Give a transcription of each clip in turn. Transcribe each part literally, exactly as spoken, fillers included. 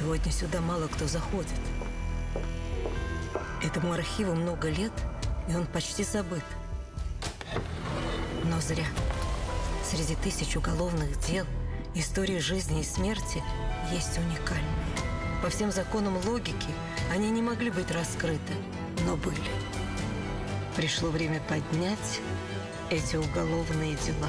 Сегодня сюда мало кто заходит. Этому архиву много лет, и он почти забыт. Но зря. Среди тысяч уголовных дел истории жизни и смерти есть уникальные. По всем законам логики они не могли быть раскрыты, но были. Пришло время поднять эти уголовные дела.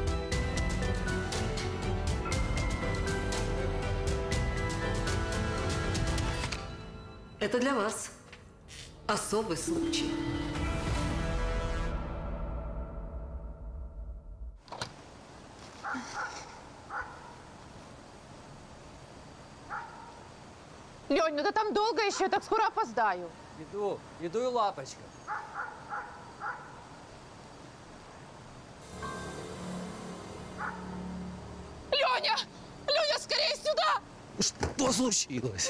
Это для вас особый случай. Лёнь, ну да там долго еще, я так скоро опоздаю. Иду, иду и лапочка. Лёня! Лёня, скорее сюда! Что случилось?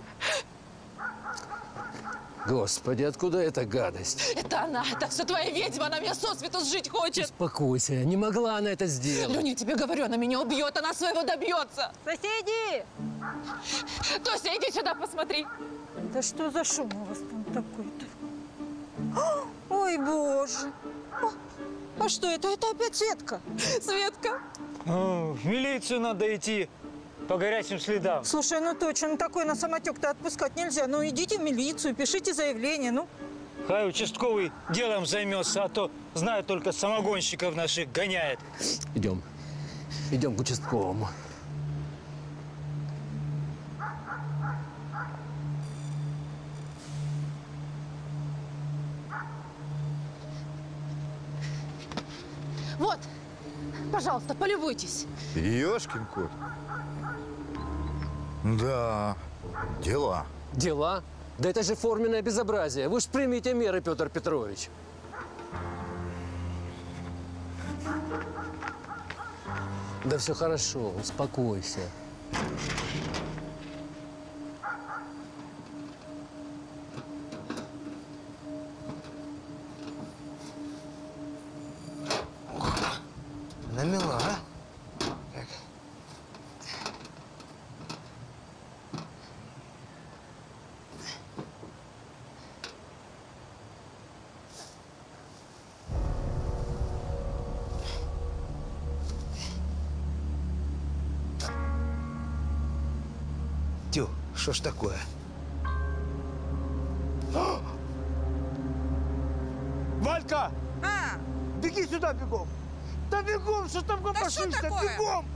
Господи, откуда эта гадость? Это она, это все твоя ведьма, она меня сосвету сжить хочет. Успокойся, не могла она это сделать. Лёня, я тебе говорю, она меня убьет, она своего добьется. Соседи! Тося, иди сюда, посмотри. Да что за шум у вас там такой-то? Ой, боже! А что это? Это опять Светка. Светка. Ну, в милицию надо идти по горячим следам. Слушай, ну точно, ну такой на самотек-то отпускать нельзя. Ну идите в милицию, пишите заявление, ну. Хай участковый делом займется, а то, знаю, только самогонщиков наших гоняет. Идем. Идем к участковому. Вот, пожалуйста, полюбуйтесь. Ёшкин кот. Да, дела. Дела? Да это же форменное безобразие. Вы ж примите меры, Петр Петрович. Да все хорошо, успокойся. Намела, а? Так. Тю, что ж такое? Валька! А, Беги сюда бегом! Да бегом, что там копошишься? что такое? Бегом!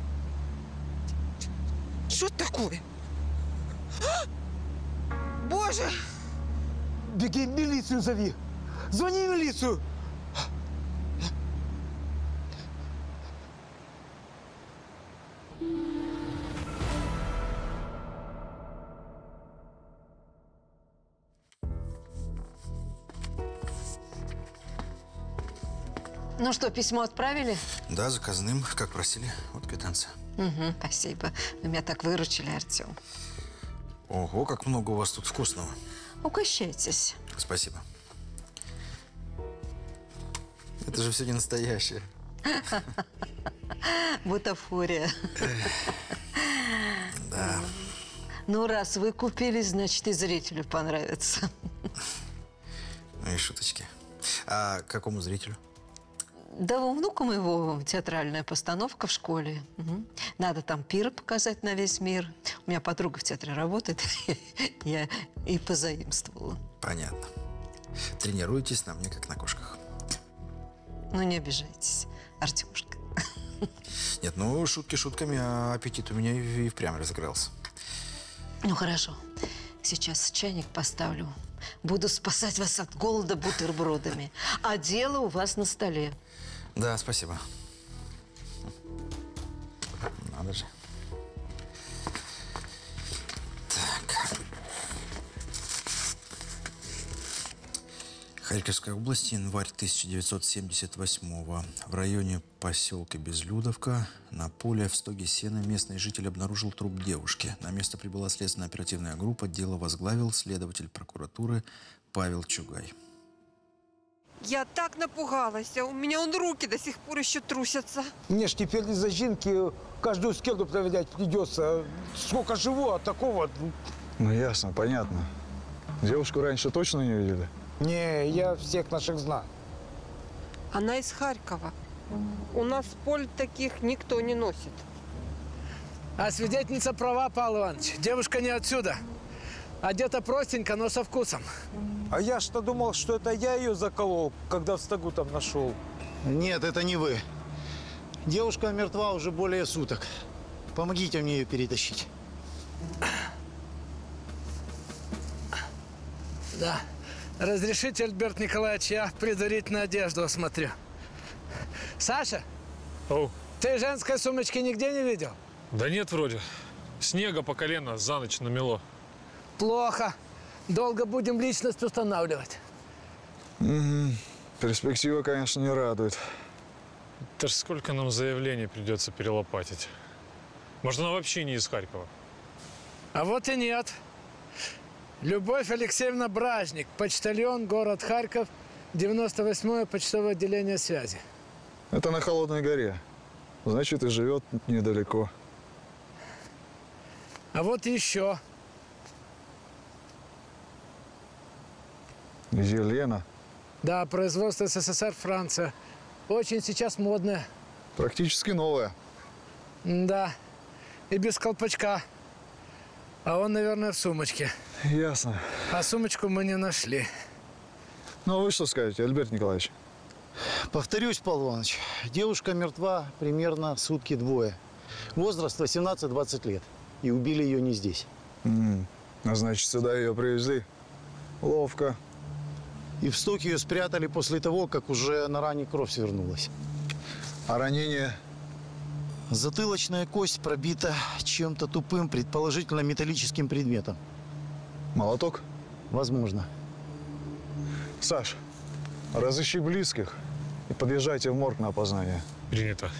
что такое? Боже! Беги, милицию зови! Звони в милицию! Ну что, письмо отправили? Да, заказным, как просили. Вот квитанция. Угу, спасибо. Вы меня так выручили, Артем. Ого, как много у вас тут вкусного. Угощайтесь. Спасибо. Это же все не настоящее. Бутафория. Да. Ну, раз вы купили, значит, и зрителю понравится. Ну и шуточки. А какому зрителю? Да, у внука моего театральная постановка в школе. Угу. Надо там пир показать на весь мир. У меня подруга в театре работает. Я и позаимствовала. Понятно. Тренируйтесь на мне, как на кошках. Ну, не обижайтесь, Артемушка. Нет, ну, шутки шутками, а аппетит у меня и, и впрямь разыгрался. Ну, хорошо. Сейчас чайник поставлю. Буду спасать вас от голода бутербродами. А дело у вас на столе. Да, спасибо. Надо же. Так. Харьковской области, январь тысяча девятьсот семьдесят восьмого. В районе поселка Безлюдовка на поле в стоге сена местный житель обнаружил труп девушки. На место прибыла следственно-оперативная группа. Дело возглавил следователь прокуратуры Павел Чугай. Я так напугалась, а у меня он руки до сих пор еще трусятся. Мне ж теперь из зажинки каждую скирду проверять придется. Сколько живу от такого. Ну, ясно, понятно. Девушку раньше точно не видели? Не, я всех наших знаю. Она из Харькова. У нас поль таких никто не носит. А свидетельница права, Павел Иванович. Девушка не отсюда. Одета простенько, но со вкусом. А я что думал, что это я ее заколол, когда в стогу там нашел. Нет, это не вы. Девушка мертва уже более суток. Помогите мне ее перетащить. Да. Разрешите, Альберт Николаевич, я предварительно одежду осмотрю. Саша, Оу. ты женской сумочки нигде не видел? Да нет, вроде. Снега по колено за ночь намело. Плохо. Долго будем личность устанавливать. Угу. Перспектива, конечно, не радует. Это ж сколько нам заявлений придется перелопатить. Может, она вообще не из Харькова? А вот и нет. Любовь Алексеевна Бражник, почтальон, город Харьков, девяносто восьмое почтовое отделение связи. Это на Холодной горе. Значит, и живет недалеко. А вот еще. Елена. Да, производство СССР, Франция. Очень сейчас модное. Практически новая. Да. И без колпачка. А он, наверное, в сумочке. Ясно. А сумочку мы не нашли. Ну, а вы что скажете, Альберт Николаевич? Повторюсь, Павел Иванович, девушка мертва примерно сутки-двое. Возраст восемнадцать-двадцать лет. И убили ее не здесь. М-м. А значит, сюда ее привезли. Ловко. И в сток ее спрятали после того, как уже на ране кровь свернулась. А ранение? Затылочная кость пробита чем-то тупым, предположительно металлическим предметом. Молоток? Возможно. Саш, разыщи близких и подъезжайте в морг на опознание. Принято.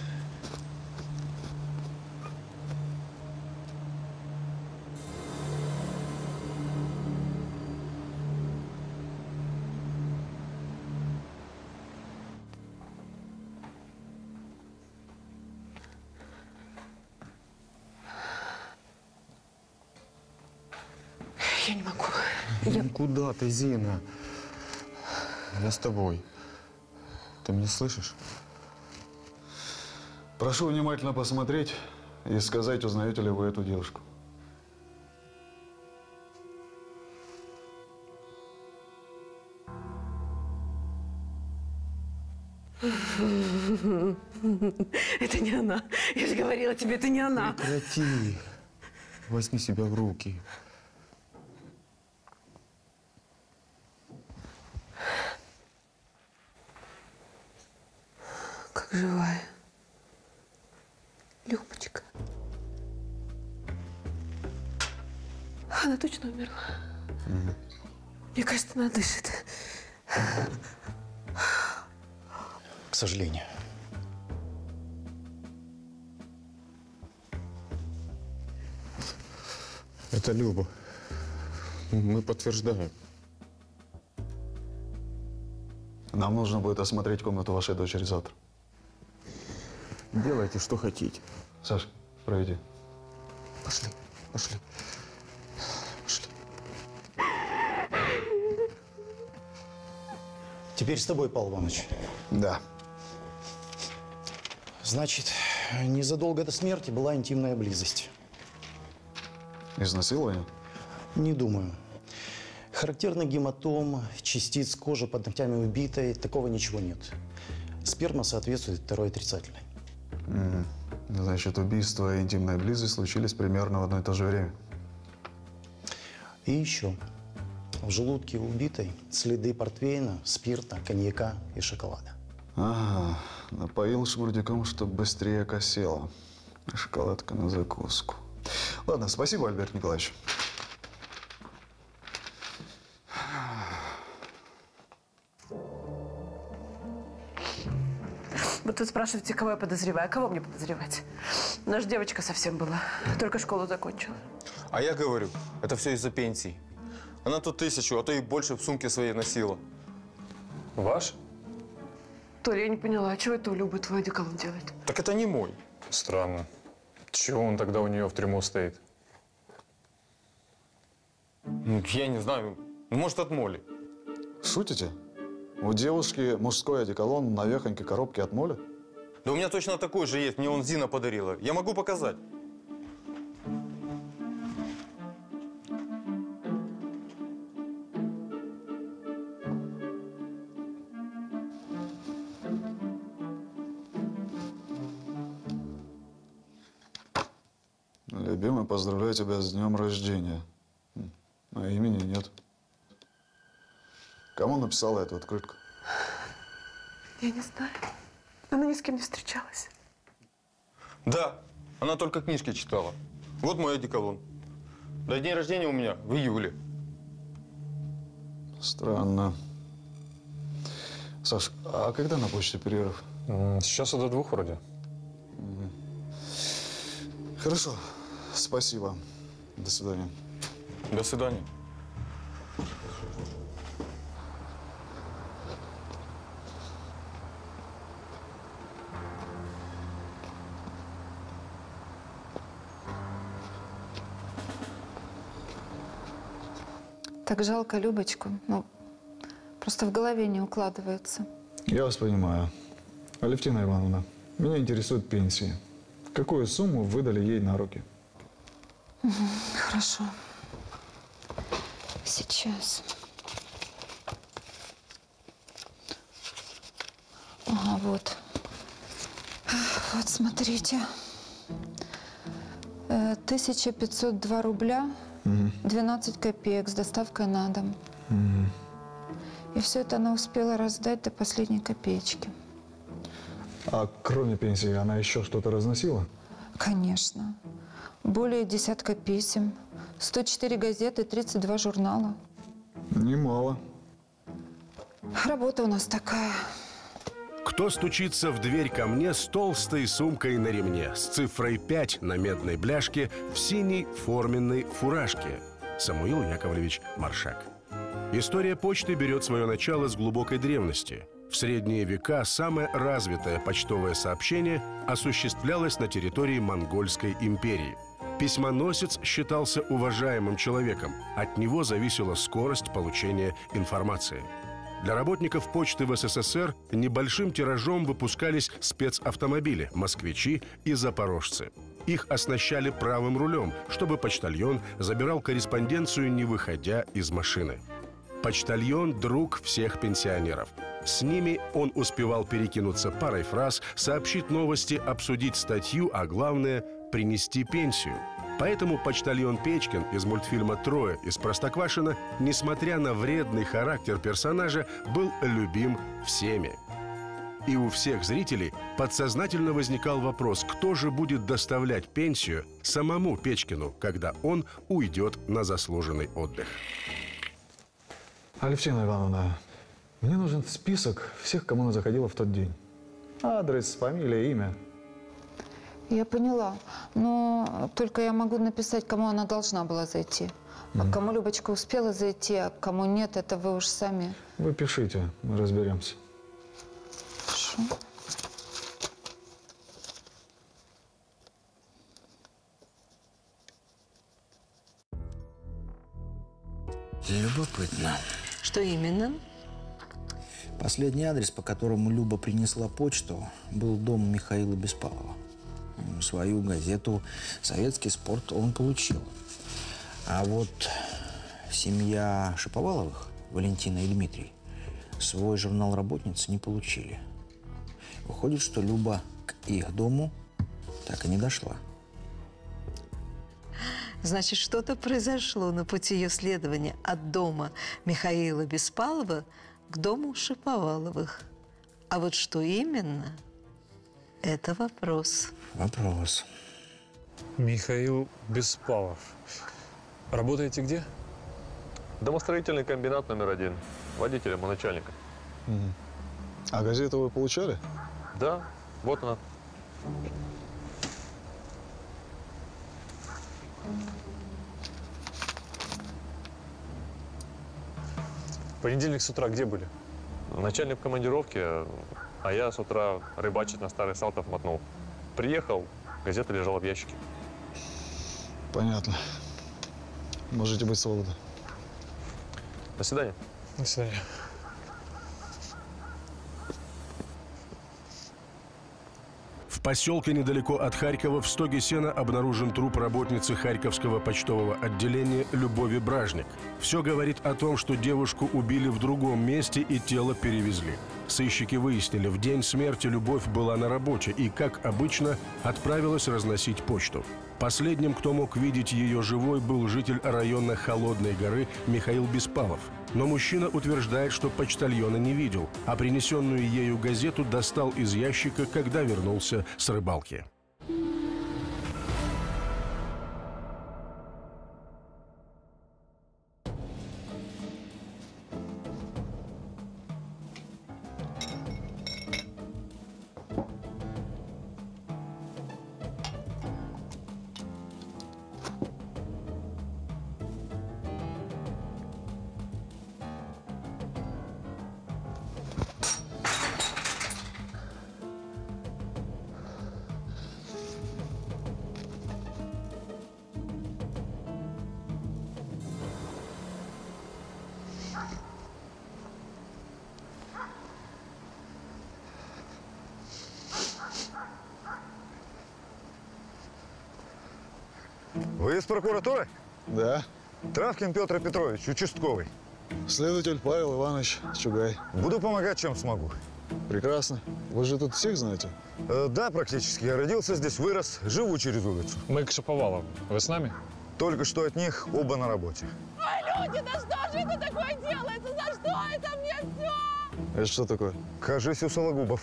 Я не могу. Я... Ну, куда ты, Зина? Я с тобой. Ты меня слышишь? Прошу внимательно посмотреть и сказать, узнаете ли вы эту девушку. Это не она. Я же говорила тебе, это не она. Прекрати. Возьми себя в руки. Как живая. Любочка. Она точно умерла. Угу. Мне кажется, она дышит. К сожалению. Это Люба. Мы подтверждаем. Нам нужно будет осмотреть комнату вашей дочери завтра. Делайте, что хотите. Саш, проведи. Пошли, пошли. Пошли. Теперь с тобой, Павел Иванович. Да. Значит, незадолго до смерти была интимная близость. Изнасилование? Не думаю. Характерных гематом, частиц кожи под ногтями убитой, такого ничего нет. Сперма соответствует второй отрицательной. Mm. Значит, убийство и интимная близость случились примерно в одно и то же время. И еще. В желудке убитой следы портвейна, спирта, коньяка и шоколада. Ага, напоил шмурдяком, чтобы быстрее косела. Шоколадка на закуску. Ладно, спасибо, Альберт Николаевич. Вот тут спрашиваете, кого я подозреваю. Кого мне подозревать? Наша девочка совсем была. Только школу закончила. А я говорю, это все из-за пенсии. Она тут тысячу, а то и больше в сумке своей носила. Ваш? Толя, я не поняла, а чего это у Любы твой одеколон делает? Так это не мой. Странно. Чего он тогда у нее в трюму стоит? Ну, я не знаю. Ну, может, от моли. Шутите? У девушки мужской одеколон на верхоньке коробки от моли? Да у меня точно такой же есть. Мне он Зина подарила. Я могу показать. Любимый, поздравляю тебя с днем рождения. А имени нет. Кому написала эту открытку? Я не знаю. Она ни с кем не встречалась. Да, она только книжки читала. Вот мой одеколон. Да, день рождения у меня в июле. Странно. Саш, а когда на почте перерыв? Сейчас до двух вроде. Угу. Хорошо. Спасибо. До свидания. До свидания. Так жалко Любочку. Ну, просто в голове не укладывается. Я вас понимаю. Алевтина Ивановна, меня интересует пенсия. Какую сумму выдали ей на руки? Угу, хорошо. Сейчас. Ага, вот. Вот, смотрите. тысяча пятьсот два рубля, угу. двенадцать копеек с доставкой на дом. Угу. И все это она успела раздать до последней копеечки. А кроме пенсии она еще что-то разносила? Конечно. Более десятка писем, сто четыре газеты, тридцать два журнала. Немало. Работа у нас такая. Кто стучится в дверь ко мне с толстой сумкой на ремне, с цифрой пять на медной бляшке, в синей форменной фуражке? Самуил Яковлевич Маршак. История почты берет свое начало с глубокой древности. В средние века самое развитое почтовое сообщение осуществлялось на территории Монгольской империи. Письмоносец считался уважаемым человеком. От него зависела скорость получения информации. Для работников почты в СССР небольшим тиражом выпускались спецавтомобили «Москвичи» и «Запорожцы». Их оснащали правым рулем, чтобы почтальон забирал корреспонденцию, не выходя из машины. Почтальон – друг всех пенсионеров. С ними он успевал перекинуться парой фраз, сообщить новости, обсудить статью, а главное – принести пенсию. Поэтому почтальон Печкин из мультфильма «Трое» из Простоквашино, несмотря на вредный характер персонажа, был любим всеми. И у всех зрителей подсознательно возникал вопрос, кто же будет доставлять пенсию самому Печкину, когда он уйдет на заслуженный отдых. Алевтина Ивановна, мне нужен список всех, кому она заходила в тот день. Адрес, фамилия, имя. Я поняла. Но только я могу написать, кому она должна была зайти. А mm. кому Любочка успела зайти, а кому нет, это вы уж сами. Вы пишите, мы разберемся. Хорошо. Любопытно. Что именно? Последний адрес, по которому Люба принесла почту, был дом Михаила Беспалова. Свою газету «Советский спорт» он получил. А вот семья Шаповаловых, Валентина и Дмитрий, свой журнал «Работницы» не получили. Выходит, что Люба к их дому так и не дошла. Значит, что-то произошло на пути ее следования от дома Михаила Беспалова к дому Шаповаловых. А вот что именно, это вопрос. Вопрос. Михаил Беспалов. Работаете где? Домостроительный комбинат номер один. Водителем у начальника. Угу. А газету вы получали? Да, вот она. В понедельник с утра где были? Начальник в командировке. А я с утра рыбачить на Старый Салтов мотнул. Приехал, газета лежала в ящике. Понятно. Можете быть свободны. До свидания. До свидания. В поселке недалеко от Харькова в стоге сена обнаружен труп работницы Харьковского почтового отделения Любови Бражник. Все говорит о том, что девушку убили в другом месте и тело перевезли. Сыщики выяснили, в день смерти Любовь была на работе и, как обычно, отправилась разносить почту. Последним, кто мог видеть ее живой, был житель района Холодной горы Михаил Беспалов. Но мужчина утверждает, что почтальона не видел, а принесенную ею газету достал из ящика, когда вернулся с рыбалки. Вы из прокуратуры? Да. Травкин Петр Петрович, участковый. Следователь Павел Иванович Чугай. Буду помогать, чем смогу. Прекрасно. Вы же тут всех знаете? Э, да, практически. Я родился здесь, вырос, живу через улицу. Мы к Шаповалову. Вы с нами? Только что от них оба на работе. Ой, люди, да что же это такое делается? За что это мне все? Это что такое? Кажись, у Сологубов.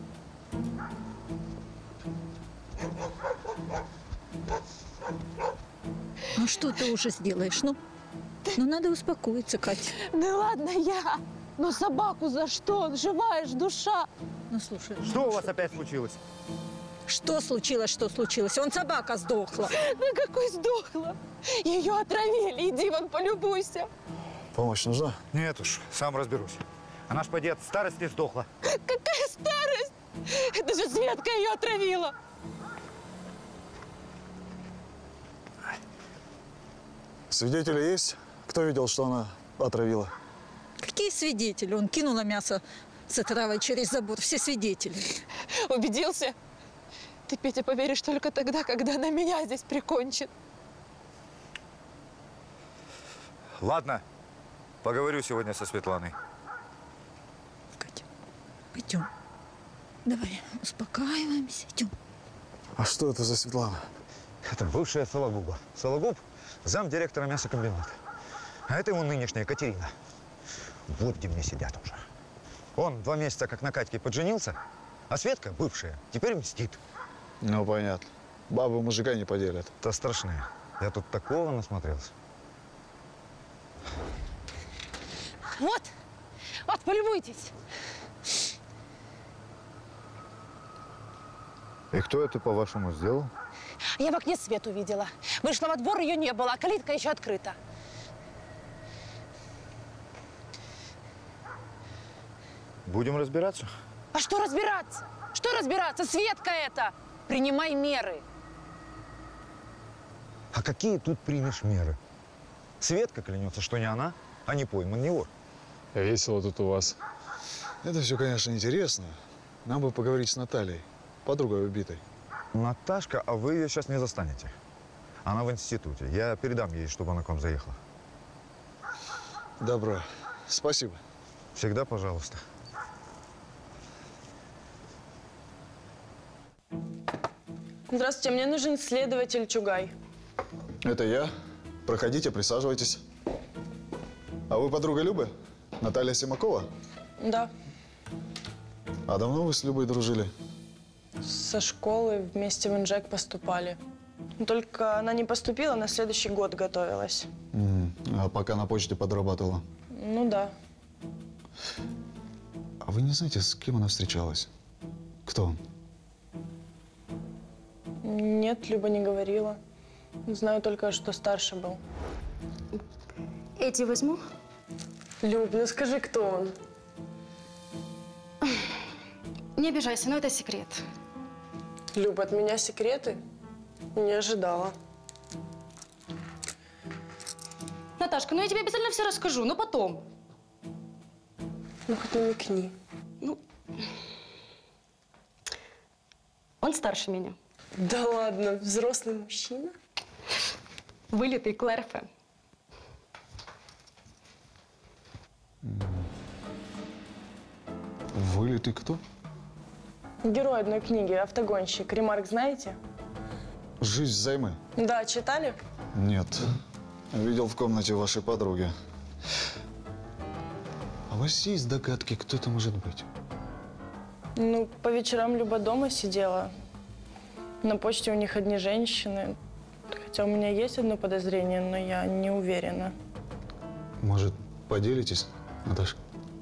Ну что ты уже сделаешь? Ну, ну надо успокоиться, Катя. Да ладно я. Но собаку за что? Живая ж душа. Ну слушай. Что у вас опять случилось? Что случилось, что случилось? Вон собака сдохла. Да какой сдохла? Ее отравили. Иди вон полюбуйся. Помощь нужна? Нет уж, сам разберусь. Она ж поди от старости сдохла. Какая старость? Это же Светка ее отравила. Свидетели есть? Кто видел, что она отравила? Какие свидетели? Он кинула мясо с отравой через забор. Все свидетели. Убедился? Ты, Петя, поверишь только тогда, когда она меня здесь прикончит. Ладно, поговорю сегодня со Светланой. Катя, пойдем. Давай, успокаиваемся, идем. А что это за Светлана? Это бывшая Сологуба. Сологуб – замдиректора мясокомбината. А это его нынешняя Катерина. Вот где мне сидят уже. Он два месяца как на Катьке подженился, а Светка, бывшая, теперь мстит. Ну, понятно. Бабы мужика не поделят. Это страшные. Я тут такого насмотрелся. Вот, вот, полюбуйтесь. И кто это, по-вашему, сделал? Я в окне свет увидела. Вышла во двор, ее не было, а калитка еще открыта. Будем разбираться? А что разбираться? Что разбираться? Светка это! Принимай меры. А какие тут примешь меры? Светка клянется, что не она, а не пойман, не вор. Весело тут у вас. Это все, конечно, интересно. Нам бы поговорить с Натальей, подругой убитой. Наташка, а вы ее сейчас не застанете. Она в институте. Я передам ей, чтобы она к вам заехала. Добро. Спасибо. Всегда пожалуйста. Здравствуйте, мне нужен следователь Чугай. Это я. Проходите, присаживайтесь. А вы подруга Любы? Наталья Симакова? Да. А давно вы с Любой дружили? Со школы вместе в Инжек поступали. Только она не поступила, на следующий год готовилась. Mm. А пока на почте подрабатывала? Ну да. А вы не знаете, с кем она встречалась? Кто он? Нет, Люба не говорила. Знаю только, что старше был. Эти возьму? Люб, ну скажи, кто он? Не обижайся, но это секрет. Люб, от меня секреты? Не ожидала. Наташка, ну я тебе обязательно все расскажу, но потом. Ну, хоть намекни. Ну, он старше меня. Да ладно, взрослый мужчина? Вылитый Клэрфе. Вылитый кто? Герой одной книги, автогонщик. Ремарк знаете? Жизнь взаймы. Да, читали? Нет. Видел в комнате вашей подруги. А у вас есть догадки, кто это может быть? Ну, по вечерам Люба дома сидела. На почте у них одни женщины. Хотя у меня есть одно подозрение, но я не уверена. Может, поделитесь, Наташа?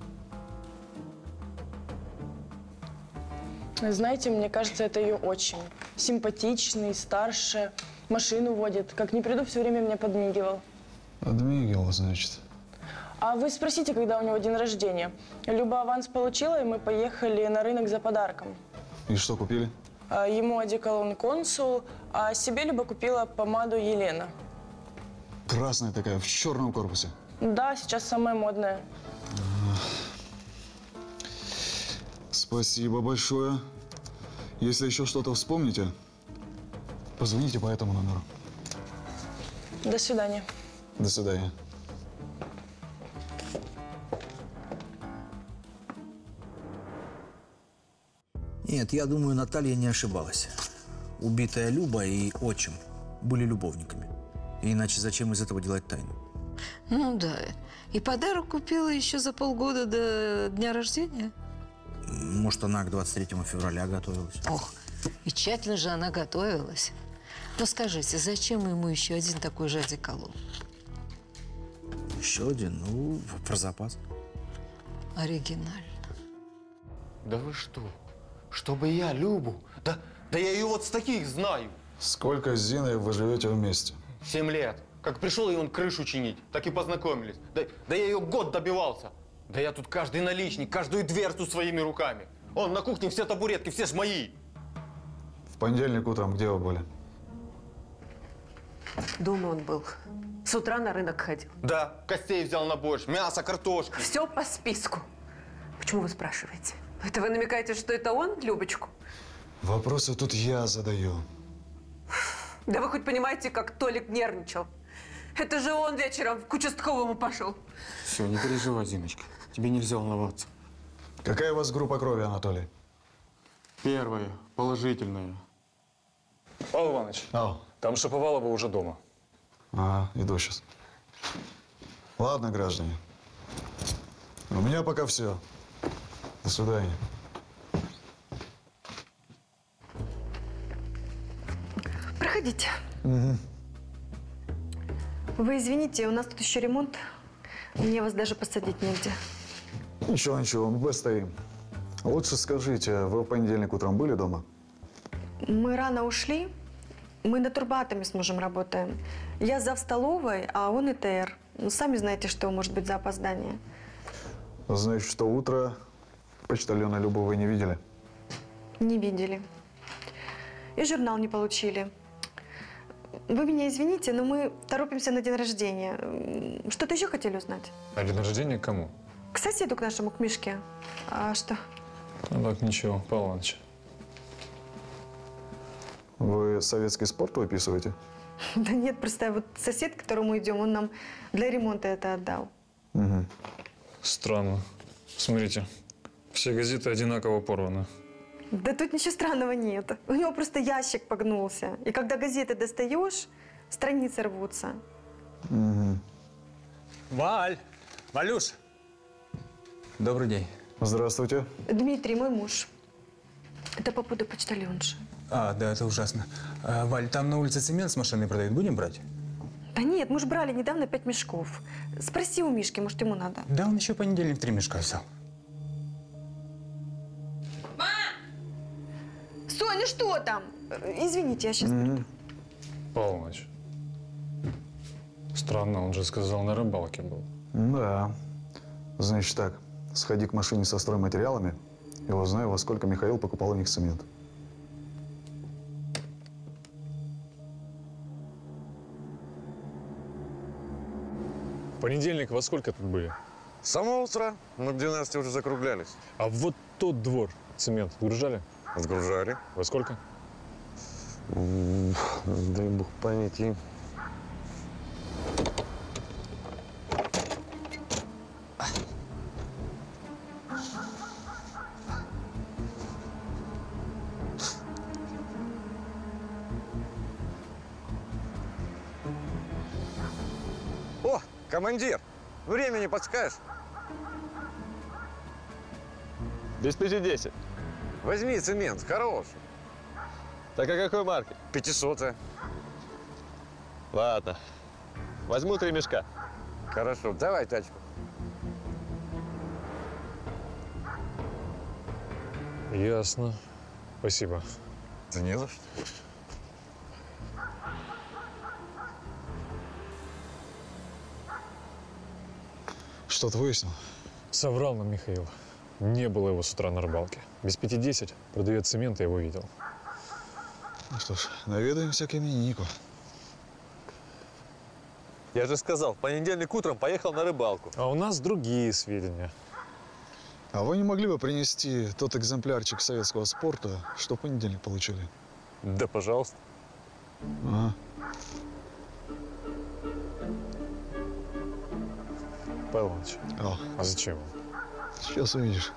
Знаете, мне кажется, это ее отчим. Симпатичный, старше, машину водит. Как не приду, все время мне подмигивал. Подмигивал, значит. А вы спросите, когда у него день рождения. Люба аванс получила, и мы поехали на рынок за подарком. И что купили? А, ему одеколон «Консул», а себе Люба купила помаду «Елена». Красная такая, в черном корпусе. Да, сейчас самая модная. Спасибо большое. Если еще что-то вспомните, позвоните по этому номеру. До свидания. До свидания. Нет, я думаю, Наталья не ошибалась. Убитая Люба и отчим были любовниками. И иначе зачем из этого делать тайну? Ну да. И подарок купила еще за полгода до дня рождения. Может, она к двадцать третьему февраля готовилась. Ох, и тщательно же она готовилась. Но скажите, зачем ему еще один такой же одеколон? Еще один? Ну, про запас. Оригинально. Да вы что? Чтобы я Любу? Да, да я ее вот с таких знаю. Сколько с Зиной вы живете вместе? Семь лет. Как пришел ей он крышу чинить, так и познакомились. Да, да я ее год добивался. Да я тут каждый наличник, каждую дверцу своими руками. Он на кухне все табуретки, все ж мои. В понедельник утром где вы были? Дома он был. С утра на рынок ходил. Да, костей взял на борщ, мясо, картошки. Все по списку. Почему вы спрашиваете? Это вы намекаете, что это он, Любочку? Вопросы тут я задаю. Да вы хоть понимаете, как Толик нервничал? Это же он вечером к участковому пошел. Все, не переживай, Зиночка. Тебе нельзя волноваться. Какая у вас группа крови, Анатолий? Первая, положительная. Павел Иванович, Ау. там Шаповалова уже дома. Ага, иду сейчас. Ладно, граждане. У меня пока все. До свидания. Проходите. Угу. Вы извините, у нас тут еще ремонт. Мне вас даже посадить негде. Ничего, ничего, мы стоим. Лучше скажите, вы в понедельник утром были дома? Мы рано ушли. Мы на турбатами с мужем работаем. Я зав столовой, а он ИТР. Ну, сами знаете, что может быть за опоздание. Значит, что утро почтальона Любу вы не видели? Не видели. И журнал не получили. Вы меня извините, но мы торопимся на день рождения. Что-то еще хотели узнать? А день рождения к кому? К соседу, к нашему, к Мишке. А что? Ну так, ничего, Павел Иванович. Вы советский спорт выписываете? Да нет, просто вот сосед, к которому идем, он нам для ремонта это отдал. Угу. Странно. Смотрите, все газеты одинаково порваны. Да тут ничего странного нет. У него просто ящик погнулся. И когда газеты достаешь, страницы рвутся. Угу. Валь! Валюш! Добрый день. Здравствуйте. Дмитрий, мой муж. Это по поводу почтальонши. А, да, это ужасно. А, Валь, там на улице цемент с машиной продают. Будем брать? Да нет, мы же брали недавно пять мешков. Спроси у Мишки, может, ему надо. Да, он еще понедельник три мешка взял. Соня, что там? Извините, я сейчас... Mm-hmm. Павел Иванович, странно, он же сказал, на рыбалке был. Да. Значит так, сходи к машине со стройматериалами Я узнаю, во сколько Михаил покупал у них цемент. В понедельник во сколько тут были? С самого утра. Мы к двенадцати уже закруглялись. А вот тот двор цемент отгружали? Отгружали. Во сколько? Дай бог памяти. О, командир, время не подскажешь? Без пяти десять. Возьми цемент, хороший. Так а какой марки? Пятисотая. Ладно. Возьму три мешка. Хорошо, давай тачку. Ясно. Спасибо. Да не за что. Что-то выяснил? Соврал нам Михаил. Не было его с утра на рыбалке. Без пяти десять продавец цемента его видел. Ну что ж, наведаемся к имениннику. Я же сказал, в понедельник утром поехал на рыбалку. А у нас другие сведения. А вы не могли бы принести тот экземплярчик советского спорта, что в понедельник получили? Да, пожалуйста. Ага. Павел Иванович, О. а зачем? Сейчас увидишь.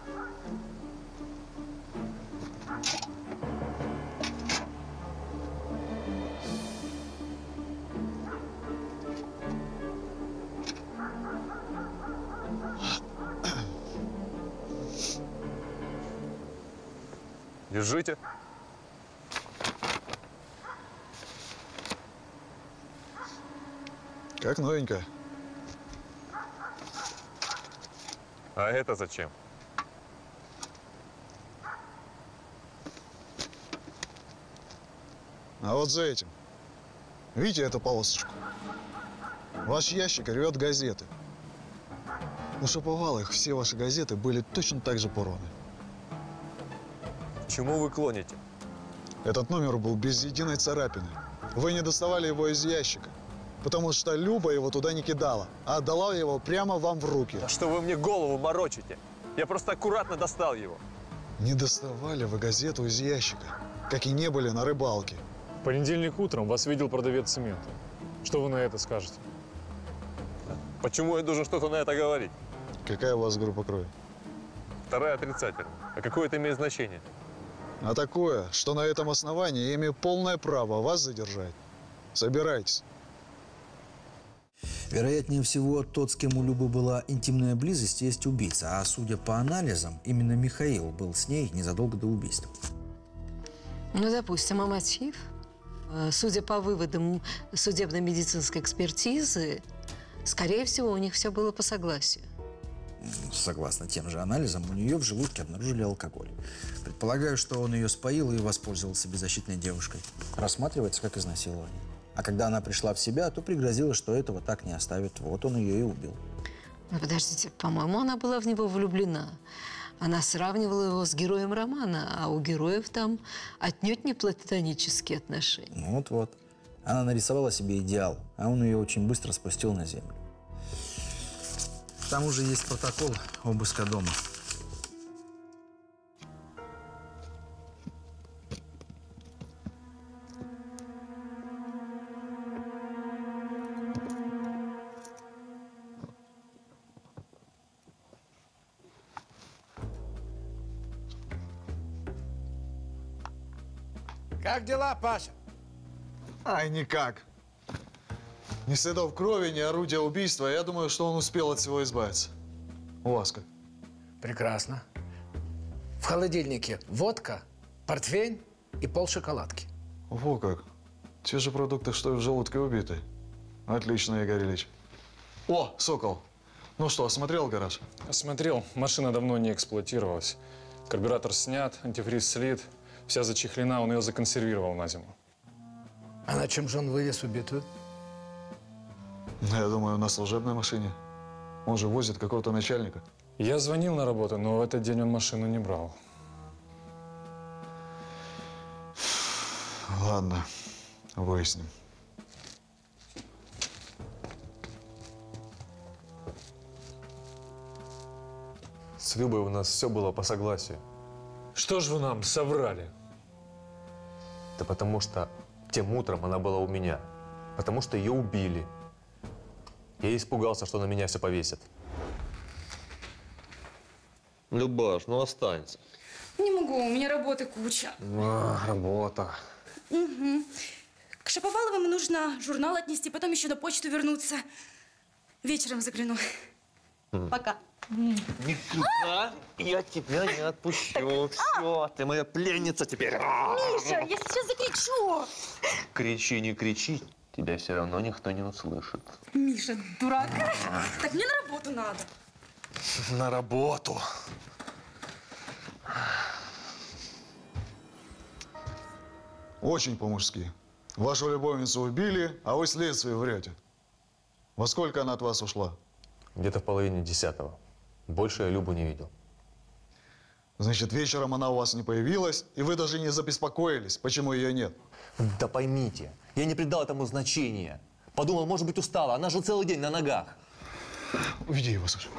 Держите. Как новенькая. А это зачем? А вот за этим. Видите эту полосочку? Ваш ящик рвет газеты. У шаповалых все ваши газеты были точно так же порваны. К чему вы клоните? Этот номер был без единой царапины. Вы не доставали его из ящика, потому что Люба его туда не кидала, а отдала его прямо вам в руки. Да что вы мне голову морочите? Я просто аккуратно достал его. Не доставали вы газету из ящика, как и не были на рыбалке. В понедельник утром вас видел продавец цемента. Что вы на это скажете? Почему я должен что-то на это говорить? Какая у вас группа крови? Вторая отрицательная. А какое это имеет значение? А такое, что на этом основании я имею полное право вас задержать. Собирайтесь. Вероятнее всего, тот, с кем у Любы была интимная близость, есть убийца. А судя по анализам, именно Михаил был с ней незадолго до убийства. Ну, допустим, а мотив? Судя по выводам судебно-медицинской экспертизы, скорее всего, у них все было по согласию. Согласно тем же анализам, у нее в желудке обнаружили алкоголь. Предполагаю, что он ее споил и воспользовался беззащитной девушкой. Рассматривается как изнасилование. А когда она пришла в себя, то пригрозила, что этого так не оставит. Вот он ее и убил. Ну, подождите, по-моему, она была в него влюблена. Она сравнивала его с героем романа, а у героев там отнюдь не платонические отношения. Ну вот-вот. Она нарисовала себе идеал, а он ее очень быстро спустил на землю. К тому же есть протокол обыска дома. Как дела, Паша? Ай, никак. Ни следов крови, ни орудия убийства. Я думаю, что он успел от всего избавиться. У вас как? Прекрасно. В холодильнике водка, портвейн и полшоколадки. Во как. Те же продукты, что и в желудке убитой. Отлично, Игорь Ильич. О, Сокол. Ну что, осмотрел гараж? Осмотрел. Машина давно не эксплуатировалась. Карбюратор снят, антифриз слит. Вся зачехлена, он ее законсервировал на зиму. А на чем же он вывез убитую? Я думаю, на служебной машине. Он же возит какого-то начальника. Я звонил на работу, но в этот день он машину не брал. Ладно, выясним. С Любой у нас все было по согласию. Что ж вы нам соврали? Да потому что тем утром она была у меня. Потому что ее убили. Я испугался, что на меня все повесят. Любаш, ну останься. Не могу, у меня работы куча. А, работа. Угу. К Шаповаловым нужно журнал отнести, потом еще на почту вернуться. Вечером загляну. М. Пока. Никуда я тебя не отпущу. Все, ты моя пленница теперь. Миша, я сейчас закричу. Кричи, не кричи, тебя все равно никто не услышит. Миша, дурак. Так мне на работу надо. На работу. Очень по-мужски. Вашу любовницу убили, а вы следствие врете. Во сколько она от вас ушла? Где-то в половине десятого. Больше я Любу не видел. Значит, вечером она у вас не появилась, и вы даже не забеспокоились, почему ее нет. Да поймите, я не придал этому значения. Подумал, может быть, устала. Она же целый день на ногах. Уведи его, Саша.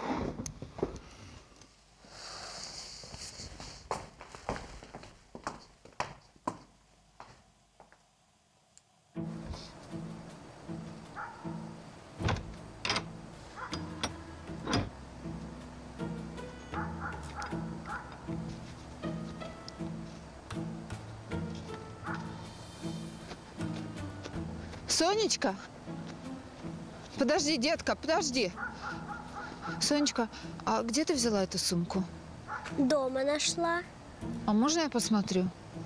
Сонечка, подожди, детка, подожди. Сонечка, а где ты взяла эту сумку? Дома нашла. А можно я посмотрю?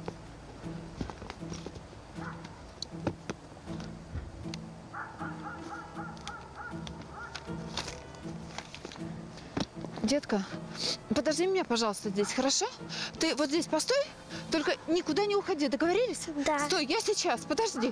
Детка, подожди меня, пожалуйста, здесь, хорошо? Ты вот здесь постой, только никуда не уходи, договорились? Да. Стой, я сейчас, подожди.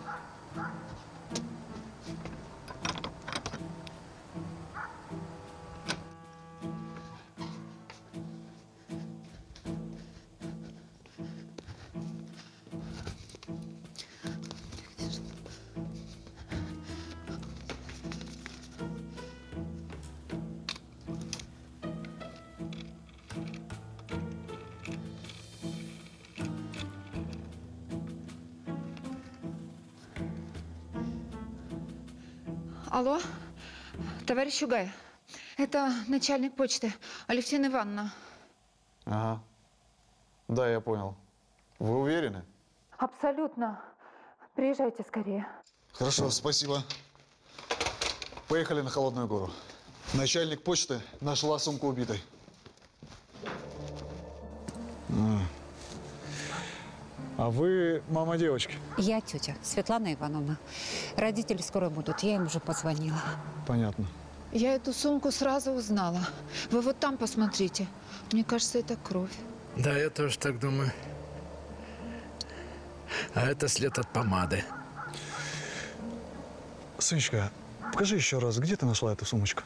Алло, товарищ Угай, это начальник почты, Алевтина Ивановна. Ага. Да, я понял. Вы уверены? Абсолютно. Приезжайте скорее. Хорошо, спасибо. Поехали на Холодную гору. Начальник почты нашла сумку убитой. А, а вы мама девочки? Я тетя Светлана Ивановна. Родители скоро будут, я им уже позвонила. Понятно. Я эту сумку сразу узнала. Вы вот там посмотрите. Мне кажется, это кровь. Да, я тоже так думаю. А это след от помады. Сонечка, покажи еще раз, где ты нашла эту сумочку?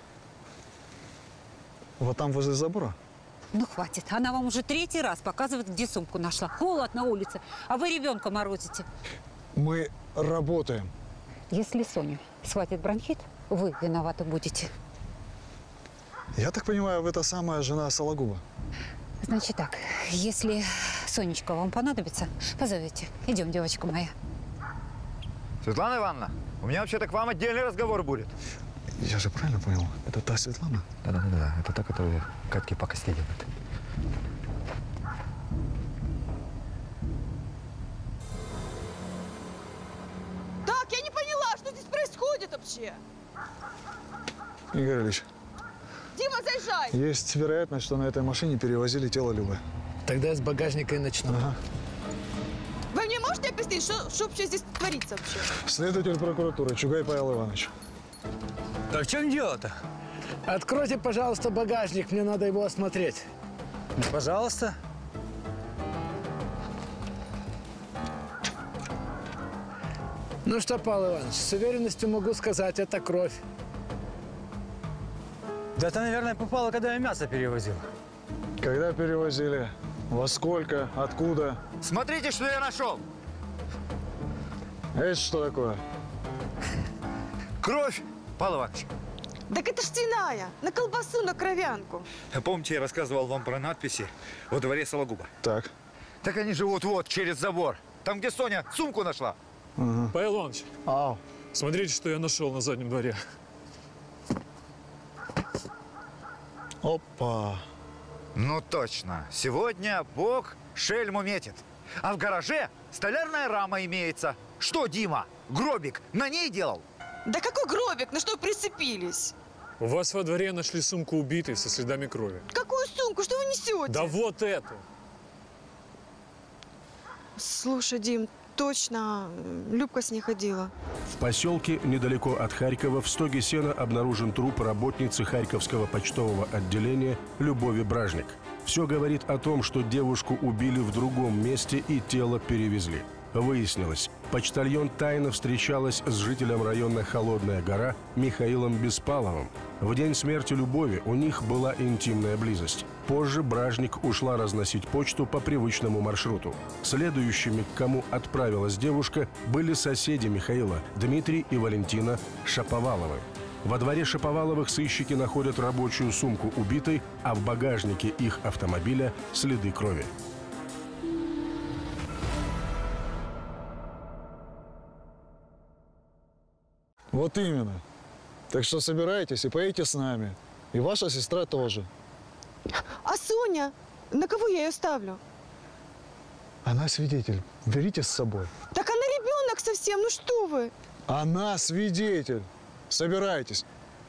Вот там возле забора? Ну, хватит. Она вам уже третий раз показывает, где сумку нашла. Холод на улице, а вы ребенка морозите. Мы работаем. Если Соню схватит бронхит, вы виноваты будете. Я так понимаю, вы та самая жена Сологуба? Значит так, если Сонечка вам понадобится, позовите. Идем, девочка моя. Светлана Ивановна, у меня вообще-то к вам отдельный разговор будет. Я же правильно понял? Это та Светлана? Да-да-да, это та, которая Катьке пакости делает. Так, я не поняла, что здесь происходит вообще? Игорь Ильич, Дима, заезжай! есть вероятность, что на этой машине перевозили тело Любы. Тогда я с багажника и начну. Ага. Вы мне можете объяснить, что, что вообще здесь творится вообще? Следователь прокуратуры Чугай Павел Иванович. Да в чем дело-то? Откройте, пожалуйста, багажник, мне надо его осмотреть. Пожалуйста. Ну что, Павел Иванович, с уверенностью могу сказать, это кровь. Да это, наверное, попало, когда я мясо перевозил. Когда перевозили? Во сколько? Откуда? Смотрите, что я нашел! Это что такое? Кровь, Павел Иванович. Так это ж тяная, на колбасу, на кровянку. Помните, я рассказывал вам про надписи во дворе Сологуба? Так. Так они живут вот через забор. Там, где Соня сумку нашла. Угу. Павел Иванович, Ау. Смотрите, что я нашел на заднем дворе. Опа. Ну точно. Сегодня Бог шельму метит. А в гараже столярная рама имеется. Что, Дима, гробик на ней делал? Да какой гробик? На что вы прицепились? У вас во дворе нашли сумку убитой со следами крови. Какую сумку? Что вы несете? Да вот эту. Слушай, Дим, точно, Любка с ней ходила. В поселке, недалеко от Харькова, в стоге сена обнаружен труп работницы Харьковского почтового отделения Любови Бражник. Все говорит о том, что девушку убили в другом месте и тело перевезли. Выяснилось, почтальон тайно встречалась с жителем района Холодная гора Михаилом Беспаловым. В день смерти Любови у них была интимная близость. Позже Бражник ушла разносить почту по привычному маршруту. Следующими, к кому отправилась девушка, были соседи Михаила Дмитрий и Валентина Шаповаловы. Во дворе Шаповаловых сыщики находят рабочую сумку убитой, а в багажнике их автомобиля следы крови. Вот именно. Так что собирайтесь и поедете с нами. И ваша сестра тоже. А Соня? На кого я ее ставлю? Она свидетель. Берите с собой. Так она ребенок совсем, ну что вы? Она свидетель. Собирайтесь.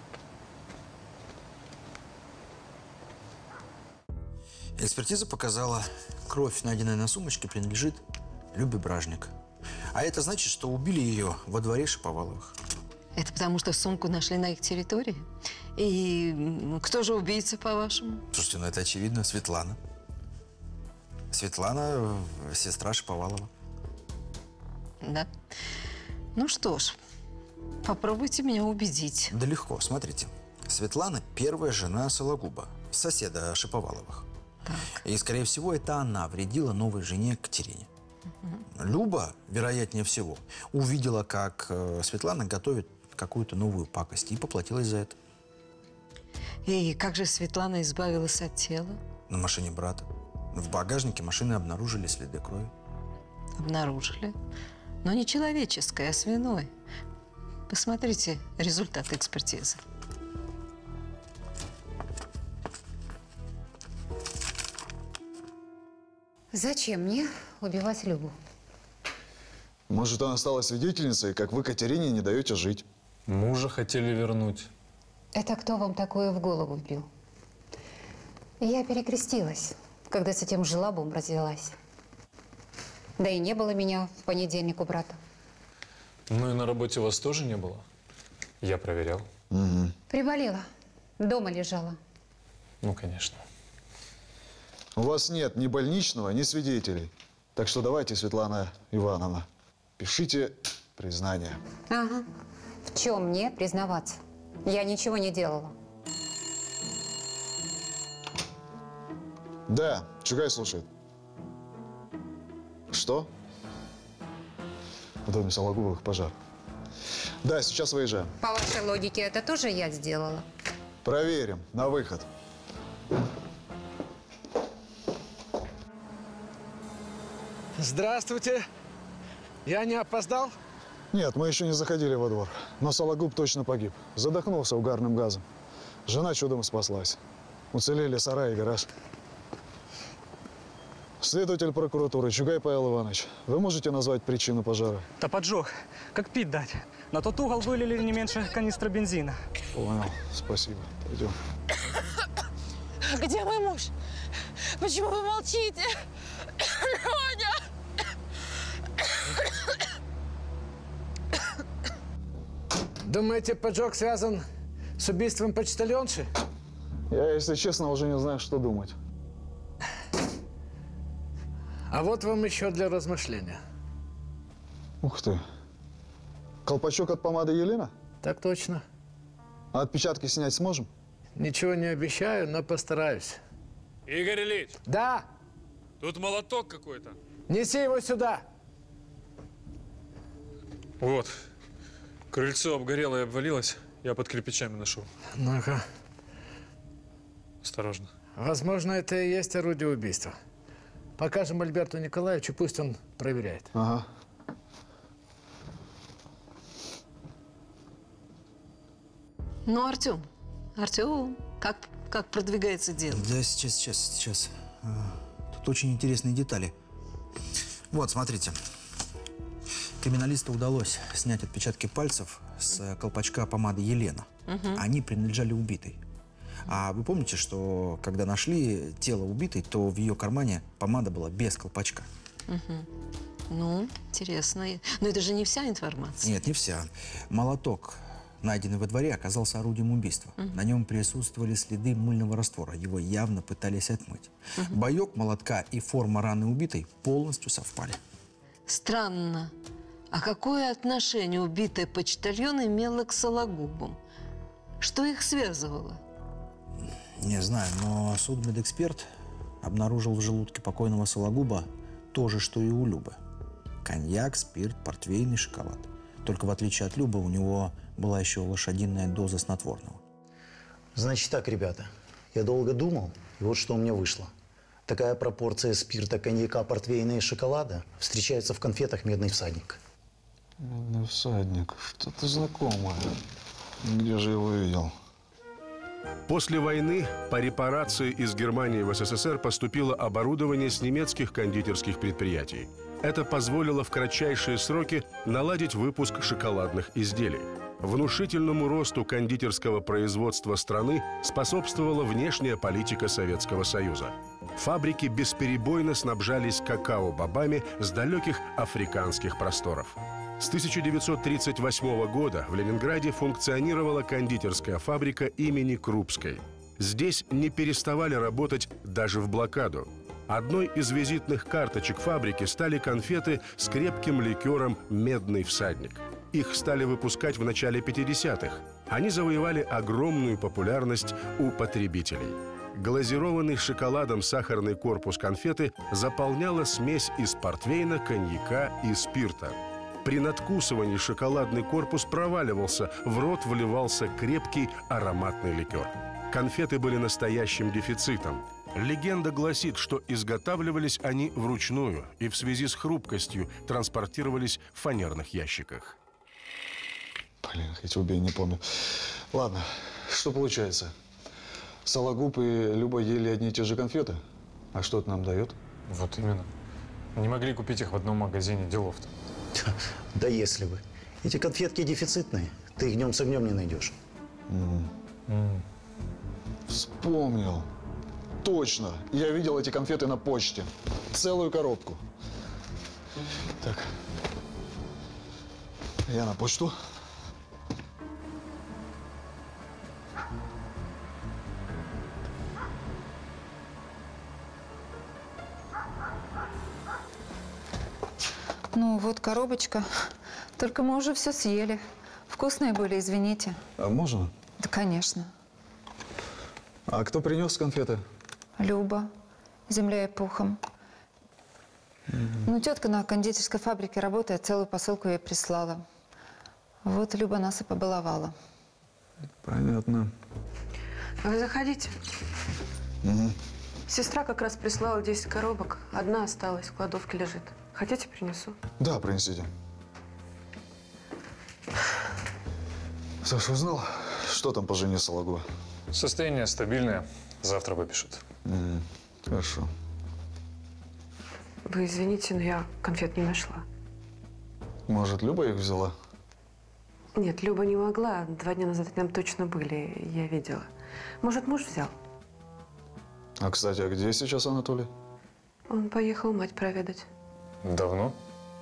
Экспертиза показала, кровь, найденная на сумочке, принадлежит Любе Бражник. А это значит, что убили ее во дворе Шаповаловых. Это потому, что сумку нашли на их территории? И кто же убийца, по-вашему? Слушайте, ну это очевидно, Светлана. Светлана – сестра Шаповалова. Да? Ну что ж, попробуйте меня убедить. Да легко, смотрите. Светлана – первая жена Сологуба, соседа Шаповаловых. Так. И, скорее всего, это она вредила новой жене Катерине. Угу. Люба, вероятнее всего, увидела, как э, Светлана готовит какую-то новую пакость и поплатилась за это. И как же Светлана избавилась от тела? На машине брата. В багажнике машины обнаружили следы крови. Обнаружили. Но не человеческой, а свиной. Посмотрите результаты экспертизы. Зачем мне убивать Любу? Может, она стала свидетельницей, как вы Катерине не даете жить. Мужа хотели вернуть. Это кто вам такое в голову вбил? Я перекрестилась, когда с этим жлобом развелась. Да и не было меня в понедельник у брата. Ну и на работе вас тоже не было? Я проверял. Угу. Приболела. Дома лежала. Ну, конечно. У вас нет ни больничного, ни свидетелей. Так что давайте, Светлана Ивановна, пишите признание. Ага. В чем мне признаваться? Я ничего не делала. Да, Чугай слушает. Что? В доме Сологубовых пожар. Да, сейчас выезжаем. По вашей логике, это тоже я сделала? Проверим. На выход. Здравствуйте. Я не опоздал? Нет, мы еще не заходили во двор. Но Сологуб точно погиб. Задохнулся угарным газом. Жена чудом спаслась. Уцелели сарай и гараж. Следователь прокуратуры Чугай Павел Иванович, вы можете назвать причину пожара? Да поджог. Как пить дать? На тот угол вылили не меньше канистра бензина. Понял. Спасибо. Пойдем. Где мой муж? Почему вы молчите? Леня! Думаете, поджог связан с убийством почтальонши? Я, если честно, уже не знаю, что думать. А вот вам еще для размышления. Ух ты. Колпачок от помады Елена? Так точно. А отпечатки снять сможем? Ничего не обещаю, но постараюсь. Игорь Ильич! Да? Тут молоток какой-то. Неси его сюда. Вот. Крыльцо обгорело и обвалилось. Я под кирпичами нашел. Ну-ка. Осторожно. Возможно, это и есть орудие убийства. Покажем Альберту Николаевичу, пусть он проверяет. Ага. Ну, Артем, Артем, как, как продвигается дело? Да, сейчас, сейчас, сейчас. Тут очень интересные детали. Вот, смотрите. Криминалисту удалось снять отпечатки пальцев с колпачка помады Елена. Угу. Они принадлежали убитой. А вы помните, что когда нашли тело убитой, то в ее кармане помада была без колпачка? Угу. Ну, интересно. Но это же не вся информация. Нет, не вся. Молоток, найденный во дворе, оказался орудием убийства. Угу. На нем присутствовали следы мыльного раствора. Его явно пытались отмыть. Угу. Боек молотка и форма раны убитой полностью совпали. Странно. А какое отношение убитая почтальон имела к Сологубам? Что их связывало? Не знаю, но судмедэксперт обнаружил в желудке покойного Сологуба то же, что и у Любы. Коньяк, спирт, портвейн и шоколад. Только в отличие от Любы у него была еще лошадиная доза снотворного. Значит так, ребята, я долго думал, и вот что у меня вышло. Такая пропорция спирта, коньяка, портвейна и шоколада встречается в конфетах «Медный всадник». «Медный всадник», что-то знакомое. Где же его видел? После войны по репарации из Германии в СССР поступило оборудование с немецких кондитерских предприятий. Это позволило в кратчайшие сроки наладить выпуск шоколадных изделий. Внушительному росту кондитерского производства страны способствовала внешняя политика Советского Союза. Фабрики бесперебойно снабжались какао-бобами с далеких африканских просторов. С тысяча девятьсот тридцать восьмого года в Ленинграде функционировала кондитерская фабрика имени Крупской. Здесь не переставали работать даже в блокаду. Одной из визитных карточек фабрики стали конфеты с крепким ликером «Медный всадник». Их стали выпускать в начале пятидесятых. Они завоевали огромную популярность у потребителей. Глазированный шоколадом сахарный корпус конфеты заполняла смесь из портвейна, коньяка и спирта. При надкусывании шоколадный корпус проваливался, в рот вливался крепкий ароматный ликер. Конфеты были настоящим дефицитом. Легенда гласит, что изготавливались они вручную и в связи с хрупкостью транспортировались в фанерных ящиках. Блин, хоть убей, не помню. Ладно, что получается? Сологуб и Люба ели одни и те же конфеты? А что это нам дает? Вот именно. Не могли купить их в одном магазине, делов-то. Да если бы. Эти конфетки дефицитные. Ты их днем с огнем не найдешь. Mm. Mm. Вспомнил. Точно. Я видел эти конфеты на почте. Целую коробку. Так. Я на почту. Ну, вот коробочка. Только мы уже все съели. Вкусные были, извините. А можно? Да, конечно. А кто принес конфеты? Люба. Земля и пухом. Mm-hmm. Ну, тетка на кондитерской фабрике работает, целую посылку ей прислала. Вот Люба нас и побаловала. Понятно. Вы заходите. Угу. Сестра как раз прислала десять коробок. Одна осталась, в кладовке лежит. Хотите, принесу? Да, принесите. Саша, узнал, что там по жене Сологуба? Состояние стабильное. Завтра выпишут. Mm, хорошо. Вы извините, но я конфет не нашла. Может, Люба их взяла? Нет, Люба не могла. Два дня назад там точно были, я видела. Может, муж взял? А, кстати, а где сейчас Анатолий? Он поехал мать проведать. Давно?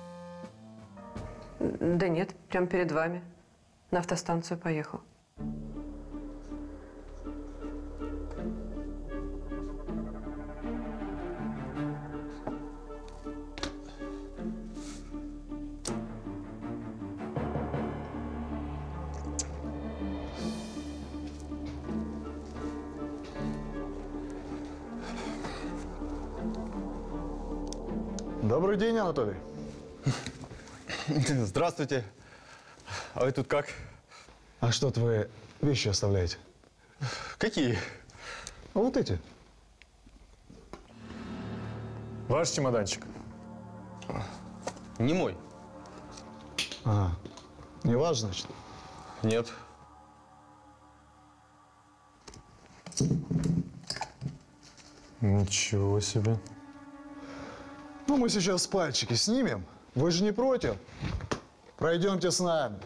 Да нет, прямо перед вами. На автостанцию поехал. Добрый день, Анатолий. Здравствуйте. А вы тут как? А что вы вещи оставляете? Какие? А вот эти. Ваш чемоданчик. Не мой. А, не ваш, значит? Нет. Ничего себе. Ну, мы сейчас пальчики снимем. Вы же не против? Пройдемте с нами.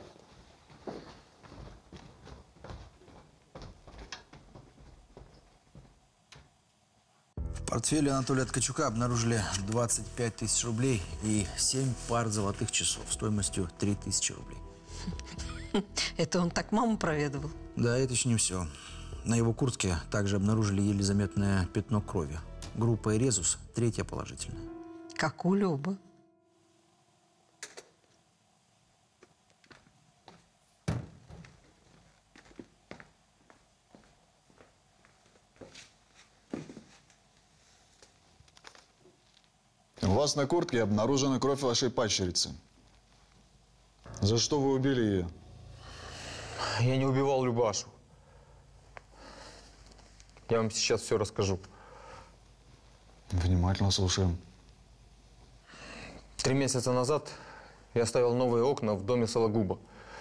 В портфеле Анатолия Ткачука обнаружили двадцать пять тысяч рублей и семь пар золотых часов стоимостью три тысячи рублей. Это он так маму проведывал? Да, это еще не все. На его куртке также обнаружили еле заметное пятно крови. Группа Резус, третья положительная. Как у Любы. У вас на куртке обнаружена кровь вашей падчерицы. За что вы убили ее? Я не убивал Любашу. Я вам сейчас все расскажу. Внимательно слушаем. Три месяца назад я ставил новые окна в доме Сологуба.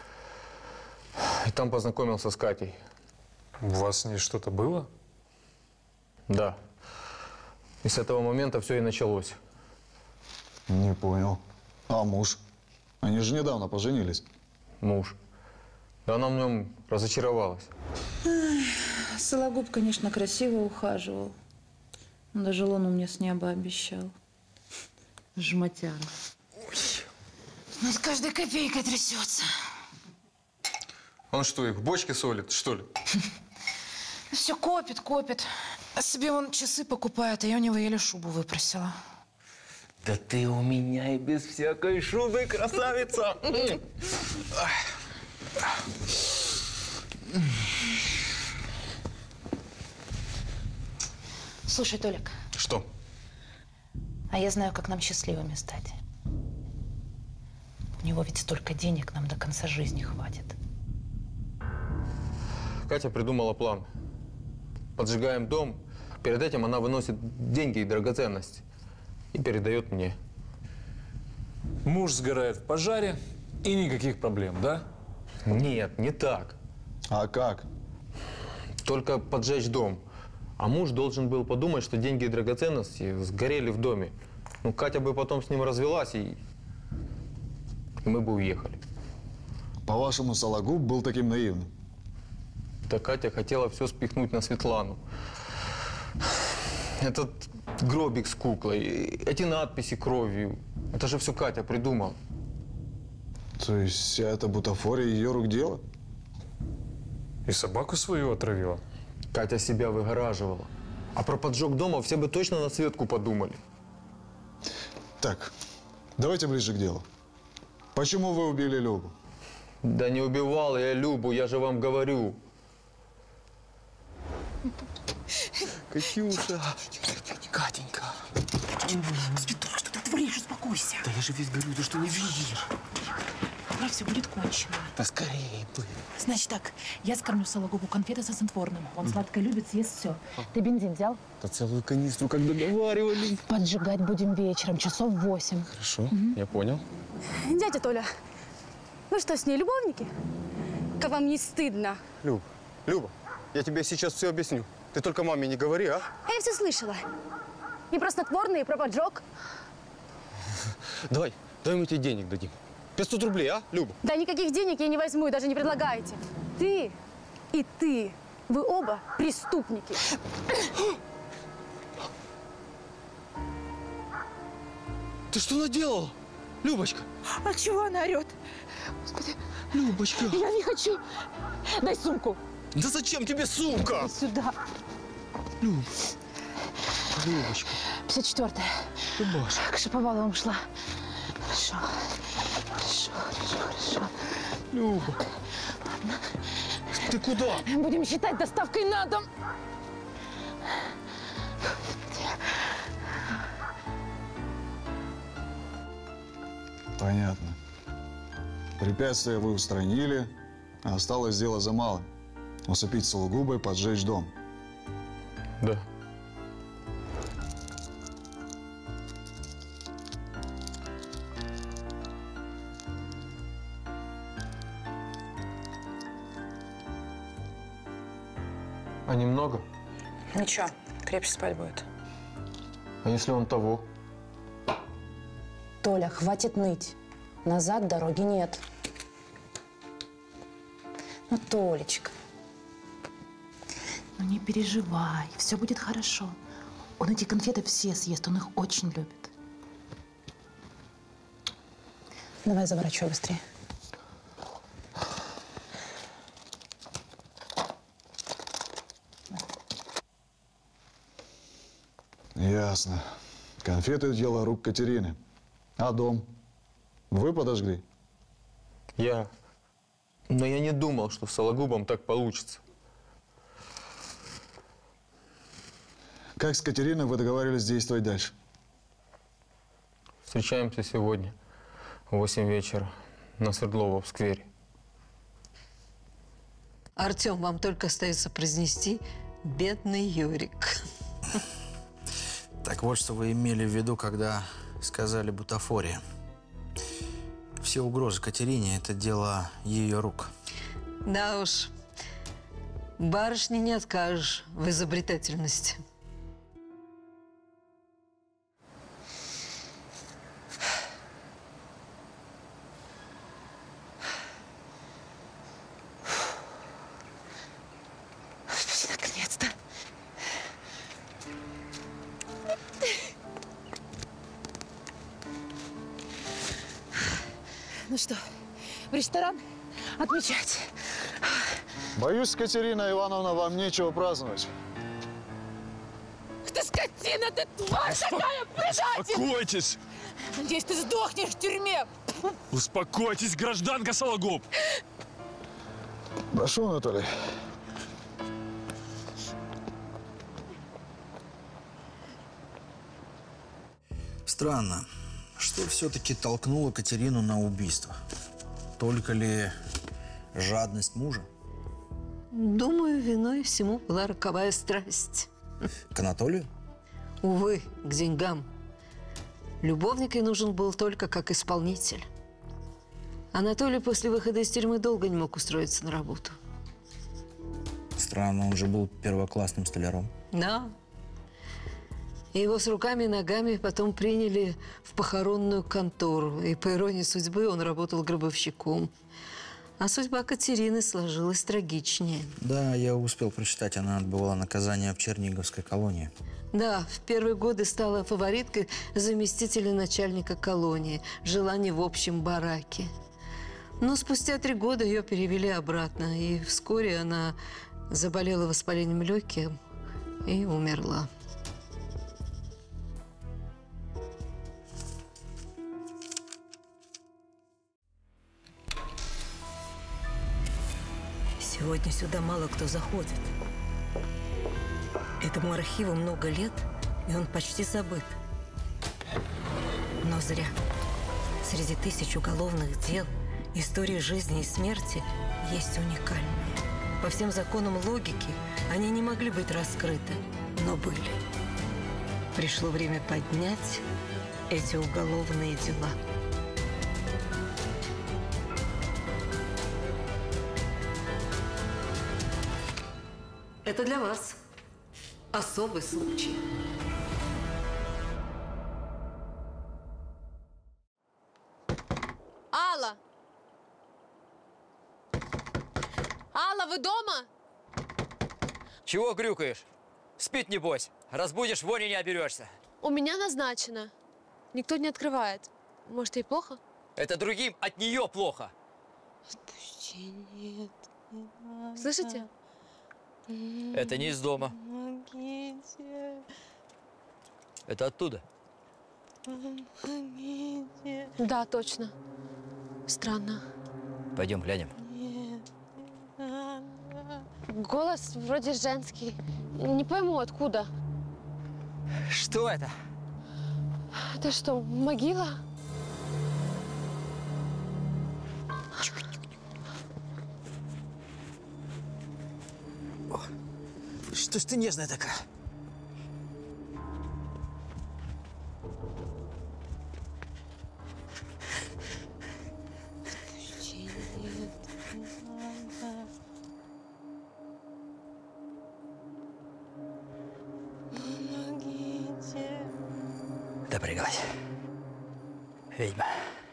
И там познакомился с Катей. У вас с ней что-то было? Да. И с этого момента все и началось. Не понял. А муж? Они же недавно поженились. Муж. И она в нем разочаровалась. Сологуб, конечно, красиво ухаживал. Даже луну мне с неба обещал. Жмотяра. Ну, с каждой копейкой трясется. Он что, их в бочке солит, что ли? Все копит, копит. А себе он часы покупает, а я у него еле шубу выпросила. Да ты у меня и без всякой шубы, красавица! Слушай, Толик. Что? А я знаю, как нам счастливыми стать. У него ведь столько денег нам до конца жизни хватит. Катя придумала план. Поджигаем дом. Перед этим она выносит деньги и драгоценности. И передает мне. Муж сгорает в пожаре, и никаких проблем, да? Нет, не так. А как? Только поджечь дом. А муж должен был подумать, что деньги и драгоценности сгорели в доме. Ну, Катя бы потом с ним развелась, и, и мы бы уехали. По-вашему, Сологуб был таким наивным? Да Катя хотела все спихнуть на Светлану. Этот гробик с куклой, эти надписи кровью. Это же все Катя придумала. То есть вся эта бутафория ее рук дело? И собаку свою отравила? Катя себя выгораживала. А про поджог дома все бы точно на Светку подумали. Так, давайте ближе к делу. Почему вы убили Любу? Да не убивал я Любу, я же вам говорю. Катюша. Катенька. Светуль, что ты творишь? Успокойся. Да я же весь горю, ты что не видишь? Скоро все будет кончено. Да скорее бы. Значит так, я скормлю Сологубу конфеты со снотворным. Он сладкое любит, съест все. Ты бензин взял? Да целую канистру, как договаривались. Поджигать будем вечером, часов восемь. Хорошо, я понял. Дядя Толя, вы что, с ней любовники? Как вам не стыдно? Люб, Люба, я тебе сейчас все объясню. Ты только маме не говори, а? Я все слышала. И про снотворные, и про поджог. Давай, давай мы тебе денег дадим. пятьсот рублей, а, Люба? Да никаких денег я не возьму и даже не предлагаете. Ты и ты, вы оба преступники. Ты что наделала, Любочка? А чего она орет? Господи. Любочка. Я не хочу. Дай сумку. Да зачем тебе сумка? Дай сюда. Люб. Любочка. пятьдесят четвёртая. Любаша. К Шаповаловым шла. Хорошо. Хорошо, хорошо, хорошо. Люба. Ладно. Ты куда? Будем считать доставкой на дом. Понятно. Препятствия вы устранили, а осталось дело за малым. Усыпить Сологуба и поджечь дом. Да. А немного? Ничего, крепче спать будет. А если он того? Толя, хватит ныть. Назад дороги нет. Ну, Толечка. Ну, не переживай, все будет хорошо. Он эти конфеты все съест, он их очень любит. Давай заворачивай быстрее. Ясно. Конфеты – дело рук Катерины. А дом? Вы подожгли? Я. Но я не думал, что с Сологубом так получится. Как с Катериной вы договаривались действовать дальше? Встречаемся сегодня в восемь вечера на Свердлова в сквере. Артем, вам только остается произнести «бедный Юрик». Так вот, что вы имели в виду, когда сказали бутафория. Все угрозы Катерине – это дело ее рук. Да уж, барышне не откажешь в изобретательности. Наконец-то. Ну что, в ресторан отмечать? Боюсь, Катерина Ивановна, вам нечего праздновать. Ты скотина, ты тварь такая, предатель! Успокойтесь! Надеюсь, ты сдохнешь в тюрьме. Успокойтесь, гражданка Сологуб! Прошу, Анатолий. Странно, что все-таки толкнуло Катерину на убийство? Только ли жадность мужа? Думаю, виной всему была роковая страсть. К Анатолию? Увы, к деньгам. Любовник ей нужен был только как исполнитель. Анатолий после выхода из тюрьмы долго не мог устроиться на работу. Странно, он же был первоклассным столяром. Да. И его с руками и ногами потом приняли в похоронную контору. И по иронии судьбы он работал гробовщиком. А судьба Катерины сложилась трагичнее. Да, я успел прочитать, она отбывала наказание в Черниговской колонии. Да, в первые годы стала фавориткой заместителя начальника колонии. Жила не в общем бараке. Но спустя три года ее перевели обратно. И вскоре она заболела воспалением легких и умерла. Сегодня сюда мало кто заходит. Этому архиву много лет, и он почти забыт. Но зря. Среди тысяч уголовных дел истории жизни и смерти есть уникальные. По всем законам логики они не могли быть раскрыты, но были. Пришло время поднять эти уголовные дела. Это для вас особый случай. Алла! Алла, вы дома? Чего грюкаешь? Спит, небось. Разбудишь, вони не оберешься. У меня назначено. Никто не открывает. Может, ей плохо? Это другим от нее плохо. Отпусти, нет. Слышите? Это не из дома. Помогите. Это оттуда. Помогите. Да, точно. Странно. Пойдем глянем. Голос вроде женский. Не пойму, откуда. Что это? Это что, могила? Что ж ты нежная такая? Допрыгалась. Ведьма.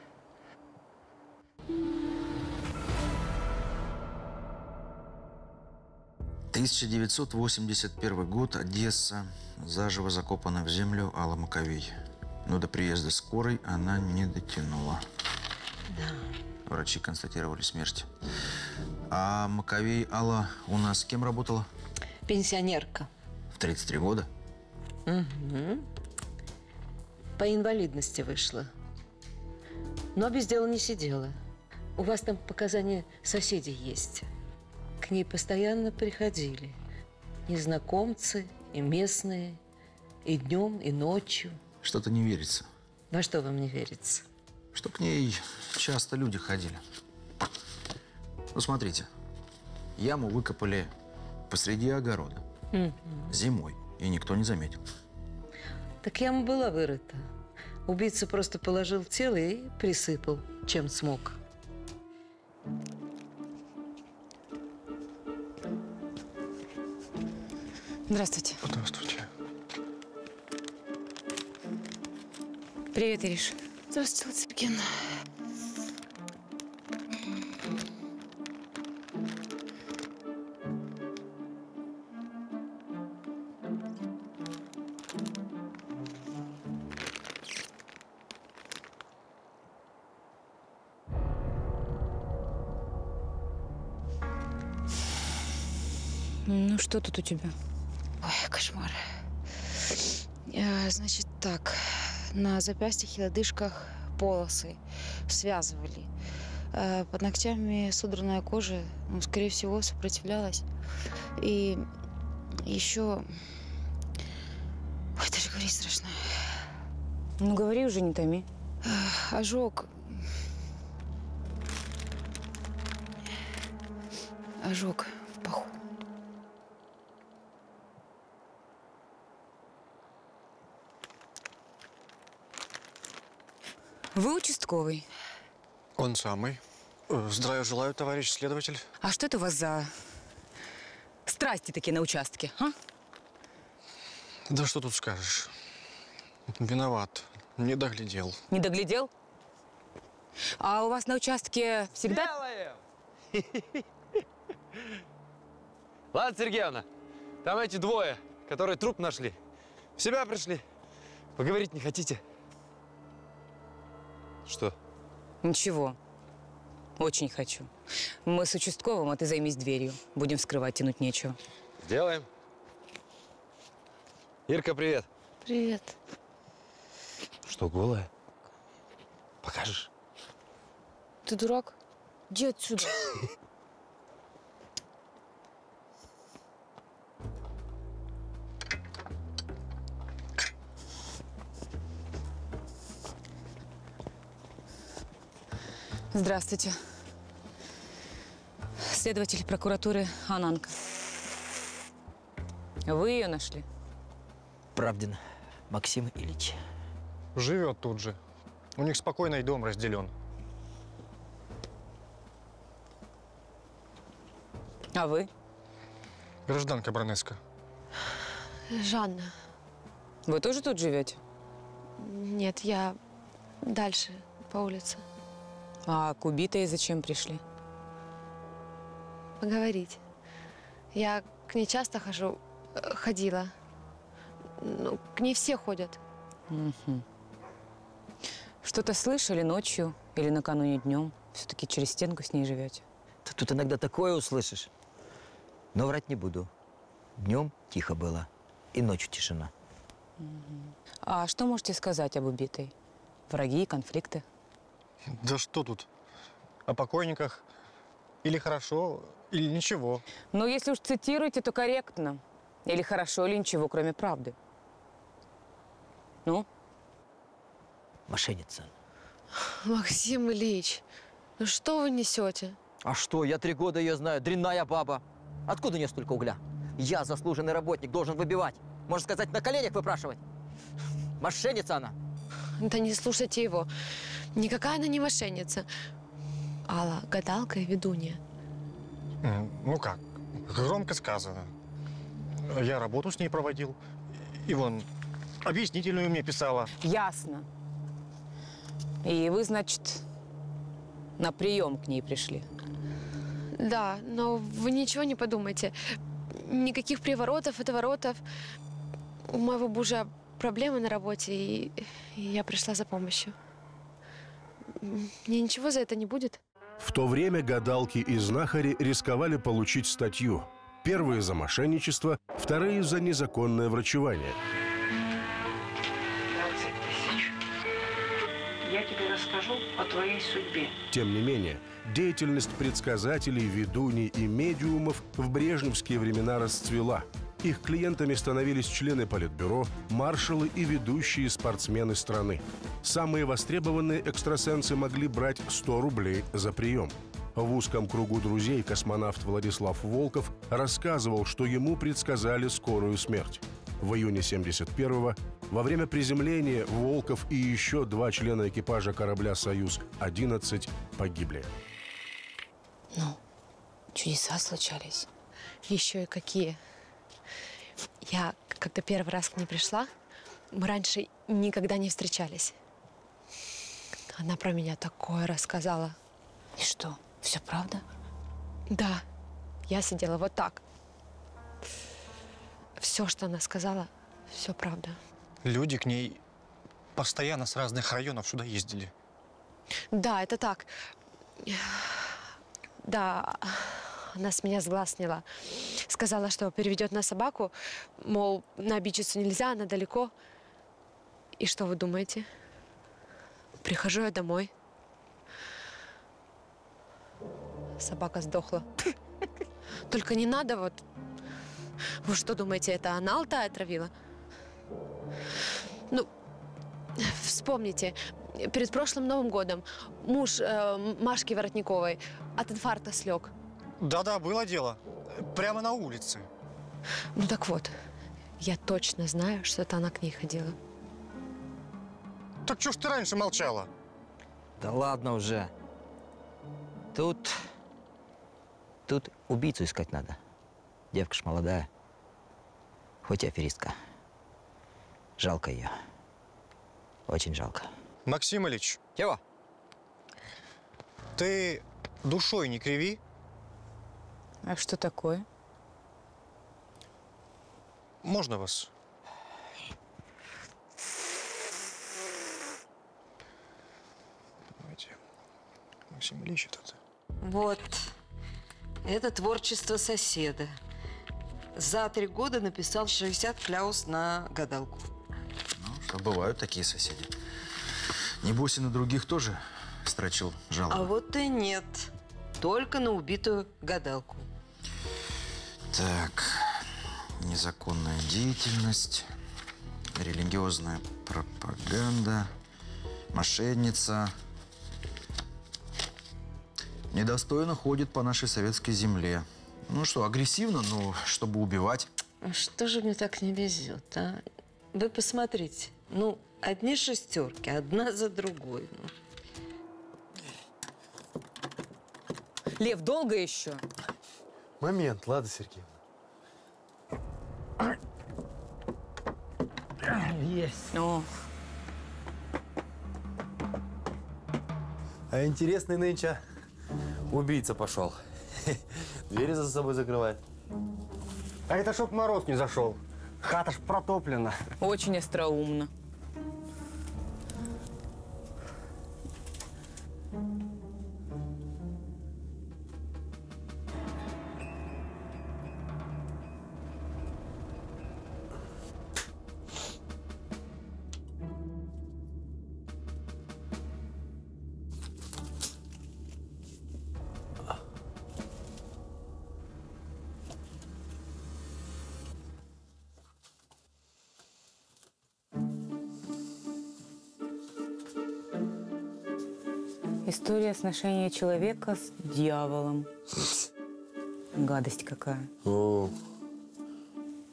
тысяча девятьсот восемьдесят первый год. Одесса. Заживо закопана в землю Алла Маковей. Но до приезда скорой она не дотянула. Да. Врачи констатировали смерть. А Маковей Алла у нас кем работала? Пенсионерка. В тридцать три года? Угу. По инвалидности вышла. Но без дела не сидела. У вас там показания соседей есть. К ней постоянно приходили незнакомцы и местные, и днем, и ночью. Что-то не верится. Во что вам не верится? Что к ней часто люди ходили. Ну, смотрите. Яму выкопали посреди огорода. Угу. Зимой. И никто не заметил. Так яма была вырыта. Убийца просто положил тело и присыпал, чем смог. Здравствуйте. Здравствуйте. Привет, Ириш. Здравствуйте, Сергеевна. Ну, что тут у тебя? Ой, кошмар. Э, Значит, так. На запястьях и лодыжках полосы связывали. Э, Под ногтями содранная кожа, ну, скорее всего, сопротивлялась. И еще... Ой, даже говорить страшно. Ну, говори уже, не томи. Э, Ожог. Ожог в паху. Вы участковый. Он самый. Э, Здравия желаю, товарищ следователь. А что это у вас за страсти такие на участке, а? Да что тут скажешь. Виноват. Не доглядел. Не доглядел? А у вас на участке всегда... Делаем! Ладно, Сергеевна, там эти двое, которые труп нашли, в себя пришли. Поговорить не хотите? Что? Ничего. Очень хочу. Мы с участковым, а ты займись дверью. Будем вскрывать, тянуть нечего. Сделаем. Ирка, привет. Привет. Что, голая? Покажешь? Ты дурак? Иди отсюда. Здравствуйте. Следователь прокуратуры Ананка. Вы ее нашли? Правдин Максим Ильич. Живет тут же. У них спокойный дом разделен. А вы? Гражданка Бронеско. Жанна. Вы тоже тут живете? Нет, я дальше по улице. А к убитой зачем пришли? Поговорить. Я к ней часто хожу, э, ходила. Ну, к ней все ходят. Угу. Что-то слышали ночью или накануне днем? Все-таки через стенку с ней живете. Ты тут иногда такое услышишь. Но врать не буду. Днем тихо было, и ночью тишина. Угу. А что можете сказать об убитой? Враги, конфликты? Да что тут? О покойниках или хорошо, или ничего. Ну, если уж цитируете, то корректно. Или хорошо, или ничего, кроме правды. Ну? Мошенница. Максим Ильич, ну что вы несете? А что, я три года ее знаю, дрянная баба. Откуда у нее столько угля? Я, заслуженный работник, должен выбивать. Можно сказать, на коленях выпрашивать. Мошенница она. Да не слушайте его. Никакая она не мошенница. Алла, гадалка и ведунья. Ну как, громко сказано. Я работу с ней проводил. И вон, объяснительную мне писала. Ясно. И вы, значит, на прием к ней пришли? Да, но вы ничего не подумайте. Никаких приворотов, отворотов. У моего мужа проблемы на работе, и я пришла за помощью. Мне ничего за это не будет? В то время гадалки и знахари рисковали получить статью. Первые за мошенничество, вторые за незаконное врачевание. двадцать тысяч. Я тебе расскажу о твоей судьбе. Тем не менее, деятельность предсказателей, ведуней и медиумов в брежневские времена расцвела. Их клиентами становились члены политбюро, маршалы и ведущие спортсмены страны. Самые востребованные экстрасенсы могли брать сто рублей за прием. В узком кругу друзей космонавт Владислав Волков рассказывал, что ему предсказали скорую смерть. В июне семьдесят первого во время приземления Волков и еще два члена экипажа корабля «Союз-одиннадцать» погибли. Ну, чудеса случались. Еще и какие. Я, когда первый раз к ней пришла, мы раньше никогда не встречались. Она про меня такое рассказала. И что, все правда? Да. Я сидела вот так. Все, что она сказала, все правда. Люди к ней постоянно с разных районов сюда ездили. Да, это так. Да, она с меня с глаз сняла. Сказала, что переведет на собаку, мол, на обидчицу нельзя, она далеко. И что вы думаете? Прихожу я домой. Собака сдохла. Только не надо вот... Вы что думаете, это она Алтая отравила? Ну, вспомните, перед прошлым Новым годом муж э, Машки Воротниковой от инфаркта слег. Да-да, было дело. Прямо на улице. Ну так вот, я точно знаю, что это она к ней ходила. Так что ж ты раньше молчала? Да ладно уже. Тут... Тут убийцу искать надо. Девка ж молодая. Хоть и аферистка. Жалко ее. Очень жалко. Максим Ильич. Чего? Ты душой не криви. А что такое? Можно вас? Давайте. Максим Ильич этот. Вот. Это творчество соседа. За три года написал шестьдесят кляус на гадалку. Ну, что, бывают такие соседи. Небось, и на других тоже строчил жалобы. А вот и нет. Только на убитую гадалку. Так, незаконная деятельность, религиозная пропаганда, мошенница. Недостойно ходит по нашей советской земле. Ну что, агрессивно, но чтобы убивать. А что же мне так не везет, а? Вы посмотрите. Ну, одни шестерки, одна за другой. Ну. Лев, долго еще? Момент, Лада Сергеевна. Есть. О. А интересный нынче убийца пошел. Двери за собой закрывает. А это чтоб мороз не зашел. Хата ж протоплена. Очень остроумно. История сношения человека с дьяволом. Гадость какая. О,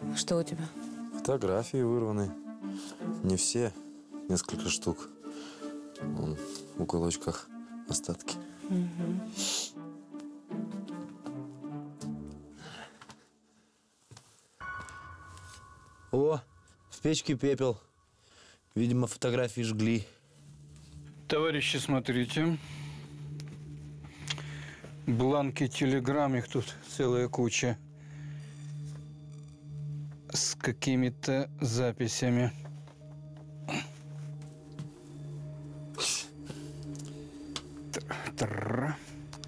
Что у тебя? Фотографии вырваны. Не все, несколько штук. Вон, в уголочках остатки. Угу. О, в печке пепел. Видимо, фотографии жгли. Товарищи, смотрите. Бланки телеграмм, их тут целая куча. С какими-то записями. Тр.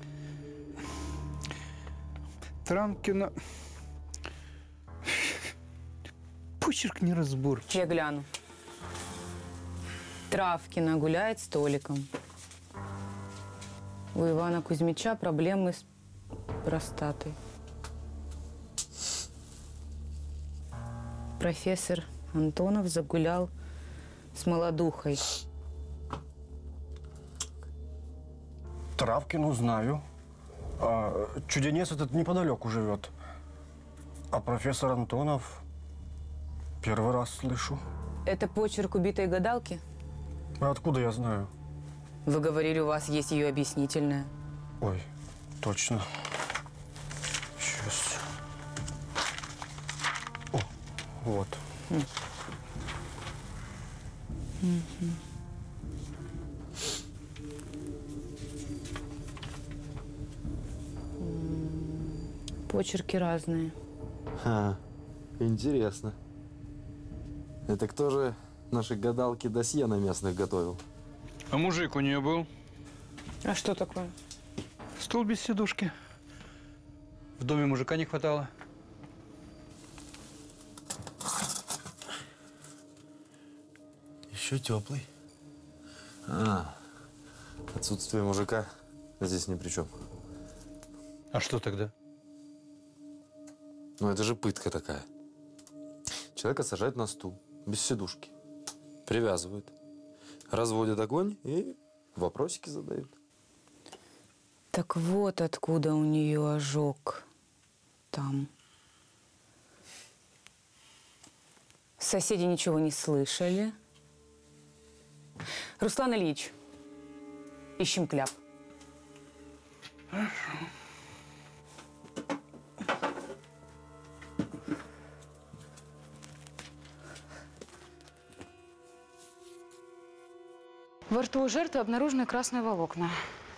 Транкина. Почерк неразборчивый. Я гляну. Травкина гуляет с Толиком. У Ивана Кузьмича проблемы с простатой. Профессор Антонов загулял с молодухой. Травкину знаю. А, чуденец этот неподалеку живет. А профессор Антонов первый раз слышу. Это почерк убитой гадалки? А откуда я знаю? Вы говорили, у вас есть ее объяснительная. Ой, точно. Сейчас. О, вот. Mm. Mm-hmm. Почерки разные. А, интересно. Это кто же нашей гадалке досье на местных готовил? А мужик у нее был? А что такое? Стул без сидушки. В доме мужика не хватало. Еще теплый. А, отсутствие мужика здесь ни при чем. А что тогда? Ну, это же пытка такая. Человека сажают на стул, без сидушки. Привязывают. Разводят огонь и вопросики задают. Так вот откуда у нее ожог там. Соседи ничего не слышали. Руслан Ильич, ищем кляп. Хорошо. Во рту у жертвы обнаружены красные волокна.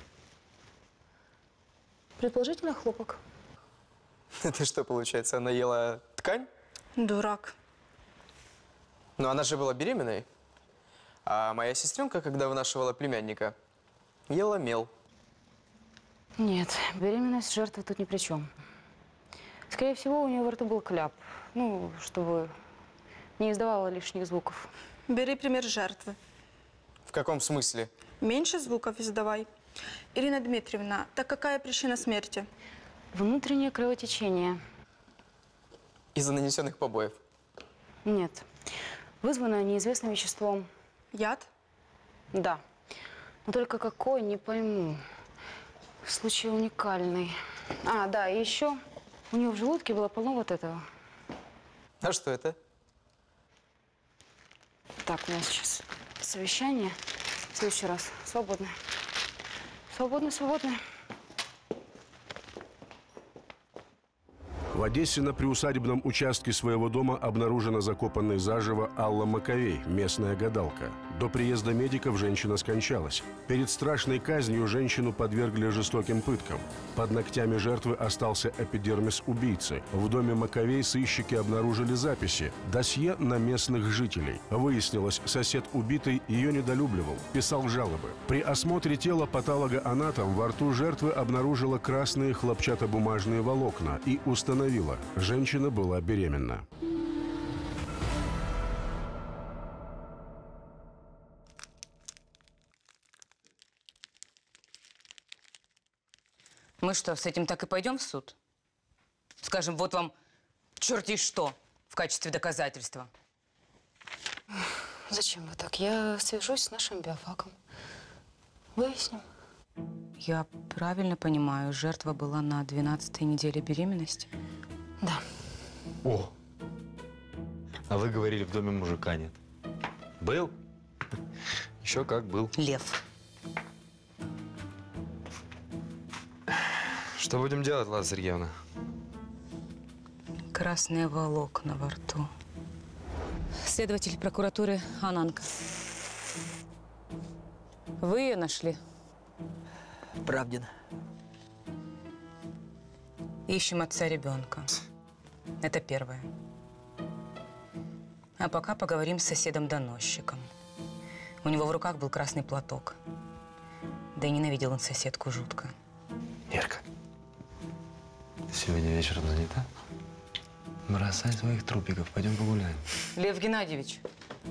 Предположительно, хлопок. Это что, получается, она ела ткань? Дурак. Но она же была беременной. А моя сестренка, когда вынашивала племянника, ела мел. Нет, беременность жертвы тут ни при чем. Скорее всего, у нее во рту был кляп. Ну, чтобы не издавала лишних звуков. Бери пример жертвы. В каком смысле? Меньше звуков издавай. Ирина Дмитриевна, так какая причина смерти? Внутреннее кровотечение. Из-за нанесенных побоев? Нет. Вызвано неизвестным веществом. Яд? Да. Но только какой, не пойму. Случай уникальный. А, да, и еще у нее в желудке было полно вот этого. А что это? Так, у нас сейчас совещание. В следующий раз. Свободны. Свободны, свободны. В Одессе на приусадебном участке своего дома обнаружена закопанной заживо Алла Маковей, местная гадалка. До приезда медиков женщина скончалась. Перед страшной казнью женщину подвергли жестоким пыткам. Под ногтями жертвы остался эпидермис убийцы. В доме Маковей сыщики обнаружили записи, досье на местных жителей. Выяснилось, сосед убитой ее недолюбливал, писал жалобы. При осмотре тела патологоанатом во рту жертвы обнаружила красные хлопчатобумажные волокна и установила, женщина была беременна. Мы что, с этим так и пойдем в суд? Скажем, вот вам черти что в качестве доказательства. Зачем вы так? Я свяжусь с нашим биофаком. Выясним. Я правильно понимаю, жертва была на двенадцатой неделе беременности? Да. О, А вы говорили, в доме мужика нет. Был? Еще как был. Лев. Что будем делать, Лада Сергеевна? Красные волокна во рту. Следователь прокуратуры Ананка. Вы ее нашли? Правдин. Ищем отца ребенка. Это первое. А пока поговорим с соседом-доносчиком. У него в руках был красный платок. Да и ненавидел он соседку жутко. Верка, ты сегодня вечером занята? Бросай своих трупиков, пойдем погуляем. Лев Геннадьевич.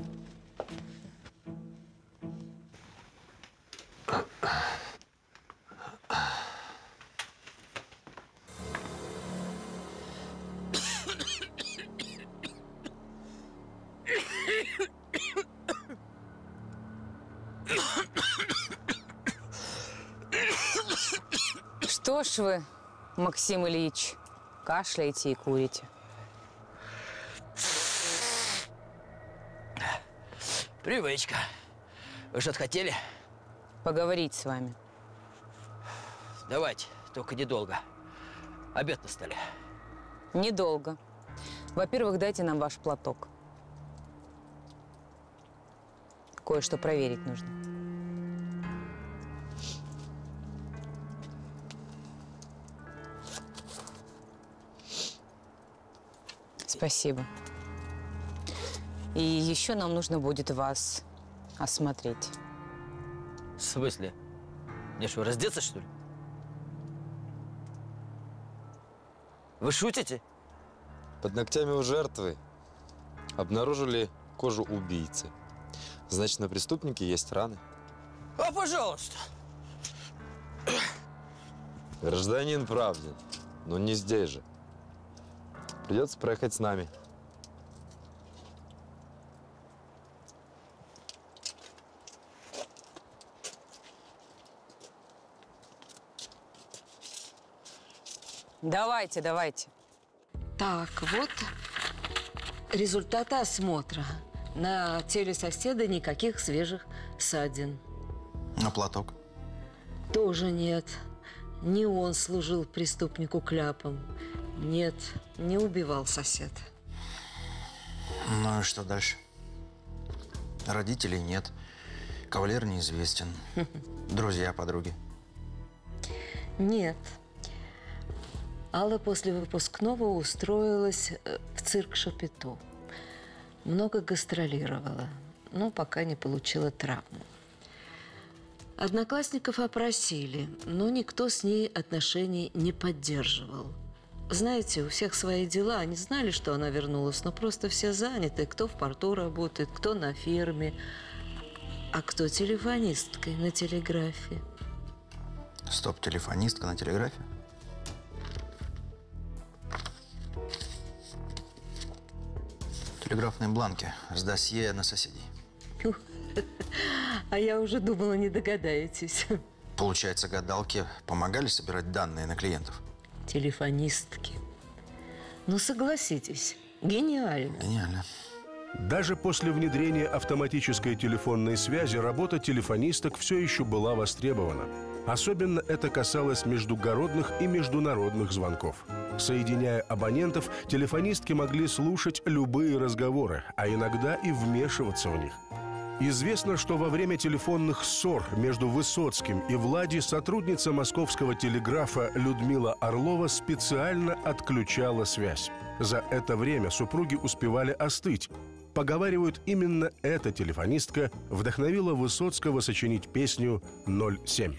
Что ж вы, Максим Ильич, кашляете и курите? Привычка. Вы что-то хотели? Поговорить с вами. Давайте, только недолго. Обед на столе. Недолго. Во-первых, дайте нам ваш платок. Кое-что проверить нужно. Спасибо. И еще нам нужно будет вас осмотреть. В смысле? Мне что, раздеться, что ли? Вы шутите? Под ногтями у жертвы обнаружили кожу убийцы. Значит, на преступнике есть раны. А, пожалуйста. Гражданин Правдин, но не здесь же. Придется проехать с нами. Давайте, давайте. Так, вот результаты осмотра. На теле соседа никаких свежих ссадин. А платок? Тоже нет. Не он служил преступнику кляпом. Нет, не убивал сосед. Ну и что дальше? Родителей нет. Кавалер неизвестен. Друзья, подруги? Нет. Алла после выпускного устроилась в цирк Шапито. Много гастролировала, но пока не получила травму. Одноклассников опросили, но никто с ней отношений не поддерживал. Знаете, у всех свои дела. Они знали, что она вернулась, но просто все заняты. Кто в порту работает, кто на ферме, а кто телефонисткой на телеграфе. Стоп, телефонистка на телеграфе? Телеграфные бланки с досье на соседей. А я уже думала, не догадаетесь. Получается, гадалки помогали собирать данные на клиентов? Телефонистки. Ну, согласитесь, гениально. Гениально. Даже после внедрения автоматической телефонной связи работа телефонисток все еще была востребована. Особенно это касалось междугородных и международных звонков. Соединяя абонентов, телефонистки могли слушать любые разговоры, а иногда и вмешиваться в них. Известно, что во время телефонных ссор между Высоцким и Влади сотрудница московского телеграфа Людмила Орлова специально отключала связь. За это время супруги успевали остыть. Поговаривают, именно эта телефонистка вдохновила Высоцкого сочинить песню «ноль семь».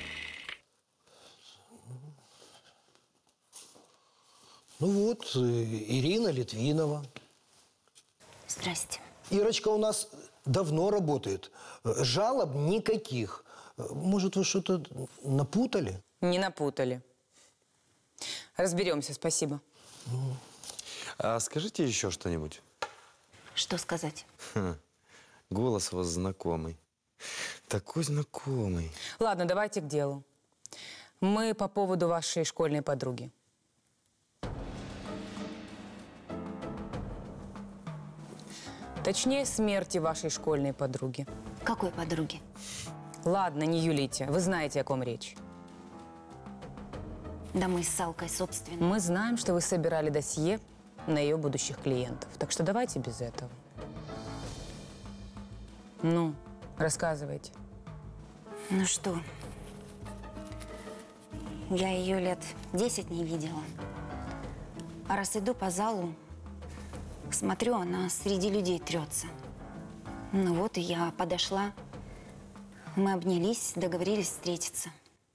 Ну вот, Ирина Литвинова. Здрасте. Ирочка у нас давно работает. Жалоб никаких. Может, вы что-то напутали? Не напутали. Разберемся, спасибо. А скажите еще что-нибудь. Что сказать? Хм, голос у вас знакомый. Такой знакомый. Ладно, давайте к делу. Мы по поводу вашей школьной подруги. Точнее, смерти вашей школьной подруги. Какой подруги? Ладно, не юлите. Вы знаете, о ком речь. Да мы с Алкой, собственно. Мы знаем, что вы собирали досье на ее будущих клиентов. Так что давайте без этого. Ну, рассказывайте. Ну что, я ее лет десять не видела. А раз иду по залу, смотрю, она среди людей трется. Ну вот и я подошла. Мы обнялись, договорились встретиться.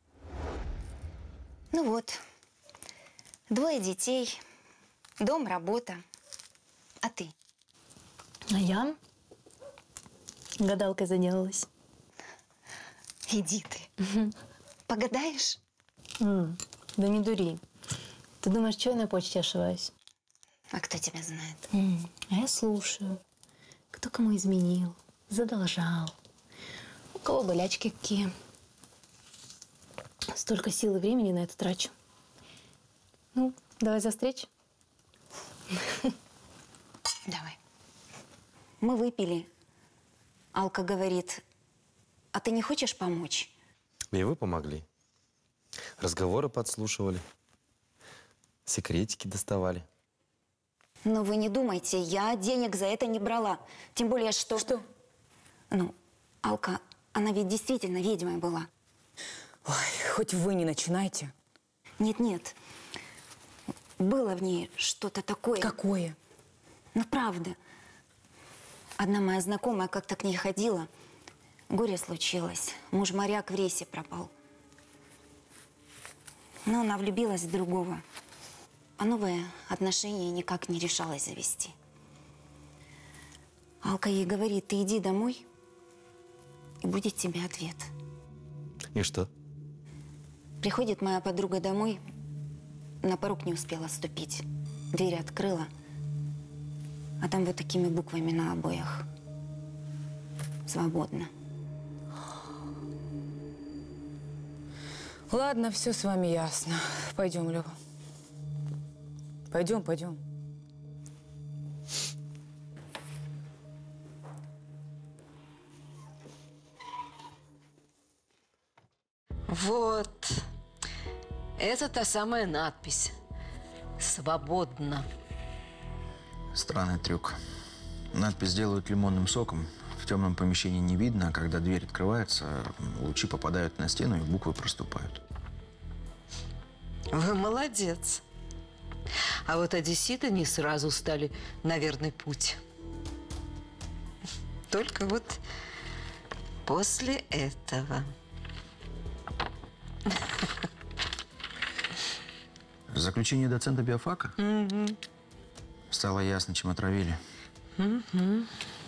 Ну вот, двое детей, дом, работа. А ты? А я гадалкой заделалась. Иди ты. Погадаешь? М, да не дури. Ты думаешь, что я на почте ошиваюсь? А кто тебя знает? М, а я слушаю. Кто кому изменил, задолжал. У кого болячки какие. Столько сил и времени на это трачу. Ну, давай за встречу. Давай. Мы выпили. Алка говорит, а ты не хочешь помочь? И вы помогли. Разговоры подслушивали. Секретики доставали. Но вы не думайте, я денег за это не брала. Тем более, что... Что? Ну, Алка, она ведь действительно ведьмой была. Ой, хоть вы не начинайте. Нет-нет. Было в ней что-то такое. Какое? Ну, правда. Одна моя знакомая как-то к ней ходила. Горе случилось. Муж-моряк в рейсе пропал. Но она влюбилась в другого. А новые отношения никак не решалась завести. Алка ей говорит, ты иди домой, и будет тебе ответ. И что? Приходит моя подруга домой, на порог не успела ступить. Дверь открыла, а там вот такими буквами на обоях. Свободно. Ладно, все с вами ясно. Пойдем, Лёва. Пойдем, пойдем. Вот. Это та самая надпись. Свободно. Странный трюк. Надпись делают лимонным соком. В темном помещении не видно, а когда дверь открывается, лучи попадают на стену и буквы проступают. Вы молодец. А вот одесситы не сразу стали на верный путь. Только вот после этого. Заключение доцента биофака? Угу. Стало ясно, чем отравили. Угу.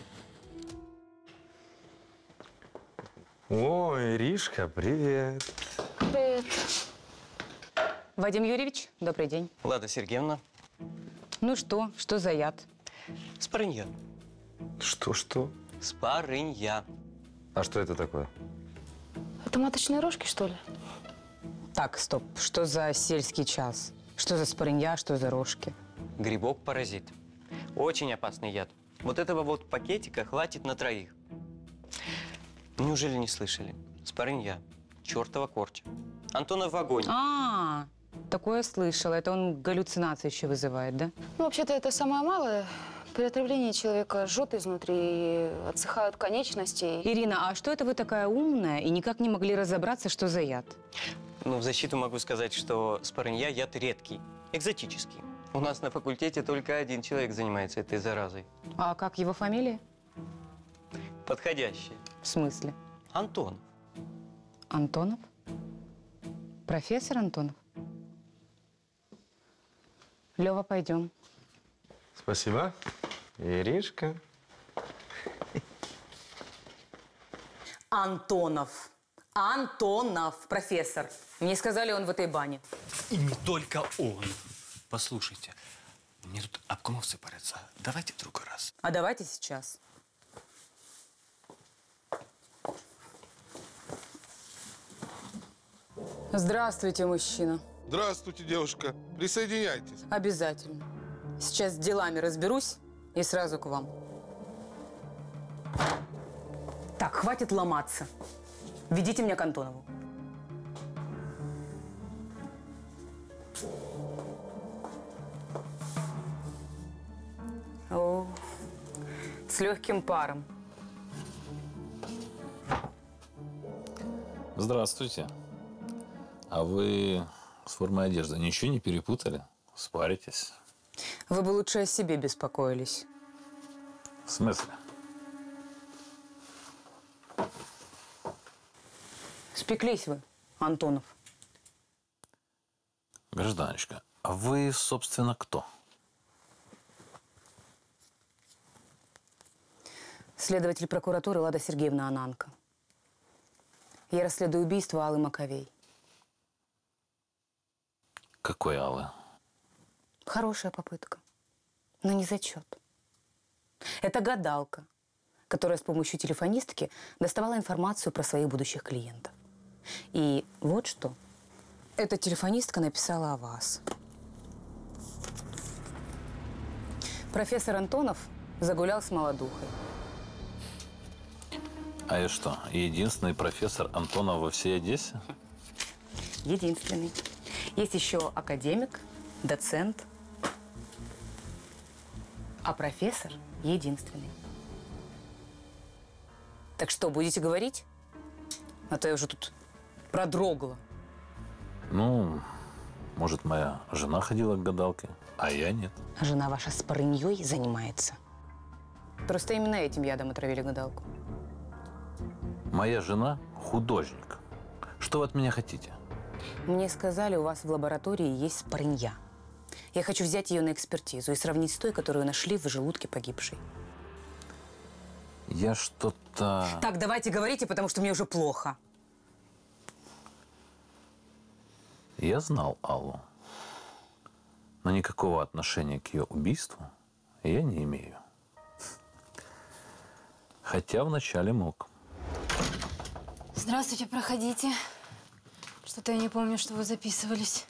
О, Иришка, привет. Привет. Вадим Юрьевич, добрый день. Лада Сергеевна. Ну что, что за яд? Спарынья. Что-что? Спарынья. А что это такое? Это маточные рожки, что ли? Так, стоп. Что за сельский час? Что за спарынья, что за рожки? Грибок-паразит. Очень опасный яд. Вот этого вот пакетика хватит на троих. Неужели не слышали? Спарынья. Чертова корча. Антонов огонь. А, такое слышала. Это он галлюцинации еще вызывает, да? Ну, вообще-то это самое малое. При отравлении человека жжет изнутри, отсыхают конечности. Ирина, а что это вы такая умная и никак не могли разобраться, что за яд? Ну, в защиту могу сказать, что спарынья яд редкий, экзотический. У нас на факультете только один человек занимается этой заразой. А как его фамилия? Подходящий. В смысле? Антонов. Антонов? Профессор Антонов? Лёва, пойдем. Спасибо. Иришка. Антонов. Антонов, профессор. Мне сказали, он в этой бане. И не только он. Послушайте, мне тут обкомовцы парятся. Давайте в другой раз. А давайте сейчас. Здравствуйте, мужчина. Здравствуйте, девушка. Присоединяйтесь. Обязательно. Сейчас с делами разберусь и сразу к вам. Хватит ломаться. Ведите меня к Антонову. О, с легким паром. Здравствуйте. А вы с формой одежды ничего не перепутали? Спаритесь? Вы бы лучше о себе беспокоились. В смысле? Спеклись вы, Антонов. Гражданочка, а вы, собственно, кто? Следователь прокуратуры Лада Сергеевна Ананко. Я расследую убийство Аллы Маковей. Какой Аллы? Хорошая попытка, но не зачет. Это гадалка, которая с помощью телефонистки доставала информацию про своих будущих клиентов. И вот что эта телефонистка написала о вас. Профессор Антонов загулял с молодухой. А я что, единственный профессор Антонов во всей Одессе? Единственный. Есть еще академик, доцент. А профессор единственный. Так что, будете говорить? А то я уже тут продрогла. Ну, может, моя жена ходила к гадалке, а я нет. А жена ваша с парыньей занимается. Просто именно этим ядом отравили гадалку. Моя жена художник. Что вы от меня хотите? Мне сказали, у вас в лаборатории есть спарынья. Я хочу взять ее на экспертизу и сравнить с той, которую нашли в желудке погибшей. Я что-то… Так, давайте говорите, потому что мне уже плохо. Я знал Аллу, но никакого отношения к ее убийству я не имею. Хотя вначале мог. Здравствуйте, проходите. Что-то я не помню, что вы записывались.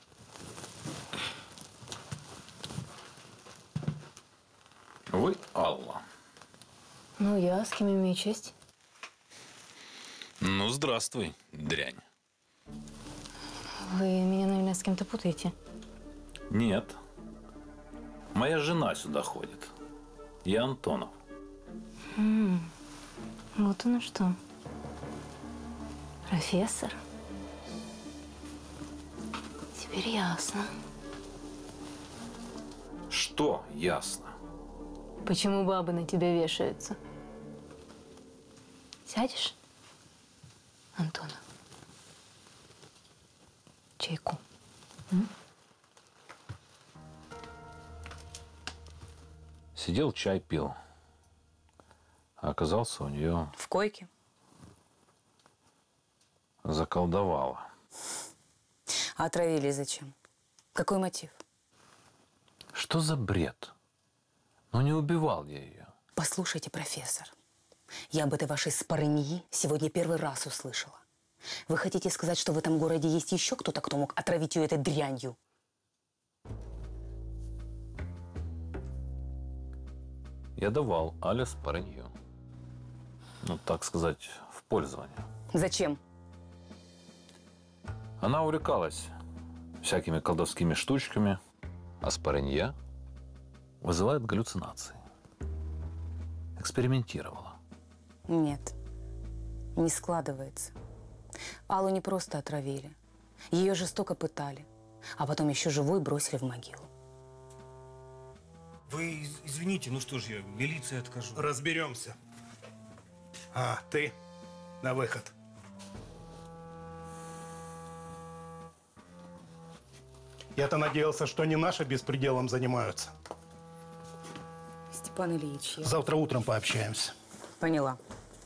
Вы Алла. Ну, я с кем имею честь? Ну, здравствуй, дрянь. Вы меня, наверное, с кем-то путаете. Нет. Моя жена сюда ходит. Я Антонов. М-м, вот оно что. Профессор. Теперь ясно. Что ясно? Почему бабы на тебя вешаются? Сядешь, Антонов? Чайку. М? Сидел, чай пил. А оказался у нее… В койке? Заколдовала. А отравили зачем? Какой мотив? Что за бред? Ну, не убивал я ее. Послушайте, профессор, я об этой вашей спарыньи сегодня первый раз услышала. Вы хотите сказать, что в этом городе есть еще кто-то, кто мог отравить ее этой дрянью? Я давал Але спарынью. Ну, так сказать, в пользование. Зачем? Она увлекалась всякими колдовскими штучками, а спарынья вызывает галлюцинации. Экспериментировала. Нет, не складывается. Аллу не просто отравили. Ее жестоко пытали, а потом еще живой бросили в могилу. Вы извините, ну что ж я, милиции откажу. Разберемся. А, ты на выход. Я-то надеялся, что не наши беспределом занимаются. Степан Ильич, я… Завтра утром пообщаемся. Поняла.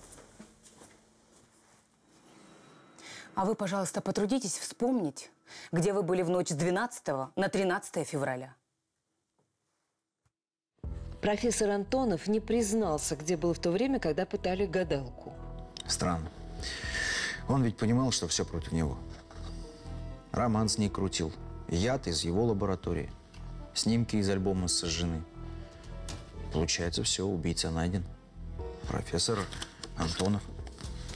А вы, пожалуйста, потрудитесь вспомнить, где вы были в ночь с двенадцатого на тринадцатое февраля. Профессор Антонов не признался, где был в то время, когда пытали гадалку. Странно. Он ведь понимал, что все против него. Роман с ней крутил. Яд из его лаборатории. Снимки из альбома сожжены. Получается, все, убийца найден. Профессор Антонов.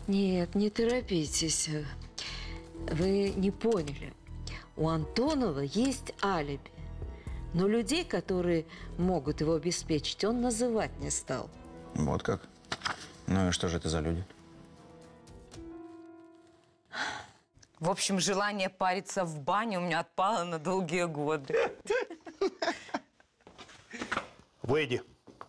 Нет, не торопитесь. Вы не поняли. У Антонова есть алиби. Но людей, которые могут его обеспечить, он называть не стал. Вот как? Ну и что же это за люди? В общем, желание париться в бане у меня отпало на долгие годы. Выйди.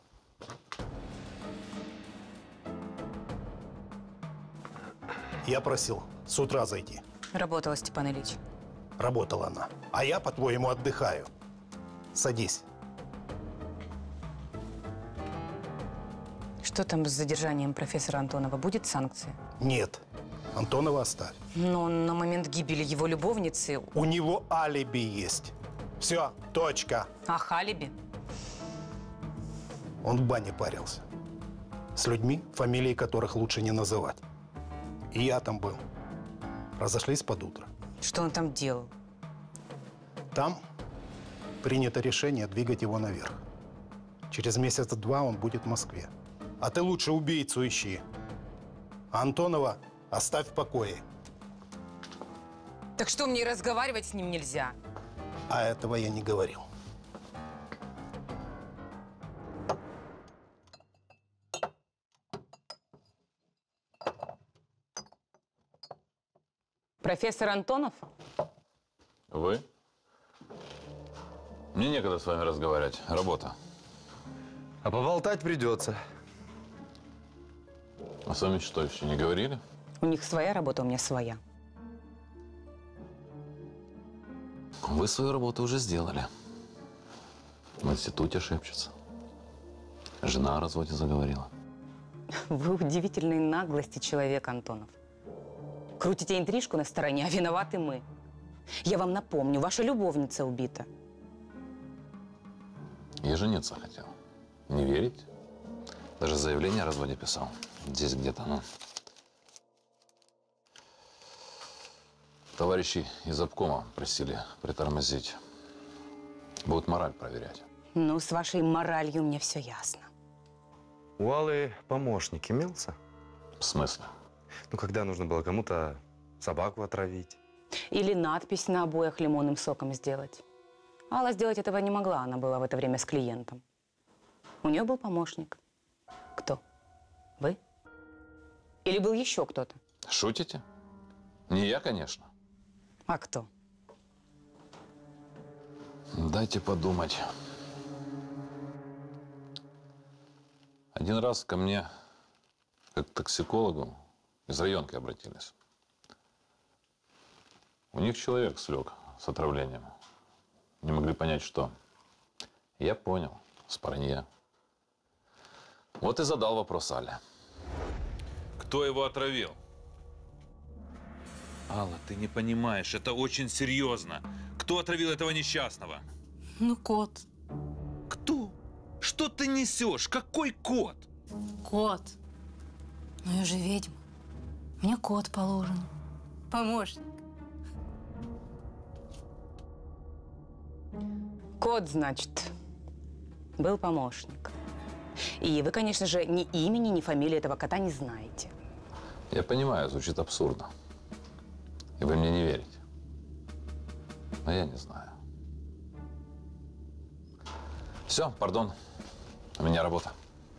Я просил с утра зайти. Работала, Степан Ильич. Работала она. А я, по-твоему, отдыхаю. Садись. Что там с задержанием профессора Антонова? Будет санкция? Нет. Антонова оставь. Но на момент гибели его любовницы... У него алиби есть. Все, точка. Ах, алиби? Он в бане парился. С людьми, фамилии которых лучше не называть. И я там был. Разошлись под утро. Что он там делал? Там принято решение двигать его наверх. Через месяц-два он будет в Москве. А ты лучше убийцу ищи. А Антонова оставь в покое. Так что, мне и разговаривать с ним нельзя? А этого я не говорил. Профессор Антонов? Вы? Мне некогда с вами разговаривать. Работа. А поболтать придется. А с вами что, еще не говорили? У них своя работа, у меня своя. Вы свою работу уже сделали. В институте шепчутся. Жена о разводе заговорила. Вы удивительной наглости человек, Антонов. Крутите интрижку на стороне, а виноваты мы. Я вам напомню, ваша любовница убита. Я жениться хотел. Не верить? Даже заявление о разводе писал. Здесь где-то, ну. Товарищи из обкома просили притормозить. Будут мораль проверять. Ну, с вашей моралью мне все ясно. У Аллы помощник имелся? В смысле? Ну, когда нужно было кому-то собаку отравить. Или надпись на обоях лимонным соком сделать. Алла сделать этого не могла, она была в это время с клиентом. У нее был помощник. Кто? Вы? Или был еще кто-то? Шутите? Не я, конечно. А кто? Дайте подумать. Один раз ко мне, как к токсикологу, из районки обратились. У них человек слег с отравлением. Не могли понять, что. Я понял. Споронья. Вот и задал вопрос Але. Кто его отравил? Алла, ты не понимаешь, это очень серьезно. Кто отравил этого несчастного? Ну, кот. Кто? Что ты несешь? Какой кот? Кот. Ну, я же ведьма. Мне кот положен. Помощник. Кот, значит, был помощник. И вы, конечно же, ни имени, ни фамилии этого кота не знаете. Я понимаю, звучит абсурдно. И вы мне не верите. Но я не знаю. Все, пардон. У меня работа.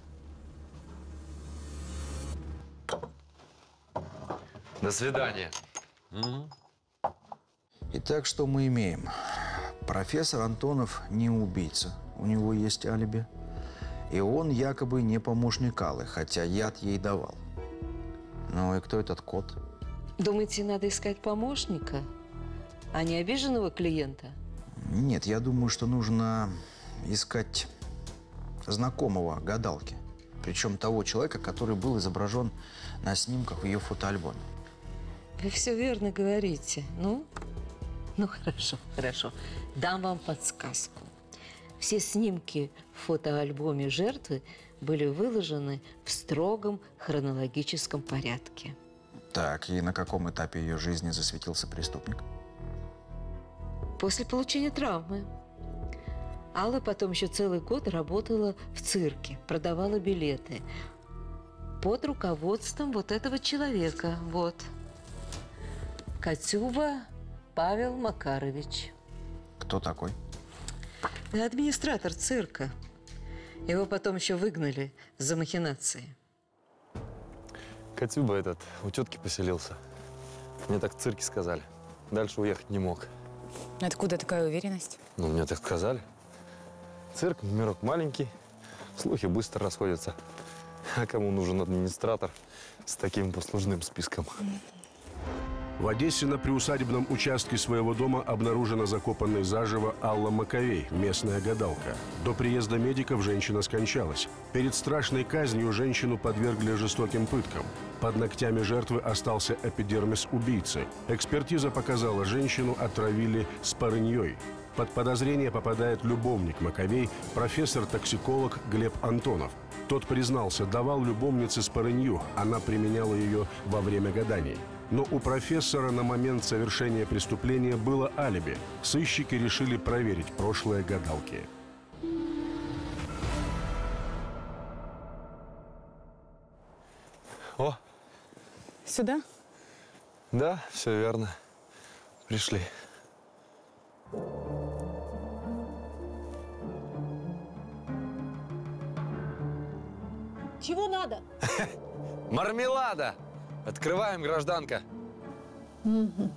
До свидания. Угу. Итак, что мы имеем? Профессор Антонов не убийца. У него есть алиби. И он якобы не помощник Аллы, хотя яд ей давал. Ну и кто этот кот? Думаете, надо искать помощника, а не обиженного клиента? Нет, я думаю, что нужно искать знакомого гадалки. Причем того человека, который был изображен на снимках в ее фотоальбоме. Вы все верно говорите. Ну, ну хорошо, хорошо. Дам вам подсказку. Все снимки в фотоальбоме жертвы были выложены в строгом хронологическом порядке. Так, и на каком этапе ее жизни засветился преступник? После получения травмы. Алла потом еще целый год работала в цирке, продавала билеты. под руководством вот этого человека. Вот. Катюба Павел Макарович. Кто такой? Администратор цирка. Его потом еще выгнали за махинации. Катюба этот у тетки поселился. Мне так в цирке сказали. Дальше уехать не мог. Откуда такая уверенность? Ну, мне так сказали. Цирк, мирок маленький, слухи быстро расходятся. А кому нужен администратор с таким послужным списком? В Одессе на приусадебном участке своего дома обнаружена закопанной заживо Алла Маковей, местная гадалка. До приезда медиков женщина скончалась. Перед страшной казнью женщину подвергли жестоким пыткам. Под ногтями жертвы остался эпидермис убийцы. Экспертиза показала, женщину отравили спорыньей. Под подозрение попадает любовник Маковей, профессор-токсиколог Глеб Антонов. Тот признался, давал любовнице спорынью, она применяла ее во время гаданий. Но у профессора на момент совершения преступления было алиби. Сыщики решили проверить прошлое гадалки. О! Сюда? Да, все верно. Пришли. Чего надо? Мармелада! Открываем, гражданка. Угу.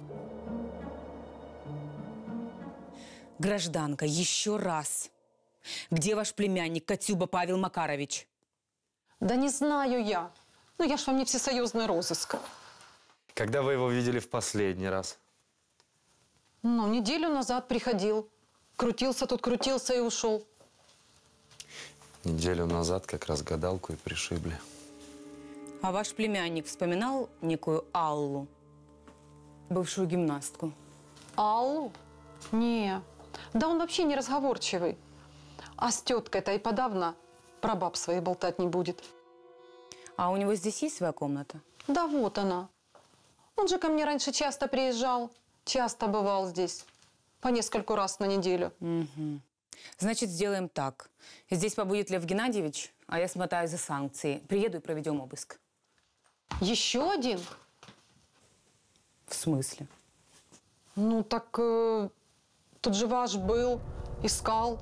Гражданка, еще раз. Где ваш племянник Катюба Павел Макарович? Да не знаю я. Ну, я ж вам не всесоюзный розыск. Когда вы его видели в последний раз? Ну, неделю назад приходил. Крутился тут, крутился и ушел. Неделю назад как раз гадалку и пришибли. А ваш племянник вспоминал некую Аллу, бывшую гимнастку? Аллу? Не. Да он вообще не разговорчивый. А с теткой-то и подавно про баб своих болтать не будет. А у него здесь есть своя комната? Да вот она. Он же ко мне раньше часто приезжал. Часто бывал здесь. По нескольку раз на неделю. Угу. Значит, сделаем так. Здесь побудет Лев Геннадьевич, а я смотаюсь за санкции. Приеду и проведем обыск. Еще один? В смысле? Ну, так э, тут же ваш был, искал.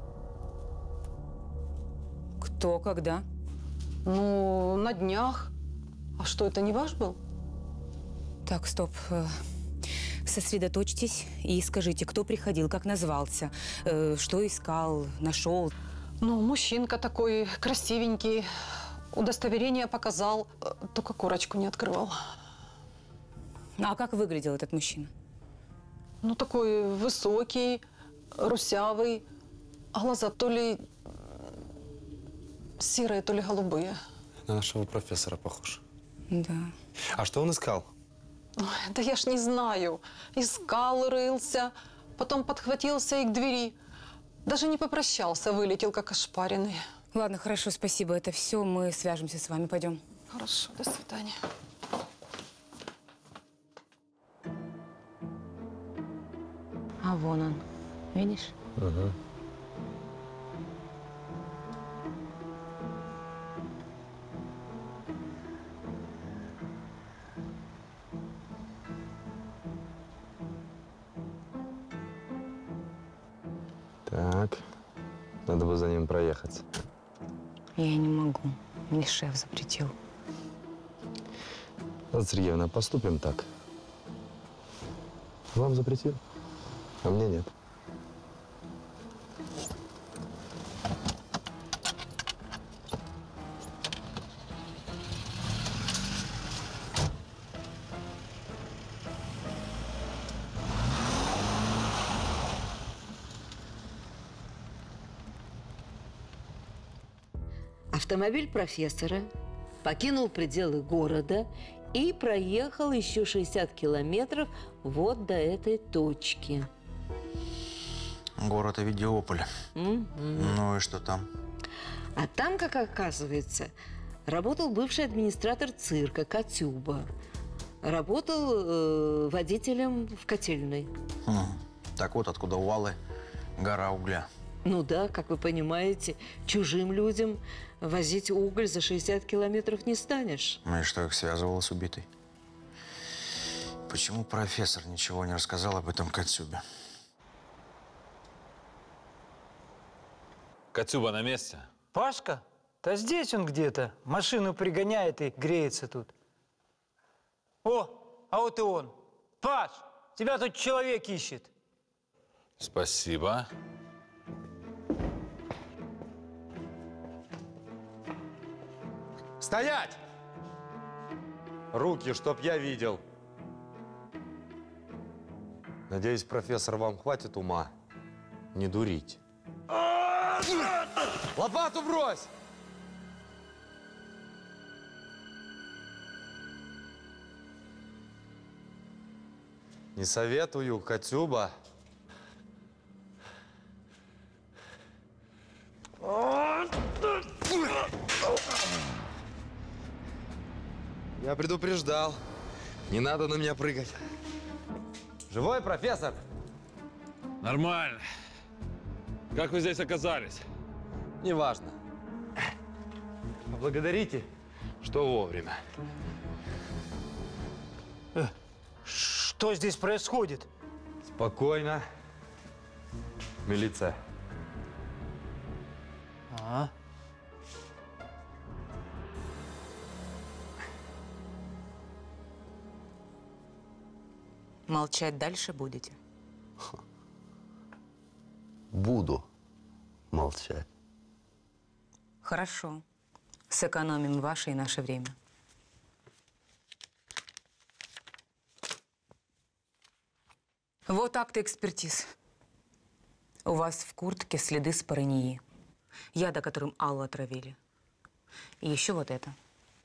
Кто, когда? Ну, на днях. А что, это не ваш был? Так, стоп. Сосредоточьтесь и скажите, кто приходил, как назвался, э, что искал, нашел. Ну, мужчинка такой, красивенький. Удостоверение показал, только корочку не открывал. А как выглядел этот мужчина? Ну, такой высокий, русявый, а глаза то ли серые, то ли голубые. На нашего профессора похож. Да. А что он искал? Ой, да я ж не знаю. Искал, рылся, потом подхватился и к двери. Даже не попрощался, вылетел как ошпаренный. Ладно, хорошо, спасибо. Это все. Мы свяжемся с вами. Пойдем. Хорошо, до свидания. А вон он. Видишь? Угу. Так, надо бы за ним проехаться. Я не могу. Мне шеф запретил. Надо, Сергеевна, поступим так. Вам запретил, а мне нет. Автомобиль профессора покинул пределы города и проехал еще шестьдесят километров вот до этой точки. Город Овидиополь. Mm-hmm. Ну и что там? А там, как оказывается, работал бывший администратор цирка Катюба. Работал э, водителем в котельной. Хм. Так вот, откуда у Аллы гора угля. Ну да, как вы понимаете, чужим людям возить уголь за шестьдесят километров не станешь. Ну и что их связывало с убитой? Почему профессор ничего не рассказал об этом Кацюбе? Кацюба на месте? Пашка? Да здесь он где-то. Машину пригоняет и греется тут. О, а вот и он. Паш, тебя тут человек ищет. Спасибо. Стоять! Руки, чтоб я видел. Надеюсь, профессор, вам хватит ума не дурить. Лопату брось! Не советую, Катюба. Я предупреждал. Не надо на меня прыгать. Живой, профессор? Нормально. Как вы здесь оказались? Неважно. Поблагодарите, что вовремя. Что здесь происходит? Спокойно. Милиция. А? Молчать дальше будете? Буду молчать. Хорошо. Сэкономим ваше и наше время. Вот акты экспертиз. У вас в куртке следы спорыньи. Яда, которым Аллу отравили. И еще вот это.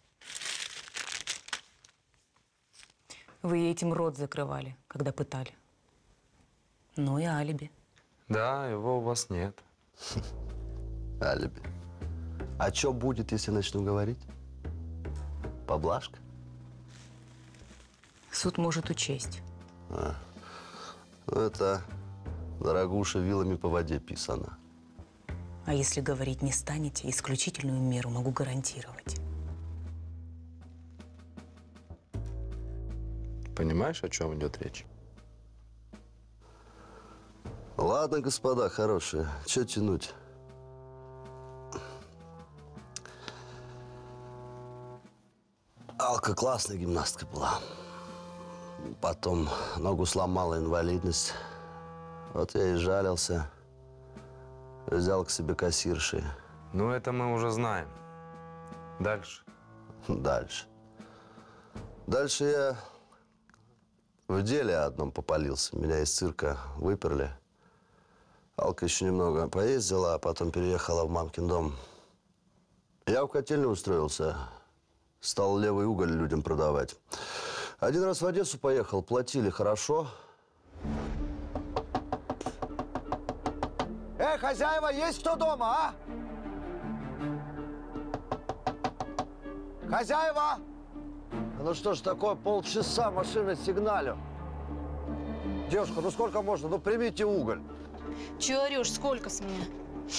Вы ей этим рот закрывали, когда пытали. Ну и алиби. Да, его у вас нет. Алиби. А что будет, если начну говорить? Поблажка? Суд может учесть. А. Ну, это, дорогуша, вилами по воде писано. А если говорить не станете, исключительную меру могу гарантировать. Понимаешь, о чем идет речь? Ладно, господа хорошие, что тянуть? Алка классная гимнастка была. Потом ногу сломала, инвалидность. Вот я и жалился. Взял к себе кассирши. Ну, это мы уже знаем. Дальше? Дальше. Дальше я в деле одном попалился. Меня из цирка выперли. Алка еще немного поездила, а потом переехала в мамкин дом. Я в котельную устроился. Стал левый уголь людям продавать. Один раз в Одессу поехал, платили хорошо. Эй, хозяева, есть кто дома, а? Хозяева! Ну что ж такое, полчаса машина сигналю. Девушка, ну сколько можно? Ну примите уголь. Чего орешь? Сколько с меня?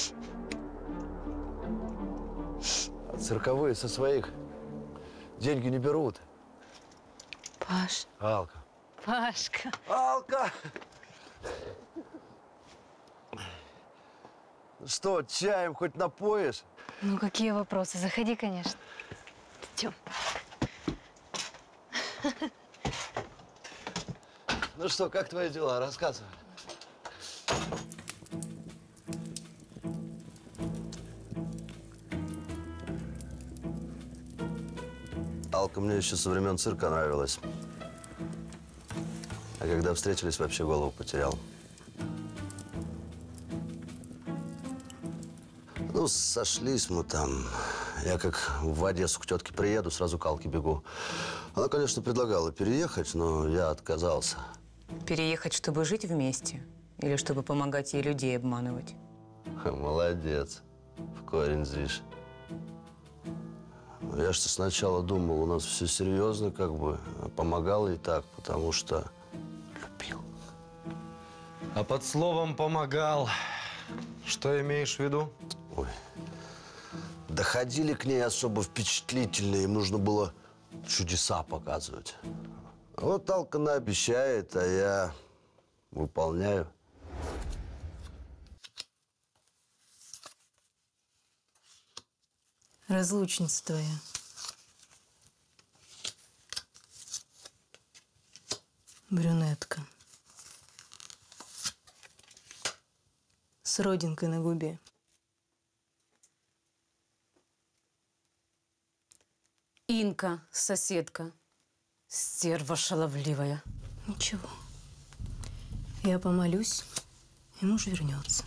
А цирковые со своих деньги не берут. Паш. Алка. Пашка. Алка! Что, чаем хоть напоишь? Ну, какие вопросы? Заходи, конечно. Идем. Ну что, как твои дела? Рассказывай. Алка мне еще со времен цирка нравилась. А когда встретились, вообще голову потерял. Ну, сошлись мы там. Я как в Одессу к тетке приеду, сразу к Алке бегу. Она, конечно, предлагала переехать, но я отказался. Переехать, чтобы жить вместе? Или чтобы помогать ей людей обманывать? Молодец. В корень зришь. Я что сначала думал, у нас все серьезно, как бы. Помогал ей так, потому что любил. А под словом «помогал» Что имеешь в виду? Ой. Доходили к ней особо впечатлительные, им нужно было чудеса показывать. Вот Алка наобещает, а я выполняю. Разлучница твоя. Брюнетка. С родинкой на губе. Инка, соседка. Стерва шаловливая. Ничего. Я помолюсь, и муж вернется.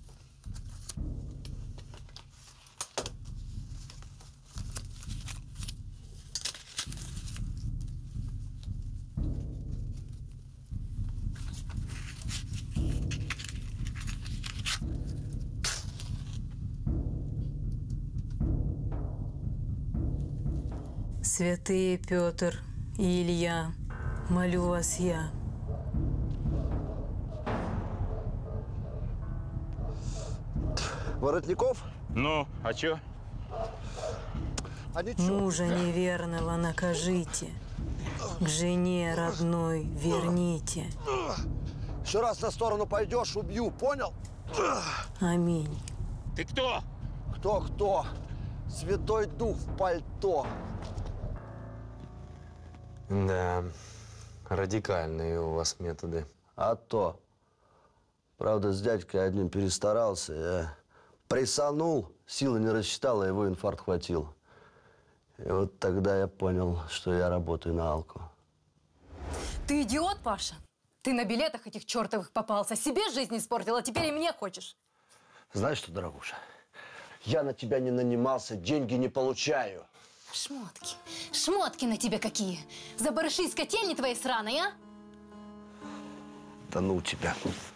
Святые Петр и Илья, молю вас я. Воротников? Ну, а чё? А Мужа неверного накажите, к жене родной верните. Еще раз на сторону пойдешь, убью, понял? Аминь. Ты кто? Кто-кто? Святой Дух в пальто. Да, радикальные у вас методы. А то. Правда, с дядькой одним перестарался. Я прессанул, силы не рассчитал, а его инфаркт хватил. И вот тогда я понял, что я работаю на Алку. Ты идиот, Паша? Ты на билетах этих чертовых попался. Себе жизнь испортил, а теперь и мне хочешь. Знаешь что, дорогуша, я на тебя не нанимался, деньги не получаю. Шмотки. Шмотки на тебе какие. За барыши из котельни твоей сраной, а? Да ну тебя.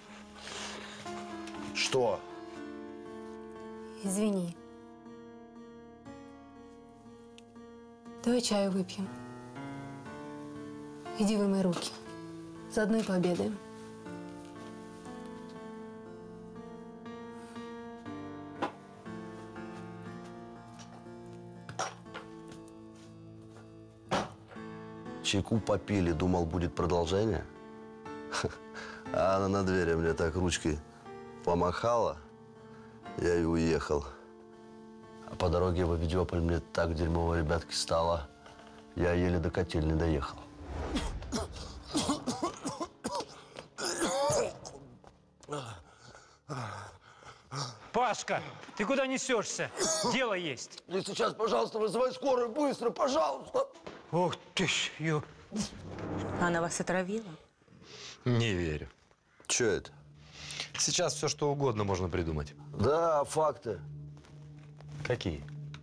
Что? Извини. Давай чаю выпьем. Иди вымой руки. Заодно и пообедаем. Чайку попили, думал, будет продолжение. А она на двери мне так ручкой помахала, я и уехал. А по дороге в Авидиополь мне так дерьмово, ребятки, стало. Я еле до котельни доехал. Пашка, ты куда несешься? Дело есть. И сейчас, пожалуйста, вызывай скорую, быстро, пожалуйста. Ух ты ж, ё... Она вас отравила? Не верю. Че это? Сейчас все, что угодно можно придумать. Да, факты. Какие?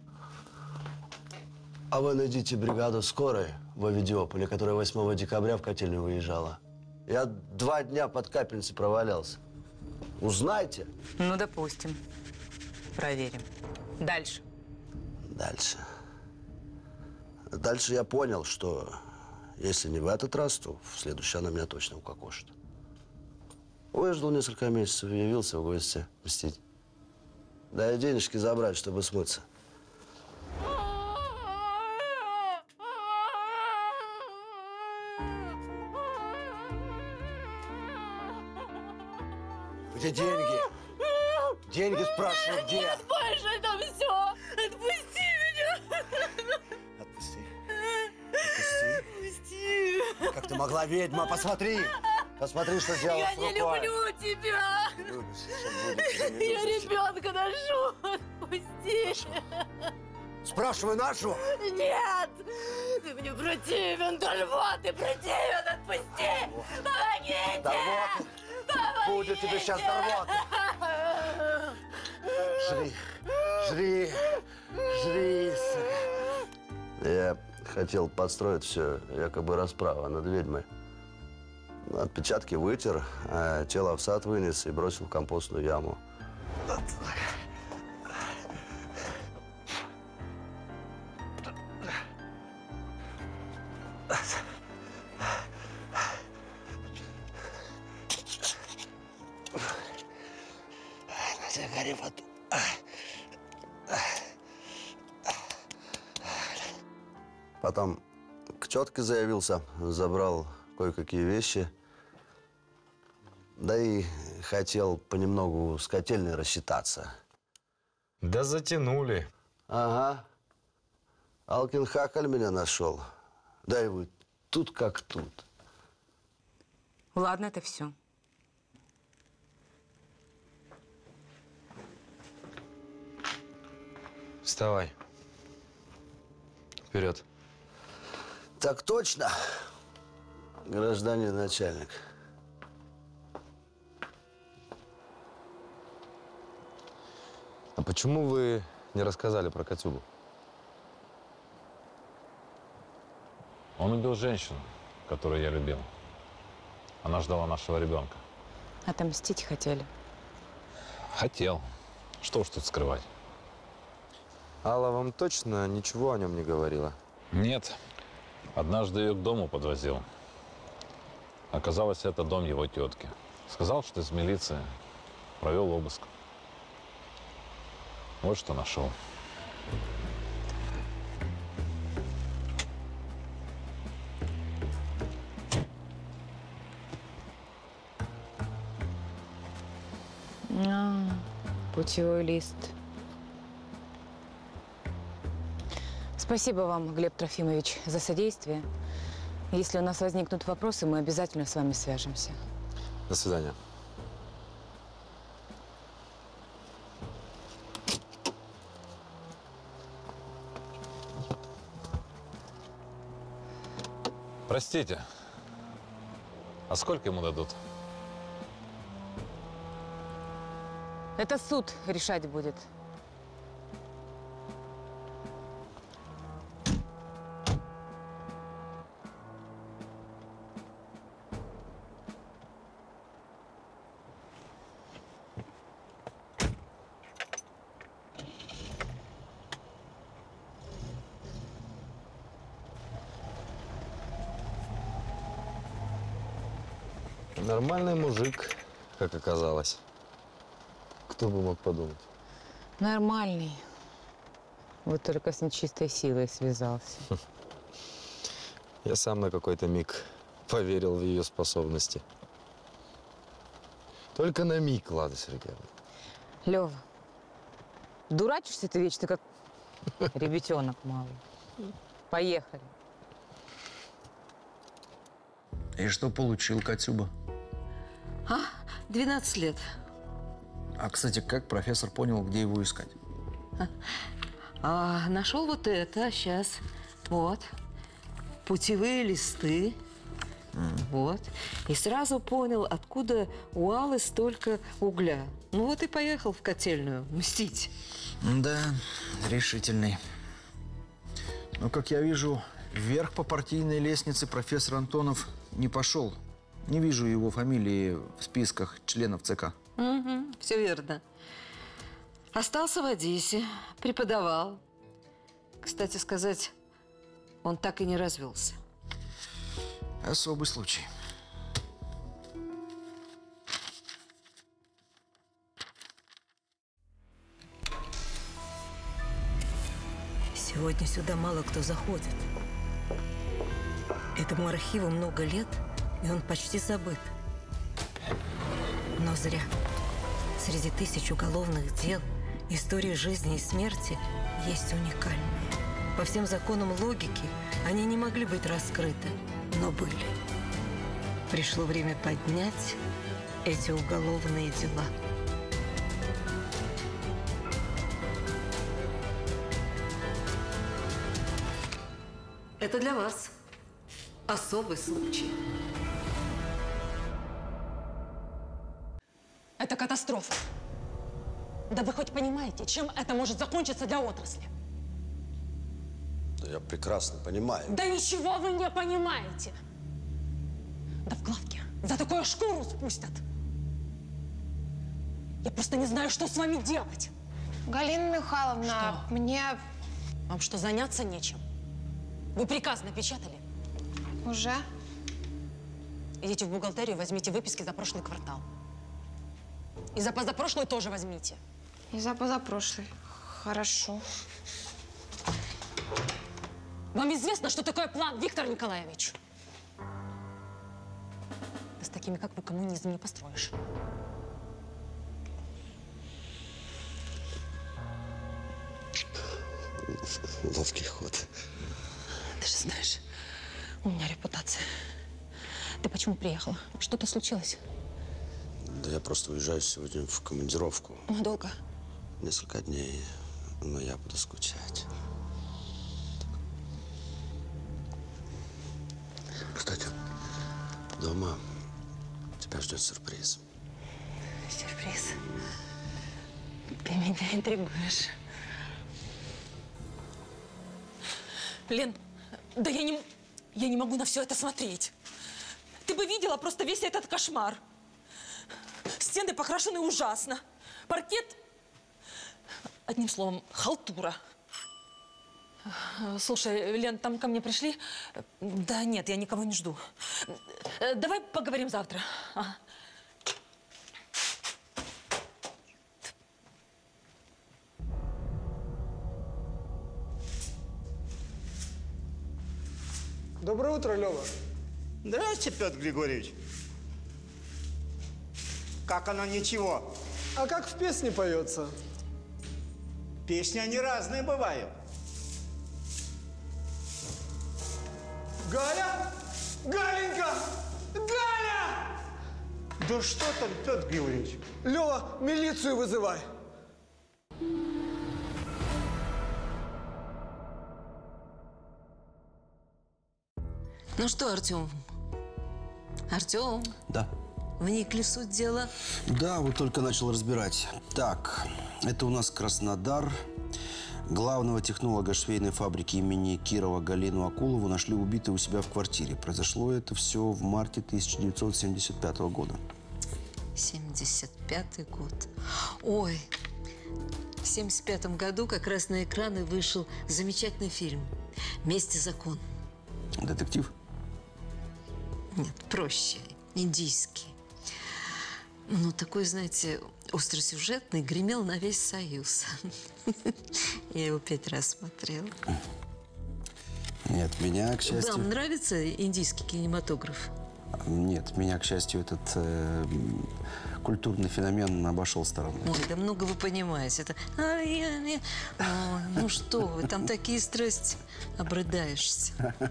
А вы найдите бригаду скорой в Авидиополе, которая восьмого декабря в котельню выезжала. Я два дня под капельницей провалялся. Узнайте. Ну, допустим. Проверим. Дальше. Дальше. Дальше я понял, что если не в этот раз, то в следующий она меня точно укокошит. Выждал несколько месяцев и явился в гости мстить. Да и денежки забрать, чтобы смыться. Где деньги? Деньги спрашиваю, где? Нет, Паша, это все! Отпусти меня! Отпусти. Отпусти. Отпусти! Как ты могла, ведьма? Посмотри! Посмотри, что сделала Я с не рукой. люблю тебя! Я ребенка ношу! Отпусти! Спрашивай нашу! Нет! Ты мне противен, до льва! Ты противен! Отпусти! Помогите! Да вот! Будет тебе сейчас дорваться! Жри! Жри! Жри! Я хотел подстроить все, якобы расправа над ведьмой. Отпечатки вытер, а тело в сад вынес и бросил в компостную яму. Катя, гори в аду. Потом к тетке заявился, забрал кое-какие вещи. Да и хотел понемногу с котельной рассчитаться. Да затянули. Ага. Алкин Хакаль меня нашел. Да и вы тут как тут. Ладно, это все. Вставай. Вперед. Так точно, гражданин начальник. А почему вы не рассказали про Катюбу? Он убил женщину, которую я любил. Она ждала нашего ребенка. Отомстить хотели? Хотел. Что уж тут скрывать. Алла вам точно ничего о нем не говорила? Нет. Однажды ее к дому подвозил. Оказалось, это дом его тетки. Сказал, что из милиции. Провел обыск. Вот что нашел. А, путевой лист. Спасибо вам, Глеб Трофимович, за содействие. Если у нас возникнут вопросы, мы обязательно с вами свяжемся. До свидания. Простите, а сколько ему дадут? Это суд решать будет. Нормальный мужик, как оказалось. Кто бы мог подумать? Нормальный. Вот только с нечистой силой связался. Я сам на какой-то миг поверил в ее способности. Только на миг, Лада Сергеевна. Лёва, дурачишься ты вечно, как ребятенок малый. Поехали. И что получил Катюба? А, двенадцать лет. А, кстати, как профессор понял, где его искать? А, нашел вот это, сейчас. Вот. Путевые листы. Mm. Вот. И сразу понял, откуда у Аллы столько угля. Ну вот и поехал в котельную мстить. Да, решительный. Но, как я вижу, вверх по партийной лестнице профессор Антонов не пошел. Не вижу его фамилии в списках членов ЦК. Угу, все верно. Остался в Одессе, преподавал. Кстати сказать, он так и не развелся. Особый случай. Сегодня сюда мало кто заходит. Этому архиву много лет, и он почти забыт. Но зря. Среди тысяч уголовных дел истории жизни и смерти есть уникальные. По всем законам логики они не могли быть раскрыты, но были. Пришло время поднять эти уголовные дела. Это для вас особый случай. Это катастрофа. Да вы хоть понимаете, чем это может закончиться для отрасли? Да я прекрасно понимаю. Да ничего вы не понимаете. Да в главке за такое шкуру спустят. Я просто не знаю, что с вами делать. Галина Михайловна, что? мне… Вам что, заняться нечем? Вы приказ напечатали? Уже? Идите в бухгалтерию, возьмите выписки за прошлый квартал. И за позапрошлый тоже возьмите. И за позапрошлый. Хорошо. Вам известно, что такое план, Виктор Николаевич? Да с такими, как вы, коммунизм не построишь. Ловкий ход. Ты же знаешь, у меня репутация. Ты почему приехала? Что-то случилось? Да я просто уезжаю сегодня в командировку. Надолго? Несколько дней, но я буду скучать. Кстати, дома тебя ждет сюрприз. Сюрприз? Ты меня интригуешь. Лен, да я не, я не могу на все это смотреть. Ты бы видела просто весь этот кошмар. Стены покрашены ужасно. Паркет, одним словом, халтура. Слушай, Лен, там ко мне пришли. Да нет, я никого не жду. Давай поговорим завтра. Ага. Доброе утро, Лёва. Здравствуйте, Петр Григорьевич. Как оно, ничего? А как в песне поется? Песни, они разные бывают. Галя? Галенька! Галя! Да что там, Петр Григорьевич? Лёва, милицию вызывай. Ну что, Артем? Артем? Да. Вникли в суть дела? Да, вот только начал разбирать. Так, это у нас Краснодар. Главного технолога швейной фабрики имени Кирова Галину Акулову нашли убитой у себя в квартире. Произошло это все в марте тысяча девятьсот семьдесят пятого года. семьдесят пятый год. Ой, в семьдесят пятом году как раз на экраны вышел замечательный фильм «Месть и закон». Детектив? Нет, проще, индийский. Ну, такой, знаете, остросюжетный, гремел на весь Союз. Я его пять раз смотрела. Нет, меня, к счастью… Вам нравится индийский кинематограф? Нет, меня, к счастью, этот э, культурный феномен обошел стороной. Ой, да много вы понимаете. Это… Ой, ну что вы, там такие страсти, обрыдаешься.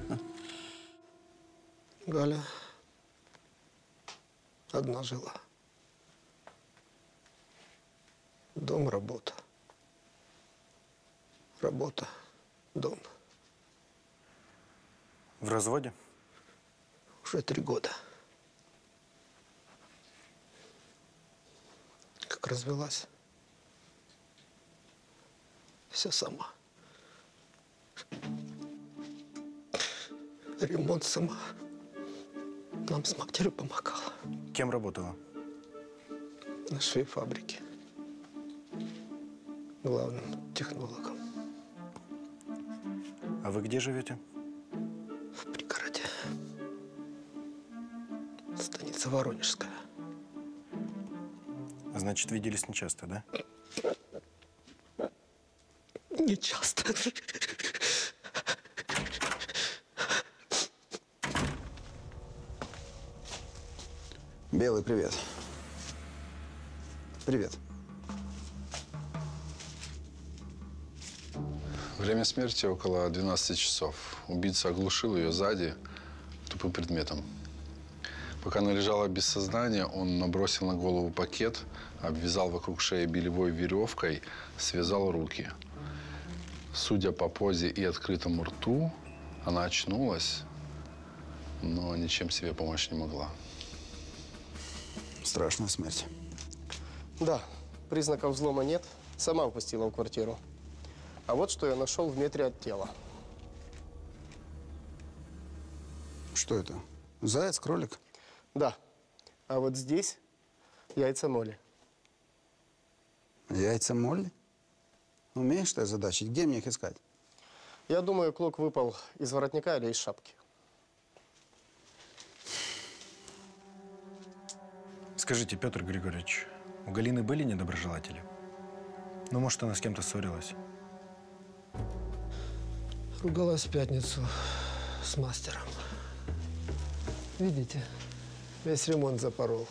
Галя одна жила. Дом, работа. Работа, дом. В разводе? Уже три года. Как развелась. Все сама. Ремонт сама. Нам с матерью помогала. Кем работала? На швейфабрике. Главным технологом. А вы где живете? В пригороде. Станица Воронежская. Значит, виделись нечасто, да? Не часто. Белый, привет. Привет. Время смерти около двенадцати часов. Убийца оглушил ее сзади тупым предметом. Пока она лежала без сознания, он набросил на голову пакет, обвязал вокруг шеи белевой веревкой, связал руки. Судя по позе и открытому рту, она очнулась, но ничем себе помочь не могла. Страшная смерть. Да, признаков взлома нет. Сама упустила в квартиру. А вот что я нашел в метре от тела. Что это? Заяц, кролик? Да. А вот здесь яйца моли. Яйца моли? Умеешь ты озадачить? Где мне их искать? Я думаю, клок выпал из воротника или из шапки. Скажите, Петр Григорьевич, У Галины были недоброжелатели? Ну, может, она с кем-то ссорилась? Ругалась в пятницу с мастером. Видите, весь ремонт запорол.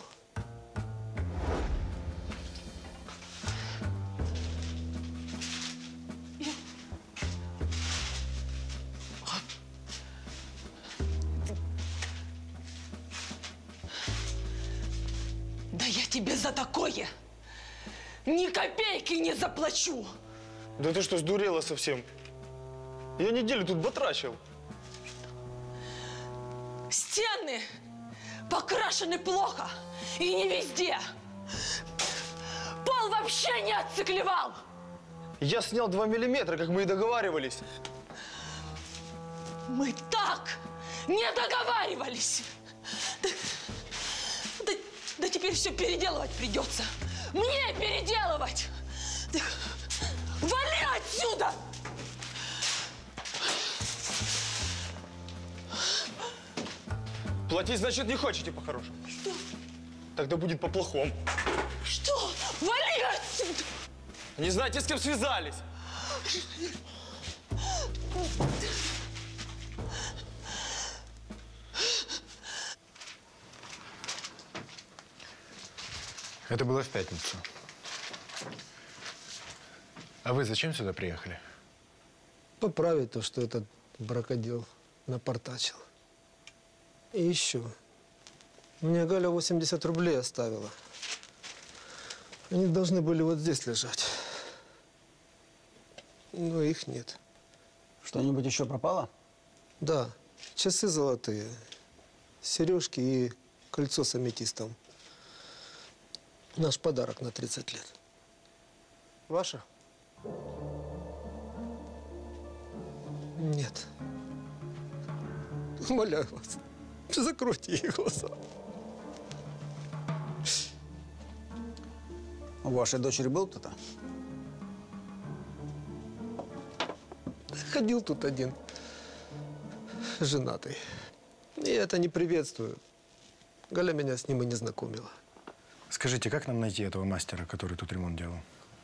Да я тебе за такое ни копейки не заплачу. Да ты что, сдурела совсем? Я неделю тут батрачил. Стены покрашены плохо и не везде. Пол вообще не отциклевал. Я снял два миллиметра, как мы и договаривались. Мы так не договаривались. Да, да, да теперь все переделывать придется. Мне переделывать. Да, вали отсюда! Платить, значит, не хотите по-хорошему? Что? Тогда будет по-плохому. Что? Вали отсюда! Не знаете, с кем связались? Это было в пятницу. А вы зачем сюда приехали? Поправить то, что этот бракодел напортачил. И еще. Мне Галя восемьдесят рублей оставила. Они должны были вот здесь лежать. Но их нет. Что-нибудь еще пропало? Да. Часы золотые, сережки и кольцо с аметистом. Наш подарок на тридцать лет. Ваше? Нет. Умоляю вас, закройте ей глаза. У вашей дочери был кто-то? Ходил тут один, женатый. И это не приветствую. Галя меня с ним и не знакомила. Скажите, как нам найти этого мастера, который тут ремонт делал?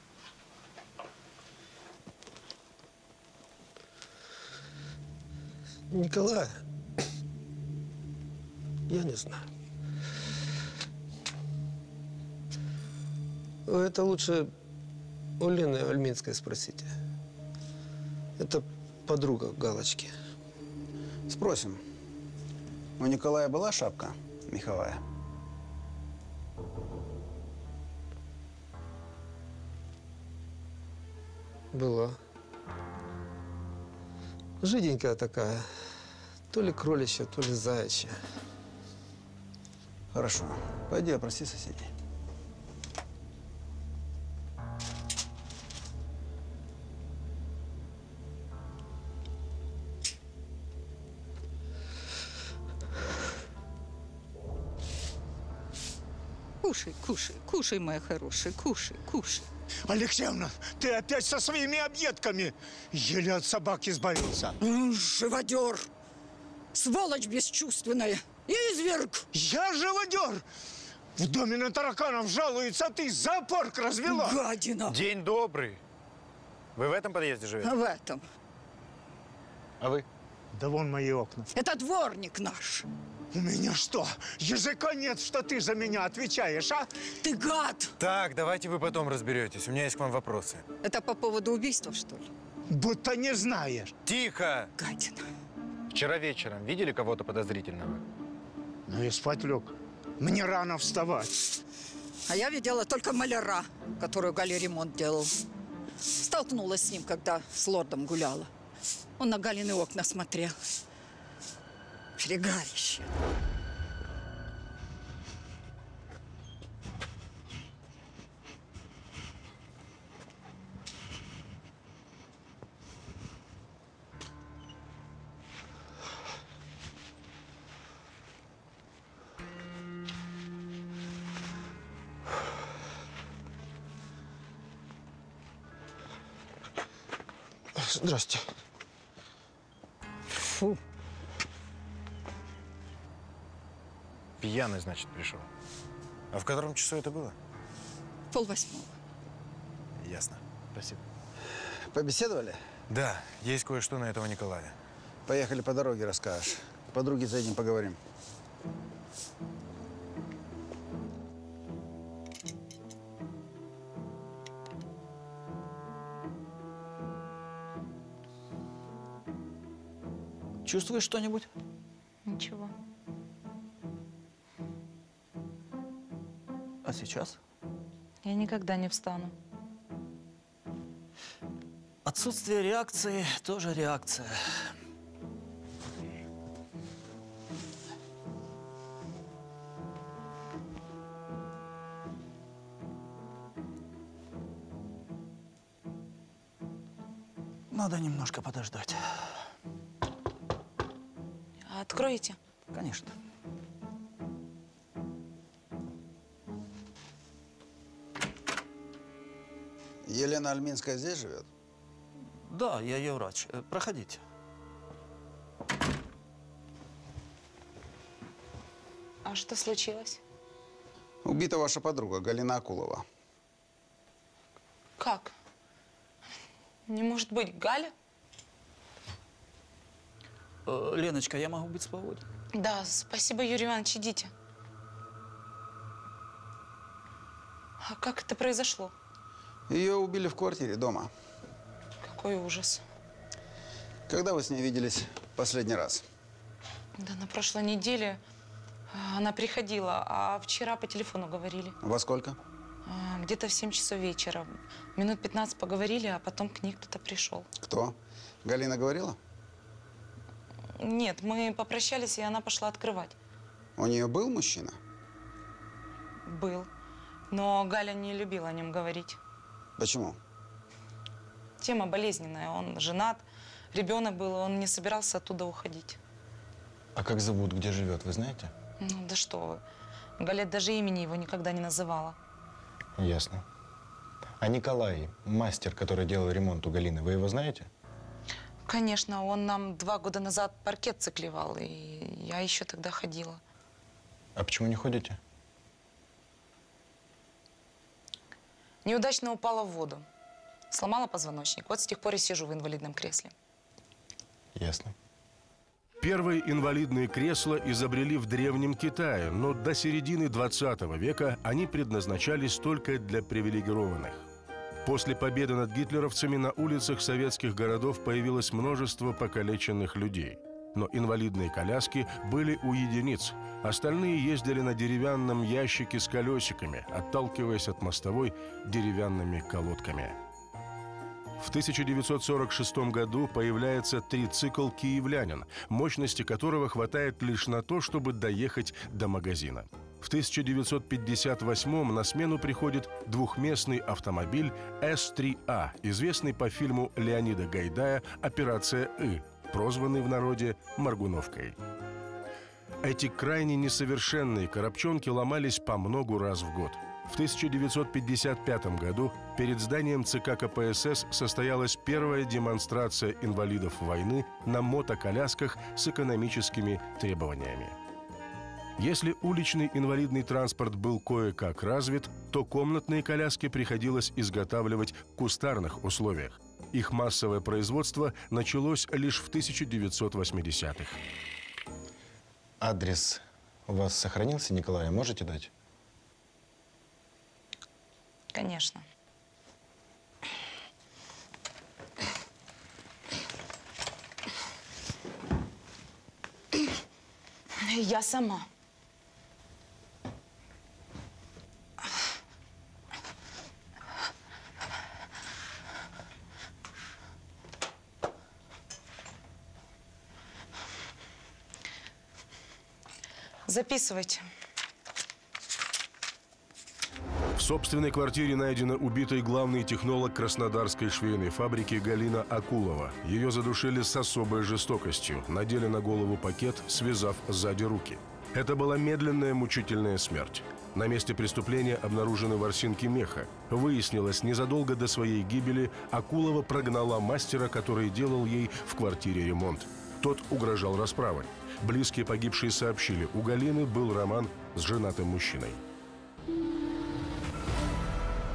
Николай, я не знаю. Это лучше у Лены Альминской спросите. Это подруга Галочки. Спросим. У Николая была шапка меховая? Была. Жиденькая такая. То ли кроличья, то ли заячья. Хорошо. Пойди опроси соседей. Кушай, кушай, кушай, моя хорошая, кушай, кушай. Алексеевна, ты опять со своими объедками. Еле от собаки избавился. Живодер! Сволочь бесчувственная! Я изверг! Я живодер! В доме на тараканов жалуется, а ты зоопарк развела. Гадина! День добрый. Вы в этом подъезде живете? В этом. А вы? Да вон мои окна. Это дворник наш. У меня что, языка нет, что ты за меня отвечаешь, а? Ты гад! Так, давайте вы потом разберетесь. У меня есть к вам вопросы. Это по поводу убийства, что ли? Будто не знаешь. Тихо! Гадина. Вчера вечером видели кого-то подозрительного? Ну, я спать лег. Мне рано вставать. А я видела только маляра, которую Галя ремонт делал. Столкнулась с ним, когда с лордом гуляла. Он на Галины окна смотрел. Фигарище. Здрасте. Фу. Пьяный, значит, пришел. А в котором часу это было? полвосьмого. Ясно. Спасибо. Побеседовали? Да, есть кое-что на этого Николая. Поехали по дороге, расскажешь. К подруге зайдем, поговорим. Чувствуешь что-нибудь? Ничего. А сейчас? Я никогда не встану. Отсутствие реакции тоже реакция. Надо немножко подождать. Откроете? Конечно. Елена Альминская здесь живет? Да, я ее врач. Э, Проходите. А что случилось? Убита ваша подруга, Галина Акулова. Как? Не может быть, Галя? Э, Леночка, я могу быть свободен? Да, спасибо, Юрий Иванович, идите. А как это произошло? Ее убили в квартире дома. Какой ужас. Когда вы с ней виделись последний раз? Да, на прошлой неделе она приходила, а вчера по телефону говорили. Во сколько? А, Где-то в семь часов вечера. Минут пятнадцать поговорили, а потом к ней кто-то пришел. Кто? Галина говорила? Нет, мы попрощались, и она пошла открывать. У нее был мужчина? Был. Но Галя не любила о нем говорить. Почему? Тема болезненная. Он женат, ребенок был, он не собирался оттуда уходить. А как зовут, где живет, вы знаете? Ну, да что вы. Галя даже имени его никогда не называла. Ясно. А Николай, мастер, который делал ремонт у Галины, вы его знаете? Конечно, он нам два года назад паркет циклевал, и я еще тогда ходила. А почему не ходите? Неудачно упала в воду. Сломала позвоночник. Вот с тех пор и сижу в инвалидном кресле. Ясно. Первые инвалидные кресла изобрели в Древнем Китае, но до середины двадцатого века они предназначались только для привилегированных. После победы над гитлеровцами на улицах советских городов появилось множество покалеченных людей. Но инвалидные коляски были у единиц. Остальные ездили на деревянном ящике с колесиками, отталкиваясь от мостовой деревянными колодками. В тысяча девятьсот сорок шестом году появляется трицикл «Киевлянин», мощности которого хватает лишь на то, чтобы доехать до магазина. В тысяча девятьсот пятьдесят восьмом на смену приходит двухместный автомобиль эс три а, известный по фильму Леонида Гайдая «Операция И», прозванный в народе «Моргуновкой». Эти крайне несовершенные коробчонки ломались по многу раз в год. В тысяча девятьсот пятьдесят пятом году перед зданием ЦК ка пэ эс эс состоялась первая демонстрация инвалидов войны на мотоколясках с экономическими требованиями. Если уличный инвалидный транспорт был кое-как развит, то комнатные коляски приходилось изготавливать в кустарных условиях. Их массовое производство началось лишь в тысяча девятьсот восьмидесятых. Адрес у вас сохранился, Николая, можете дать? Конечно. Я сама. Записывайте. В собственной квартире найдена убитый главный технолог краснодарской швейной фабрики Галина Акулова. Ее задушили с особой жестокостью, надели на голову пакет, связав сзади руки. Это была медленная мучительная смерть. На месте преступления обнаружены ворсинки меха. Выяснилось, незадолго до своей гибели Акулова прогнала мастера, который делал ей в квартире ремонт. Тот угрожал расправой. Близкие погибшие сообщили, у Галины был роман с женатым мужчиной.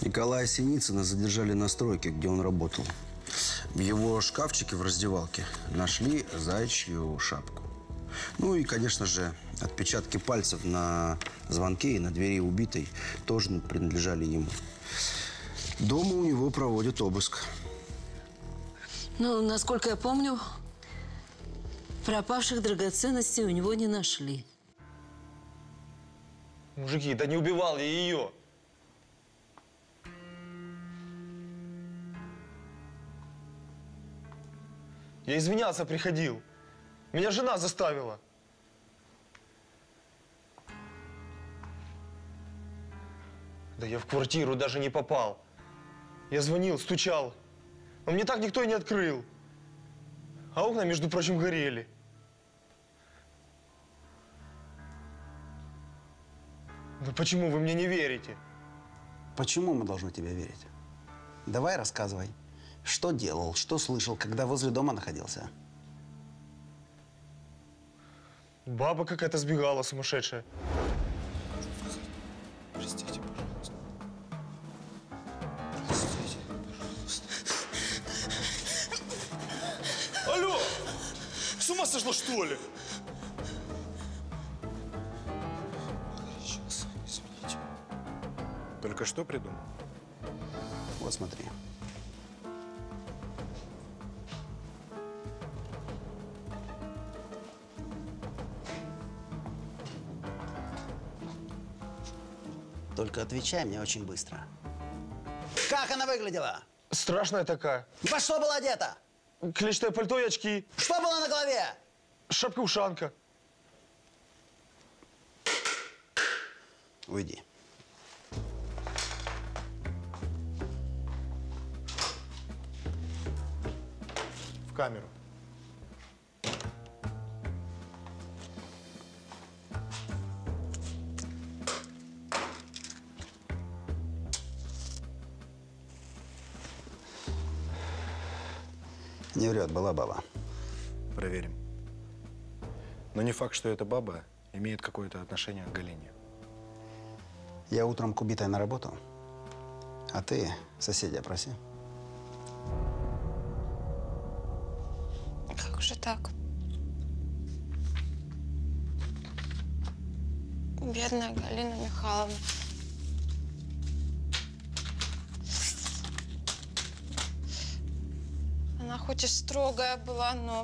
Николая Синицына задержали на стройке, где он работал. В его шкафчике в раздевалке нашли заячью шапку. Ну и, конечно же, отпечатки пальцев на звонке и на двери убитой тоже принадлежали ему. Дома у него проводят обыск. Ну, насколько я помню, пропавших драгоценностей у него не нашли. Мужики, да не убивал я ее. Я извиняться приходил. Меня жена заставила. Да я в квартиру даже не попал. Я звонил, стучал. Но мне так никто и не открыл. А окна, между прочим, горели. Да почему вы мне не верите? Почему мы должны тебе верить? Давай рассказывай. Что делал, что слышал, когда возле дома находился? Баба какая-то сбегала сумасшедшая. Простите, пожалуйста. Простите, пожалуйста. Алло! С ума сошла, что ли? Сейчас, извините. Только что придумал? Вот смотри. Только отвечай мне очень быстро. Как она выглядела? Страшная такая. Во что была одета? Клетчатое пальто и очки. Что было на голове? Шапка-ушанка. Уйди. В камеру. Не врет, была баба. Проверим. Но не факт, что эта баба имеет какое-то отношение к Галине. Я утром к убитой на работу, а ты соседей опроси. Как же так? Бедная Галина Михайловна. Она хоть и строгая была, но…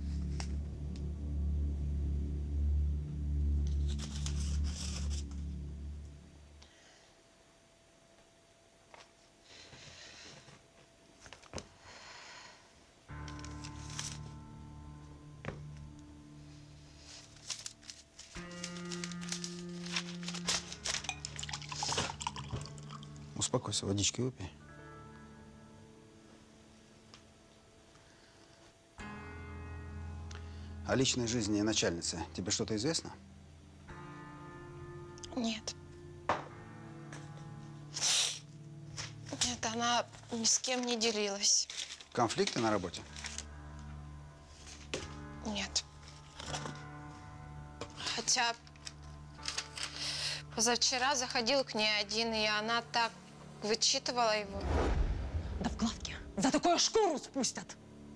Успокойся, водички выпей. О личной жизни начальницы тебе что-то известно? Нет. Нет, она ни с кем не делилась. Конфликты на работе? Нет. Хотя позавчера заходил к ней один, и она так вычитывала его. Да в главке за такое шкуру спустят.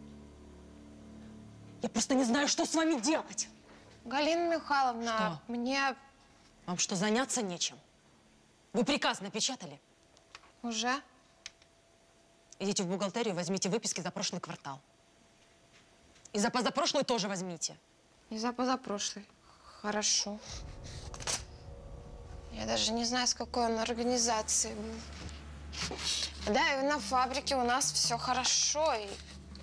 Я просто не знаю, что с вами делать. Галина Михайловна, что? мне… Вам что, заняться нечем? Вы приказ напечатали? Уже? Идите в бухгалтерию, возьмите выписки за прошлый квартал. И за позапрошлый тоже возьмите. И за позапрошлый. Хорошо. Я даже не знаю, с какой он организации был. Да, и на фабрике у нас все хорошо, и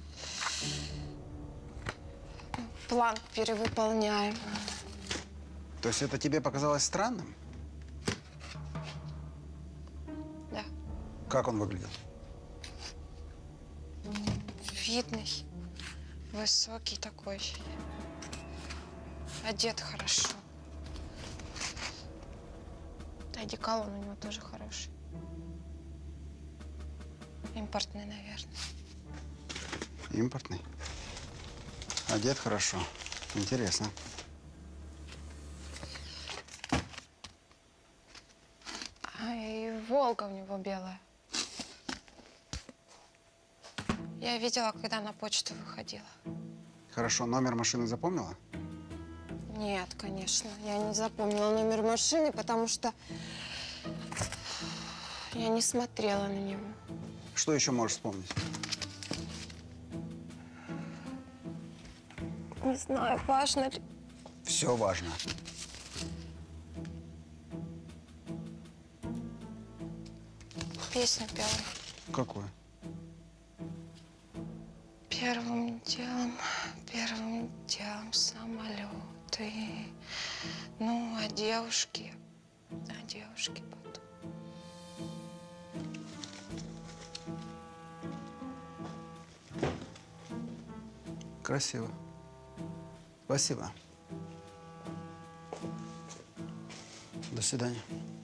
план перевыполняем. То есть это тебе показалось странным? Да. Как он выглядел? Видный, высокий такой. Одет хорошо. Одеколон у него тоже хороший. Импортный, наверное. Импортный? Одет хорошо. Интересно. А и Волга у него белая. Я видела, когда на почту выходила. Хорошо, номер машины запомнила? Нет, конечно, я не запомнила номер машины, потому что я не смотрела на него. Что еще можешь вспомнить? Не знаю, важно ли. Все важно. Песню пела. Какую? Первым делом, первым делом самолеты. Ну, а девушки, а девушки потом. Красиво. Спасибо. До свидания.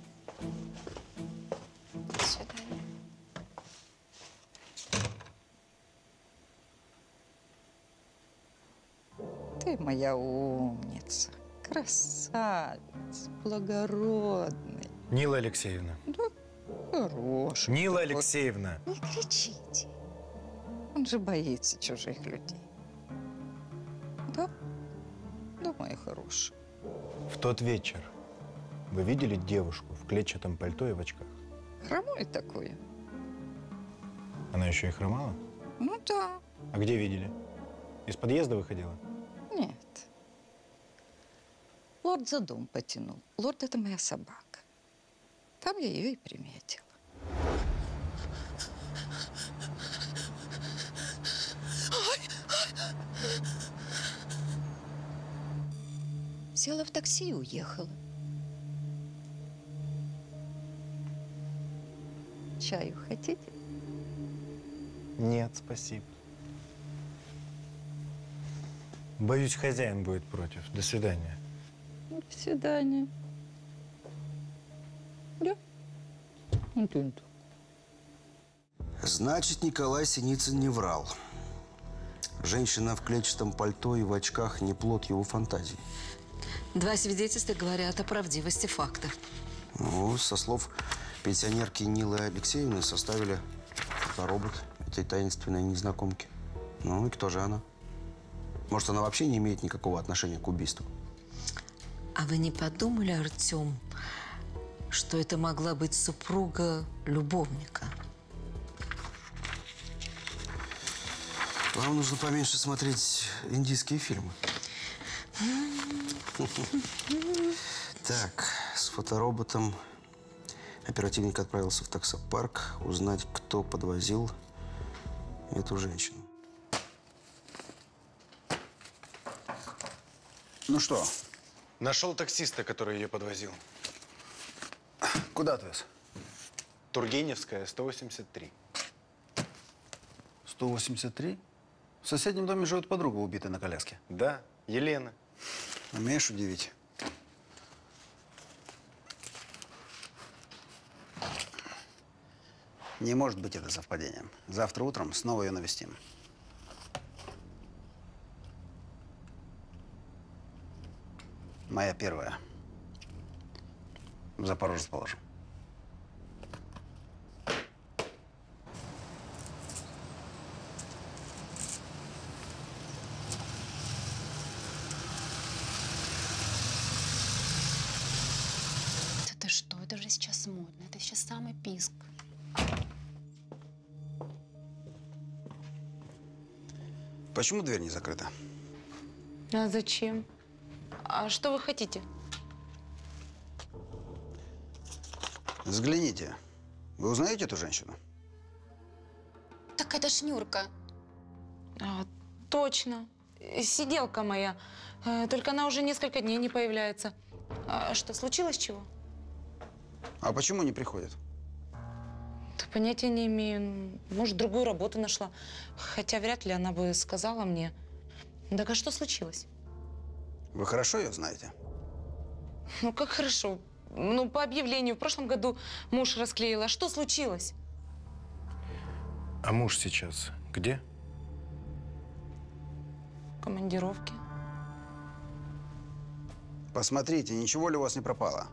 До свидания. Ты моя умница, красавец, благородный. Нила Алексеевна. Да, хороший. Нила такой. Алексеевна. Не кричите. Он же боится чужих людей. Да? Да, моя хорошая. В тот вечер вы видели девушку в клетчатом пальто и в очках? Хромой такой. Она еще и хромала? Ну да. А где видели? Из подъезда выходила? Нет. Лорд за дом потянул. Лорд — это моя собака. Там я ее и приметила. Села в такси и уехала. Чаю хотите? Нет, спасибо. Боюсь, хозяин будет против. До свидания. До свидания. Да? Значит, Николай Синицын не врал. Женщина в клетчатом пальто и в очках не плод его фантазии. Два свидетельства говорят о правдивости факта. Ну, со слов пенсионерки Нилы Алексеевны составили фоторобот этой таинственной незнакомки. Ну и кто же она? Может, она вообще не имеет никакого отношения к убийству? А вы не подумали, Артем, что это могла быть супруга любовника? Вам нужно поменьше смотреть индийские фильмы. Так, с фотороботом оперативник отправился в таксопарк узнать, кто подвозил эту женщину. Ну что? Нашел таксиста, который ее подвозил. Куда отвез? Тургеневская, сто восемьдесят три. сто восемьдесят три? В соседнем доме живет подруга, убитая на коляске. Да, Елена. Умеешь удивить. Не может быть это совпадением. Завтра утром снова ее навестим. Моя первая. В Запорожец положим. Да ты что, это же сейчас модно, это сейчас самый писк. Почему дверь не закрыта? А зачем? А что вы хотите? Взгляните. Вы узнаете эту женщину? Так это ж Нюрка. А, точно. Сиделка моя. Э, Только она уже несколько дней не появляется. А что, случилось чего? А почему не приходит? Да понятия не имею. Может, другую работу нашла. Хотя вряд ли она бы сказала мне. Так а что случилось? Вы хорошо ее знаете? Ну, как хорошо. Ну, по объявлению. В прошлом году муж расклеил. А что случилось? А муж сейчас где? Командировки. Посмотрите, ничего ли у вас не пропало?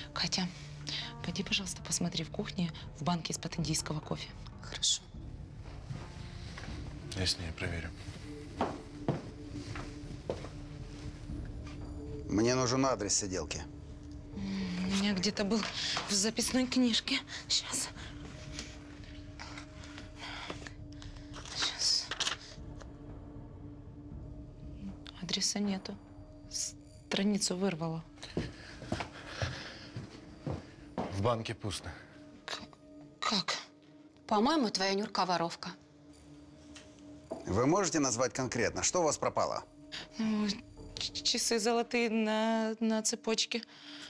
Катя, пойди, пожалуйста, посмотри в кухне в банке из-под индийского кофе. Хорошо. Я с ней проверю. Мне нужен адрес сиделки. У меня где-то был в записной книжке. Сейчас. Сейчас. Адреса нету. Страницу вырвала. В банке пусто. Как? По-моему, твоя Нюрка воровка. Вы можете назвать конкретно, что у вас пропало? Ну, часы золотые на, на цепочке.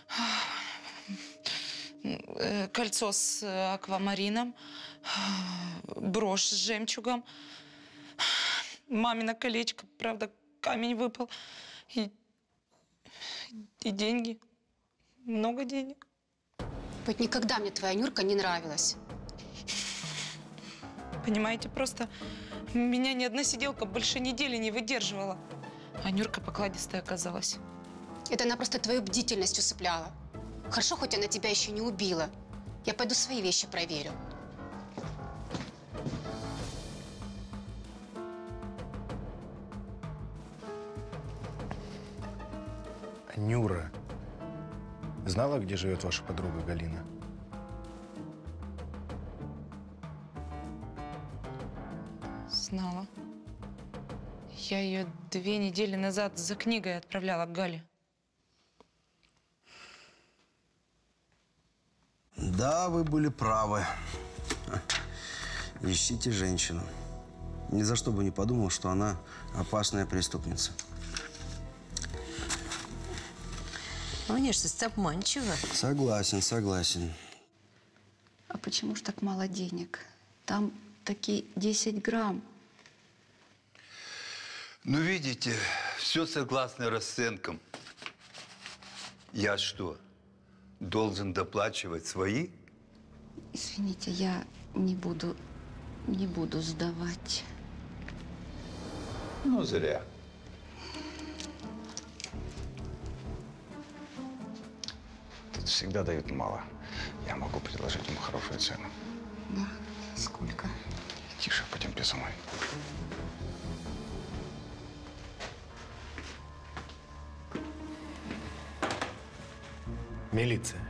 Кольцо с аквамарином. Брошь с жемчугом. Мамино колечко. Правда, камень выпал. И, и деньги. Много денег. Вот никогда мне твоя Нюрка не нравилась. Понимаете, просто меня ни одна сиделка больше недели не выдерживала. А Нюрка покладистая оказалась. Это она просто твою бдительность усыпляла. Хорошо, хоть она тебя еще не убила. Я пойду свои вещи проверю. Нюра знала, где живет ваша подруга Галина? Знала. Я ее две недели назад за книгой отправляла к Гале. Да, вы были правы. Ищите женщину. Ни за что бы не подумал, что она опасная преступница. Внешность обманчива. Согласен, согласен. А почему ж так мало денег? Там такие десять грамм. Ну, видите, все согласно расценкам. Я что, должен доплачивать свои? Извините, я не буду, не буду сдавать. Ну, зря. Тут всегда дают мало. Я могу предложить ему хорошую цену. Да? Сколько? Тише, пойдемте со мной. Милиция.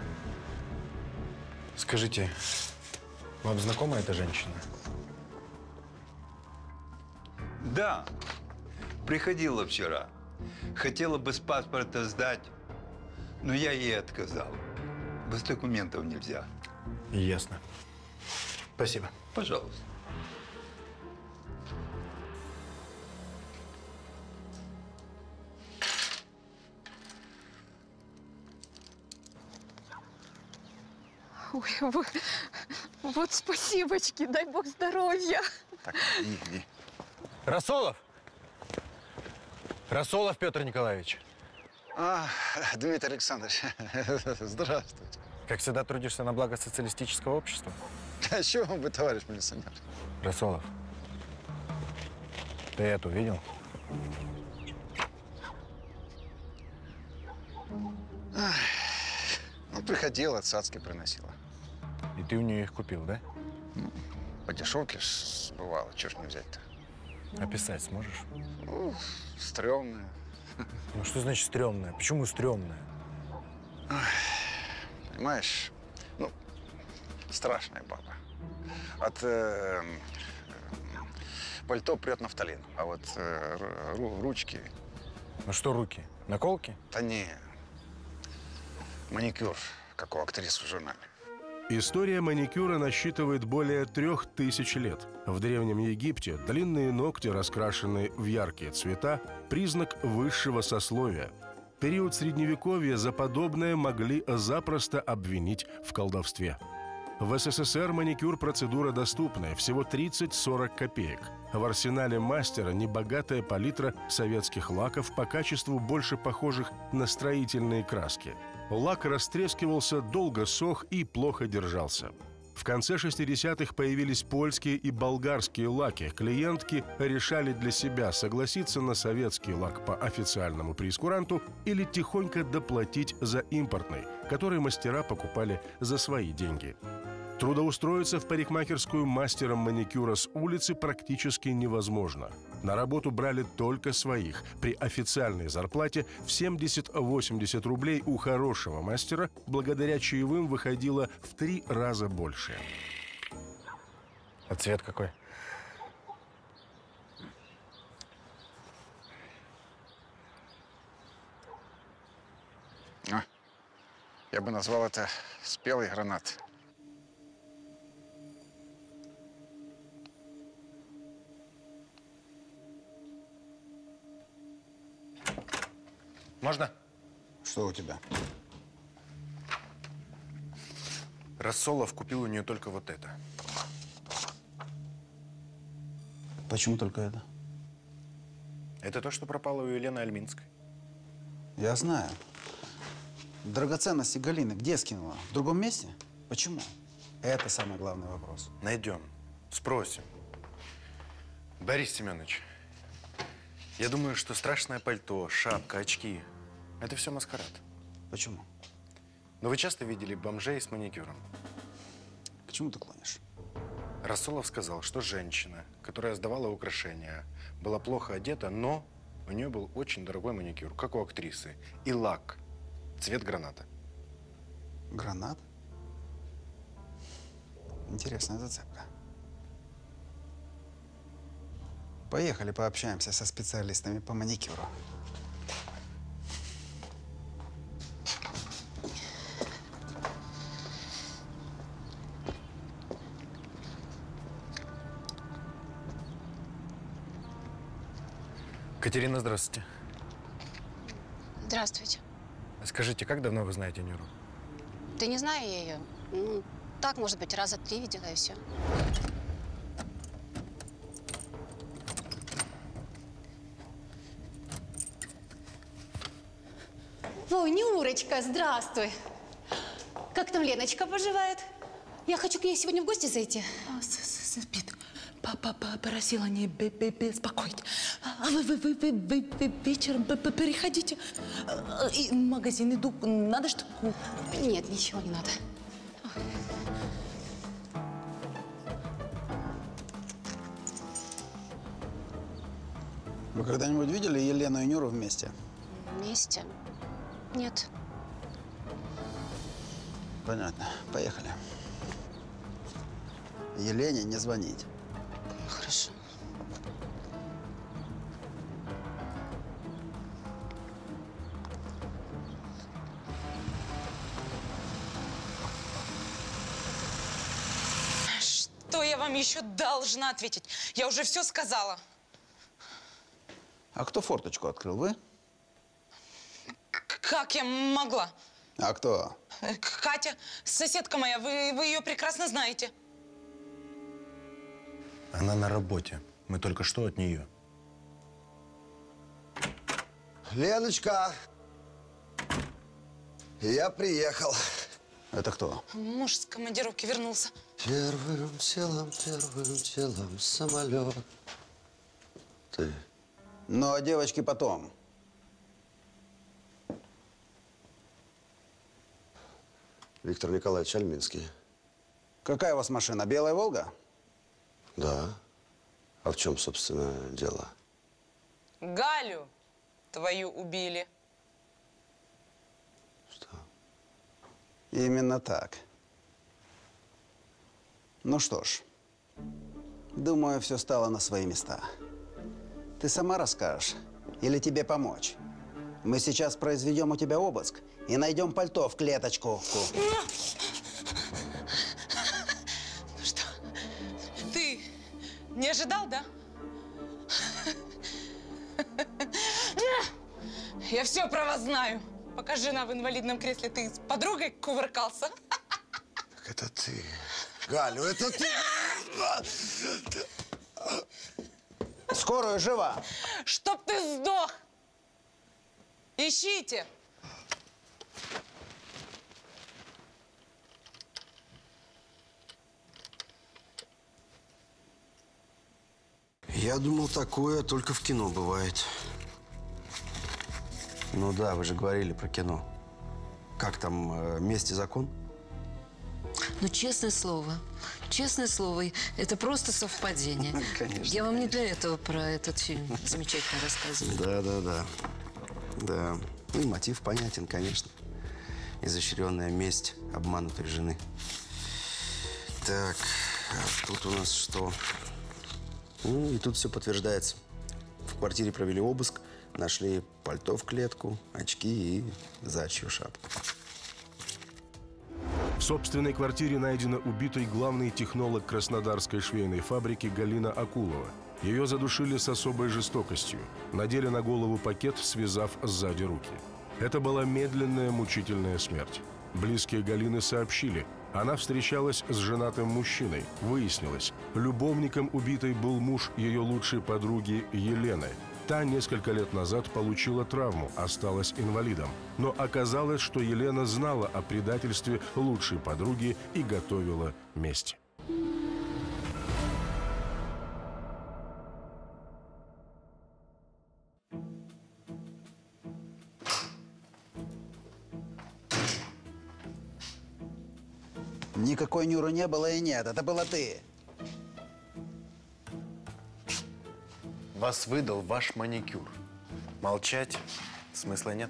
Скажите, вам знакома эта женщина? Да, приходила вчера. Хотела без паспорта сдать, но я ей отказал. Без документов нельзя. Ясно. Спасибо. Пожалуйста. Ой, вот, вот спасибочки, дай бог здоровья. Так, иди, иди. Расолов! Расолов Петр Николаевич. А, Дмитрий Александрович, здравствуйте. Как всегда, трудишься на благо социалистического общества? А чего вы, товарищ милиционер? Расолов, ты эту видел? Ах, ну, приходила, цацки приносила. И ты у нее их купил, да? Ну, по дешевке бывало, чего ж не взять-то. Описать сможешь? Ну, стрёмная. Ну, что значит стрёмная? Почему стрёмная? Понимаешь, ну, страшная баба. От э, пальто прет нафталин, а вот э, ру, ручки… Ну что руки? Наколки? Да не, маникюр, как у актрисы в журнале. История маникюра насчитывает более трех тысяч лет. В Древнем Египте длинные ногти, раскрашенные в яркие цвета, признак высшего сословия. В период Средневековья за подобное могли запросто обвинить в колдовстве. В СССР маникюр – процедура доступная, всего тридцать-сорок копеек. В арсенале мастера небогатая палитра советских лаков по качеству больше похожих на строительные краски. Лак растрескивался, долго сох и плохо держался. В конце шестидесятых появились польские и болгарские лаки. Клиентки решали для себя согласиться на советский лак по официальному прейскуранту или тихонько доплатить за импортный, который мастера покупали за свои деньги. Трудоустроиться в парикмахерскую мастером маникюра с улицы практически невозможно. На работу брали только своих. При официальной зарплате в семьдесят-восемьдесят рублей у хорошего мастера благодаря чаевым выходило в три раза больше. А цвет какой? А, я бы назвал это спелый гранат. Можно? Что у тебя? Рассолов купил у нее только вот это. Почему только это? Это то, что пропало у Елены Альминской. Я знаю. Драгоценности Галины где скинула? В другом месте? Почему? Это самый главный вопрос. Найдем. Спросим. Борис Семенович, я думаю, что страшное пальто, шапка, очки – это все маскарад. Почему? Но вы часто видели бомжей с маникюром? К чему ты клонишь? Рассолов сказал, что женщина, которая сдавала украшения, была плохо одета, но у нее был очень дорогой маникюр, как у актрисы, и лак, цвет граната. Гранат? Интересная зацепка. Поехали пообщаемся со специалистами по маникюру. Катерина, здравствуйте. Здравствуйте. Скажите, как давно вы знаете Нюру? Да не знаю я ее. Ну, так, может быть, раза три видела и все. Ой, Нюрочка, здравствуй. Как там Леночка поживает? Я хочу к ней сегодня в гости зайти. Спит. Папа попросила не беспокоить. А вы, вы, вы, вы, вы, вы вечером переходите. И в магазин иду. Надо что-то? Нет, ничего не надо. Вы когда-нибудь видели Елену и Нюру вместе? Вместе? Нет. Понятно. Поехали. Елене не звонить. Хорошо. Что я вам еще должна ответить? Я уже все сказала. А кто форточку открыл? Вы? Как я могла? А кто? Катя, соседка моя, вы, вы ее прекрасно знаете. Она на работе. Мы только что от нее. Леночка, я приехал. Это кто? Муж с командировки вернулся. Первым делом, первым делом самолет. Ты. Ну, а девочки потом. Виктор Николаевич Альминский. Какая у вас машина? Белая «Волга»? Да. А в чем, собственно, дело? Галю твою убили. Именно так. Ну что ж, думаю, все стало на свои места. Ты сама расскажешь или тебе помочь? Мы сейчас произведем у тебя обыск и найдем пальто в клеточку. Ну что, ты не ожидал, да? Я все про вас знаю. Пока жена в инвалидном кресле, ты с подругой кувыркался. Так это ты. Галю, это ты! Скорую, жива! Чтоб ты сдох! Ищите! Я думал, такое только в кино бывает. Ну да, вы же говорили про кино. Как там, э, «Месть и закон»? Ну, честное слово, честное слово, это просто совпадение. Конечно. Я вам не для этого про этот фильм замечательно рассказываю. Да, да, да. Да. Ну и мотив понятен, конечно. Изощренная месть обманутой жены. Так, а тут у нас что? Ну, и тут все подтверждается. В квартире провели обыск, нашли пальто в клетку, очки и заячью шапку. В собственной квартире найдена убитой главный технолог краснодарской швейной фабрики Галина Акулова. Ее задушили с особой жестокостью. Надели на голову пакет, связав сзади руки. Это была медленная, мучительная смерть. Близкие Галины сообщили, она встречалась с женатым мужчиной. Выяснилось, любовником убитой был муж ее лучшей подруги Елены. Та несколько лет назад получила травму, осталась инвалидом. Но оказалось, что Елена знала о предательстве лучшей подруги и готовила месть. Никакой Нюры не было и нет. Это была ты. Вас выдал ваш маникюр. Молчать смысла нет.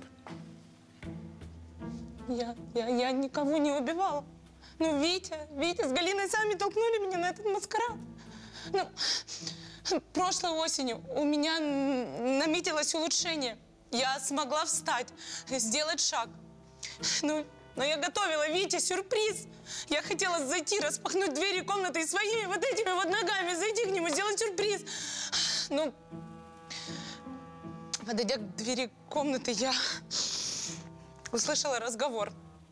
Я, я, я никого не убивала. Ну, Витя, Витя с Галиной сами толкнули меня на этот маскарад. Ну, прошлой осенью у меня наметилось улучшение. Я смогла встать, сделать шаг. Ну, но я готовила Вите сюрприз. Я хотела зайти, распахнуть двери комнаты и своими вот этими вот ногами зайти к нему, сделать сюрприз. Ну, подойдя к двери комнаты, я услышала разговор.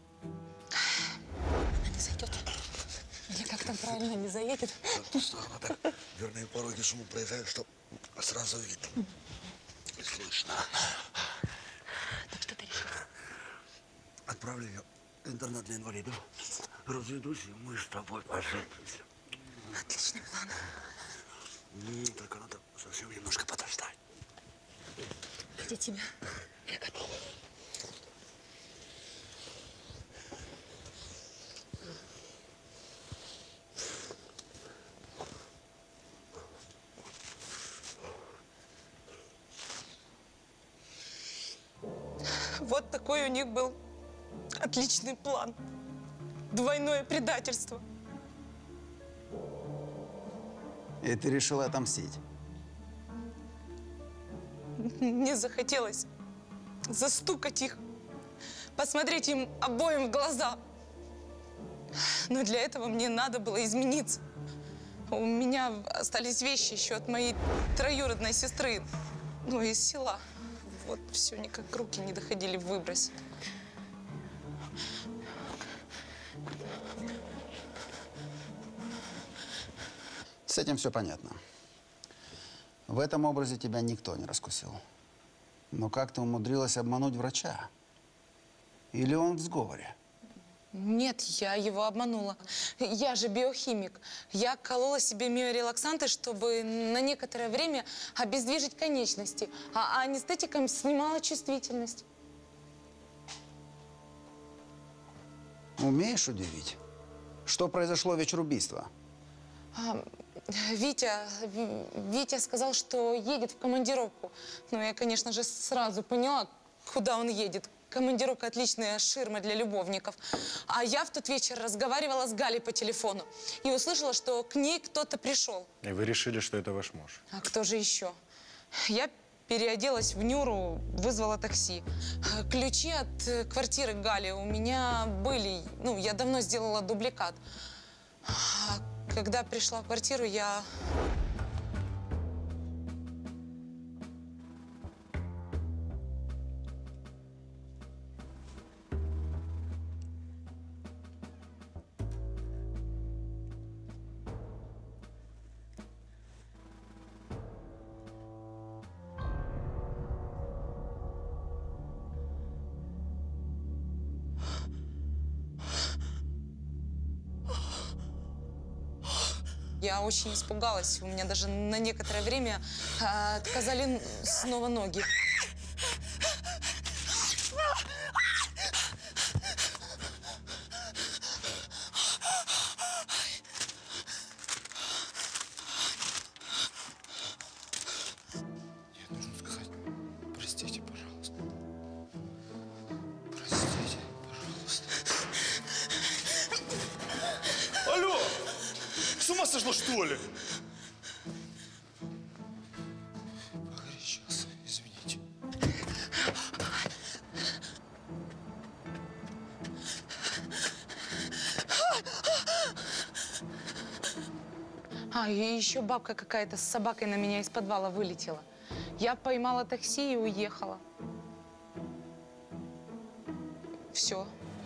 Она не зайдет. Или как там правильно, не заедет? Она так дверные пороги шуму проезжают, что сразу видно. И слышно. Так что ты решил? Отправлю ее в интернат для инвалидов. Разведусь, и мы с тобой поженимся. Отличный план. Ну, только надо совсем немножко подождать. Где тебя? Я готов. Вот такой у них был отличный план. Двойное предательство. И ты решила отомстить? Мне захотелось застукать их, посмотреть им обоим в глаза. Но для этого мне надо было измениться. У меня остались вещи еще от моей троюродной сестры, ну, из села. Вот все, никак руки не доходили выбросить. С этим все понятно. В этом образе тебя никто не раскусил. Но как ты умудрилась обмануть врача? Или он в сговоре? Нет, я его обманула. Я же биохимик. Я колола себе миорелаксанты, чтобы на некоторое время обездвижить конечности, а анестетиком снимала чувствительность. Умеешь удивить? Что произошло вечер убийства? А, Витя, Витя сказал, что едет в командировку. Но я, конечно же, сразу поняла, куда он едет. Командировка – отличная ширма для любовников. А я в тот вечер разговаривала с Галей по телефону и услышала, что к ней кто-то пришел. И вы решили, что это ваш муж? А кто же еще? Я переоделась в Нюру, вызвала такси. Ключи от квартиры Гали у меня были. Ну, я давно сделала дубликат. А когда пришла в квартиру, я... Я очень испугалась. У меня даже на некоторое время э, отказали снова ноги. ума сошла, что ли? Сейчас, извините. А, и еще бабка какая-то с собакой на меня из подвала вылетела. Я поймала такси и уехала. Все.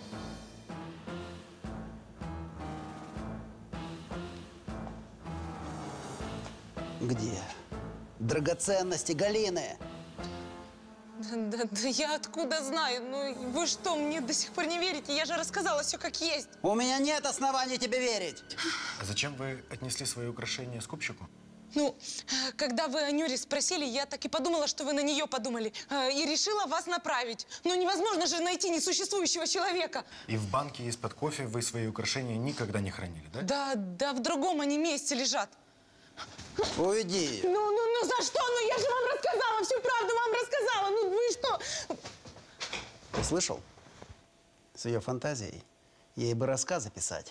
Где драгоценности Галины? Да, да, да я откуда знаю? Ну, вы что, мне до сих пор не верите? Я же рассказала все как есть. У меня нет оснований тебе верить. А зачем вы отнесли свои украшения скупщику? Ну, когда вы о Нюре спросили, я так и подумала, что вы на нее подумали. И решила вас направить. Но невозможно же найти несуществующего человека. И в банке из-под кофе вы свои украшения никогда не хранили, да? Да, да, в другом они месте лежат. Уйди. Ну, ну, ну, за что? Ну, я же вам рассказала, всю правду вам рассказала. Ну, вы что? Ты слышал? С ее фантазией ей бы рассказы писать.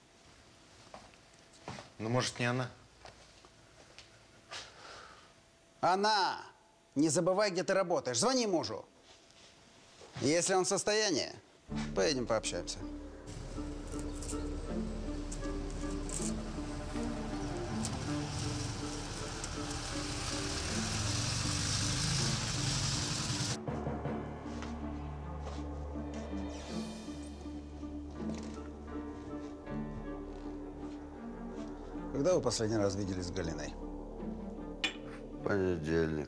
Ну, может, не она? Она! Не забывай, где ты работаешь. Звони мужу. Если он в состоянии, поедем пообщаемся. Когда вы последний раз виделись с Галиной? Понедельник.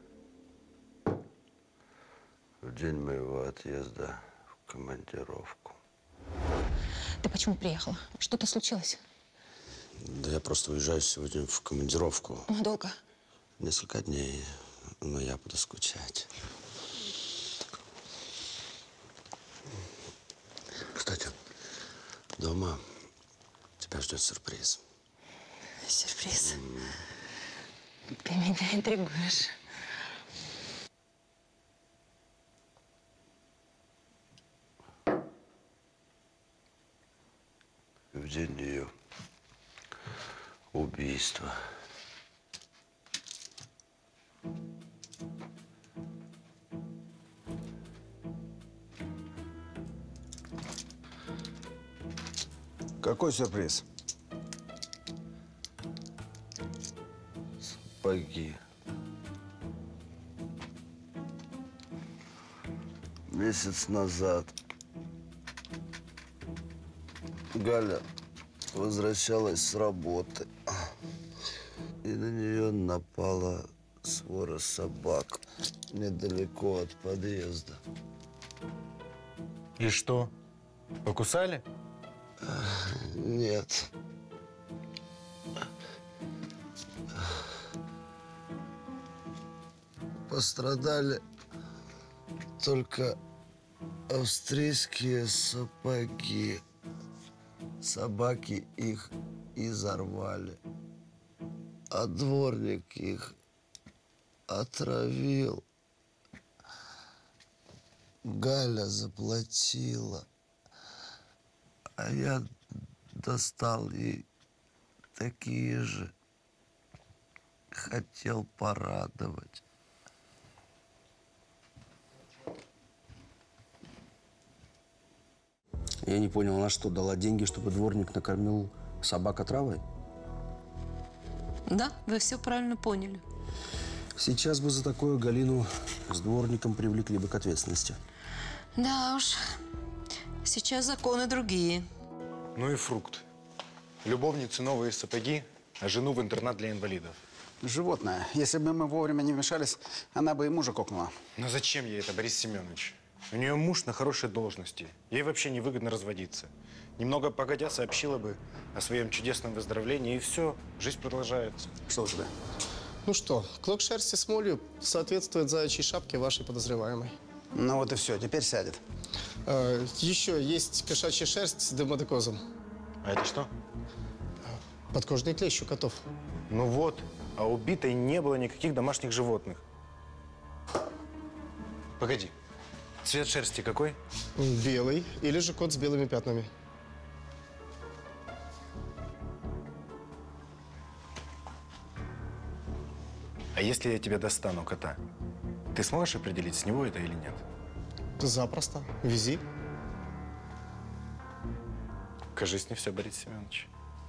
В день моего отъезда в командировку. Ты почему приехала? Что-то случилось? Да я просто уезжаю сегодня в командировку. Долго? Несколько дней, но я буду скучать. Кстати, дома тебя ждет сюрприз. Сюрприз? Ты меня интригуешь. В день ее убийства. Какой сюрприз? Сапоги. Месяц назад Галя возвращалась с работы, и на нее напала свора собак недалеко от подъезда. И что, покусали? Нет. Пострадали только австрийские сапоги. Собаки их изорвали, а дворник их отравил. Галя заплатила, а я достал ей такие же. Хотел порадовать. Я не понял, она что, дала деньги, чтобы дворник накормил собак отравой? Да, вы все правильно поняли. Сейчас бы за такое Галину с дворником привлекли бы к ответственности. Да уж, сейчас законы другие. Ну и фрукт. Любовнице новые сапоги, а жену в интернат для инвалидов. Животное. Если бы мы вовремя не вмешались, она бы и мужа кокнула. Но зачем ей это, Борис Семенович? У нее муж на хорошей должности. Ей вообще невыгодно разводиться. Немного погодя сообщила бы о своем чудесном выздоровлении, и все, жизнь продолжается. Что у тебя? Ну что, клок шерсти с молью соответствует заячьей шапке вашей подозреваемой. Ну вот и все, теперь сядет. А, еще есть кошачья шерсть с демодекозом. А это что? Подкожный клещ у котов. Ну вот, а у убитой не было никаких домашних животных. Погоди, цвет шерсти какой? Белый или же кот с белыми пятнами. если я тебе достану кота, ты сможешь определить, с него это или нет? Запросто. Вези. Кажись, не все, Борис Семенович.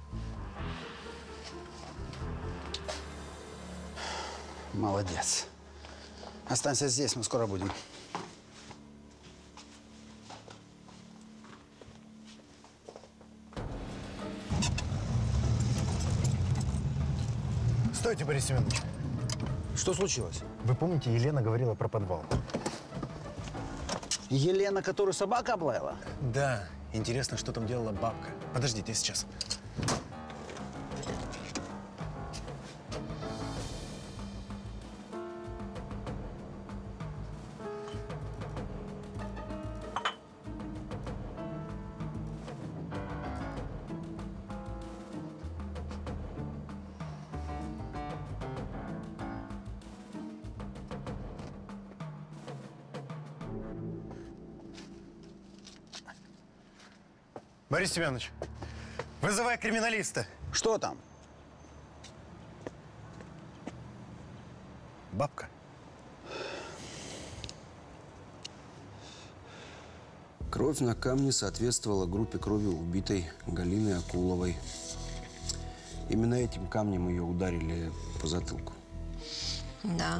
Молодец. Останься здесь, мы скоро будем. Стойте, Борис Семенович. Что случилось? Вы помните, Елена говорила про подвал? Елена, которую собака облаяла? Да. Интересно, что там делала бабка. Подождите, я сейчас. Борис Семенович, вызывай криминалиста. Что там? Бабка. Кровь на камне соответствовала группе крови убитой Галины Акуловой. Именно этим камнем ее ударили по затылку. Да.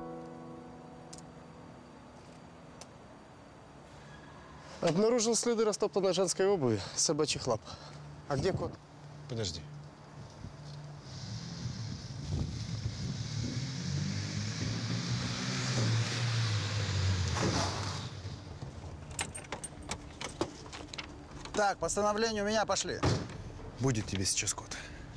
Обнаружил следы растоптанной женской обуви, собачьих лап. А где кот? Подожди. Так, постановление у меня, пошли. Будет тебе сейчас кот.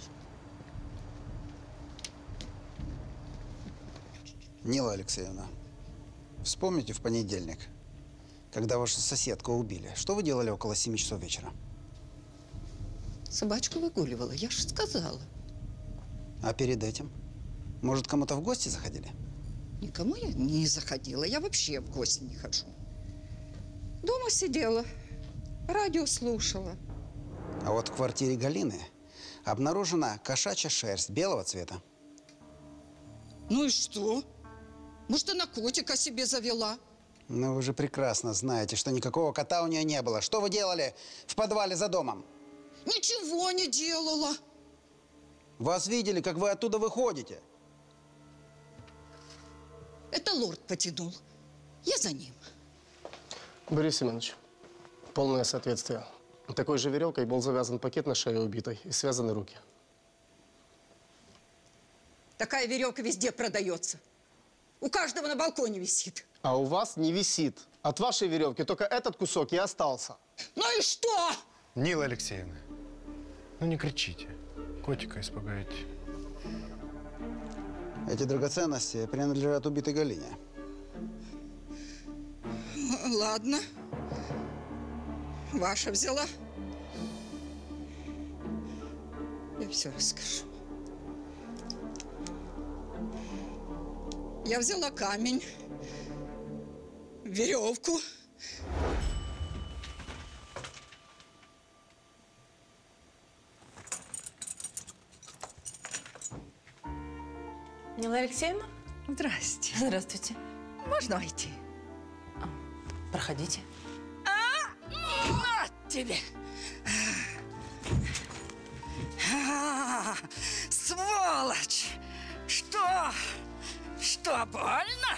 Нила Алексеевна, вспомните в понедельник, когда вашу соседку убили. Что вы делали около семи часов вечера? Собачку выгуливала, я же сказала. А перед этим? Может, кому-то в гости заходили? Никому я не заходила, я вообще в гости не хожу. Дома сидела, радио слушала. А вот в квартире Галины обнаружена кошачья шерсть белого цвета. Ну и что? Может, она котика себе завела? Но вы же прекрасно знаете, что никакого кота у нее не было. Что вы делали в подвале за домом? Ничего не делала. Вас видели, как вы оттуда выходите. Это лорд потянул. Я за ним. Борис Семенович, полное соответствие. Такой же веревкой был завязан пакет на шее убитой и связаны руки. Такая веревка везде продается. У каждого на балконе висит. А у вас не висит. От вашей веревки только этот кусок и остался. Ну и что? Нила Алексеевна, ну не кричите. Котика испугаете. Эти драгоценности принадлежат убитой Галине. Ладно. Ваша взяла. Я все расскажу. Я взяла камень, веревку. Нила Алексеевна? Здрасте. Здравствуйте. Можно войти? Проходите. А, на тебе! А, сволочь! Что? Что, больно?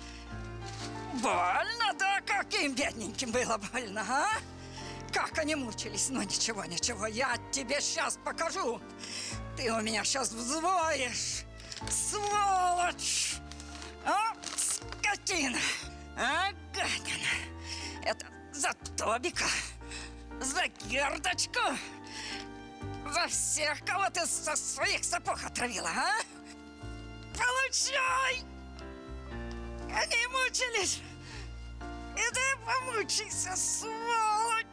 Больно? Да каким бедненьким было больно, а? Как они мучились? Ну ничего, ничего, я тебе сейчас покажу. Ты у меня сейчас взвоишь. Сволочь! А, скотина! А, гадина! Это за Тобика, за Гердочку, за всех, кого ты со своих сапог отравила, а? Получай! Они мучились, и ты помучайся, сволочь!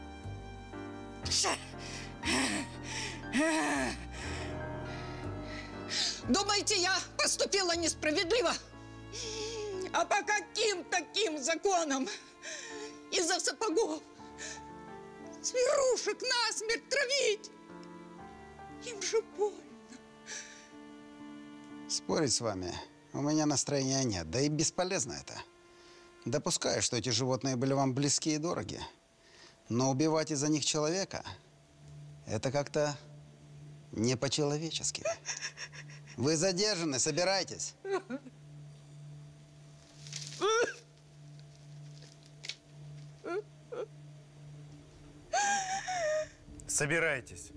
Думаете, я поступила несправедливо? А по каким таким законам? Из-за сапогов зверушек насмерть травить? Им же больно. Спорить с вами У меня настроения нет, да и бесполезно это. Допускаю, что эти животные были вам близки и дороги. Но убивать из-за них человека – это как-то не по-человечески. Вы задержаны, собирайтесь. Собирайтесь.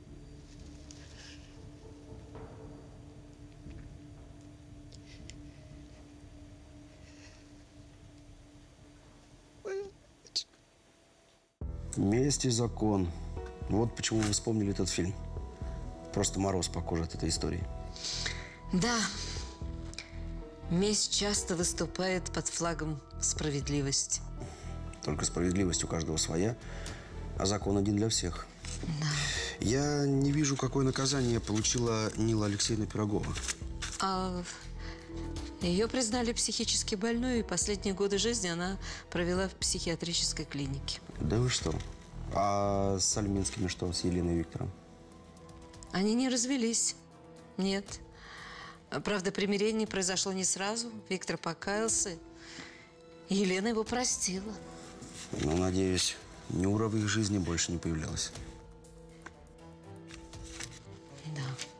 Месть и закон. Вот почему вы вспомнили этот фильм. Просто мороз по коже от этой истории. Да, месть часто выступает под флагом справедливости. Только справедливость у каждого своя, а закон один для всех. Да. Я не вижу, какое наказание получила Нила Алексеевна Пирогова. А ее признали психически больной, и последние годы жизни она провела в психиатрической клинике. Да вы что? А с Альминскими что, с Еленой и Виктором? Они не развелись. Нет. Правда, примирение произошло не сразу. Виктор покаялся. Елена его простила. Ну, надеюсь, Нюра в их жизни больше не появлялась. Да.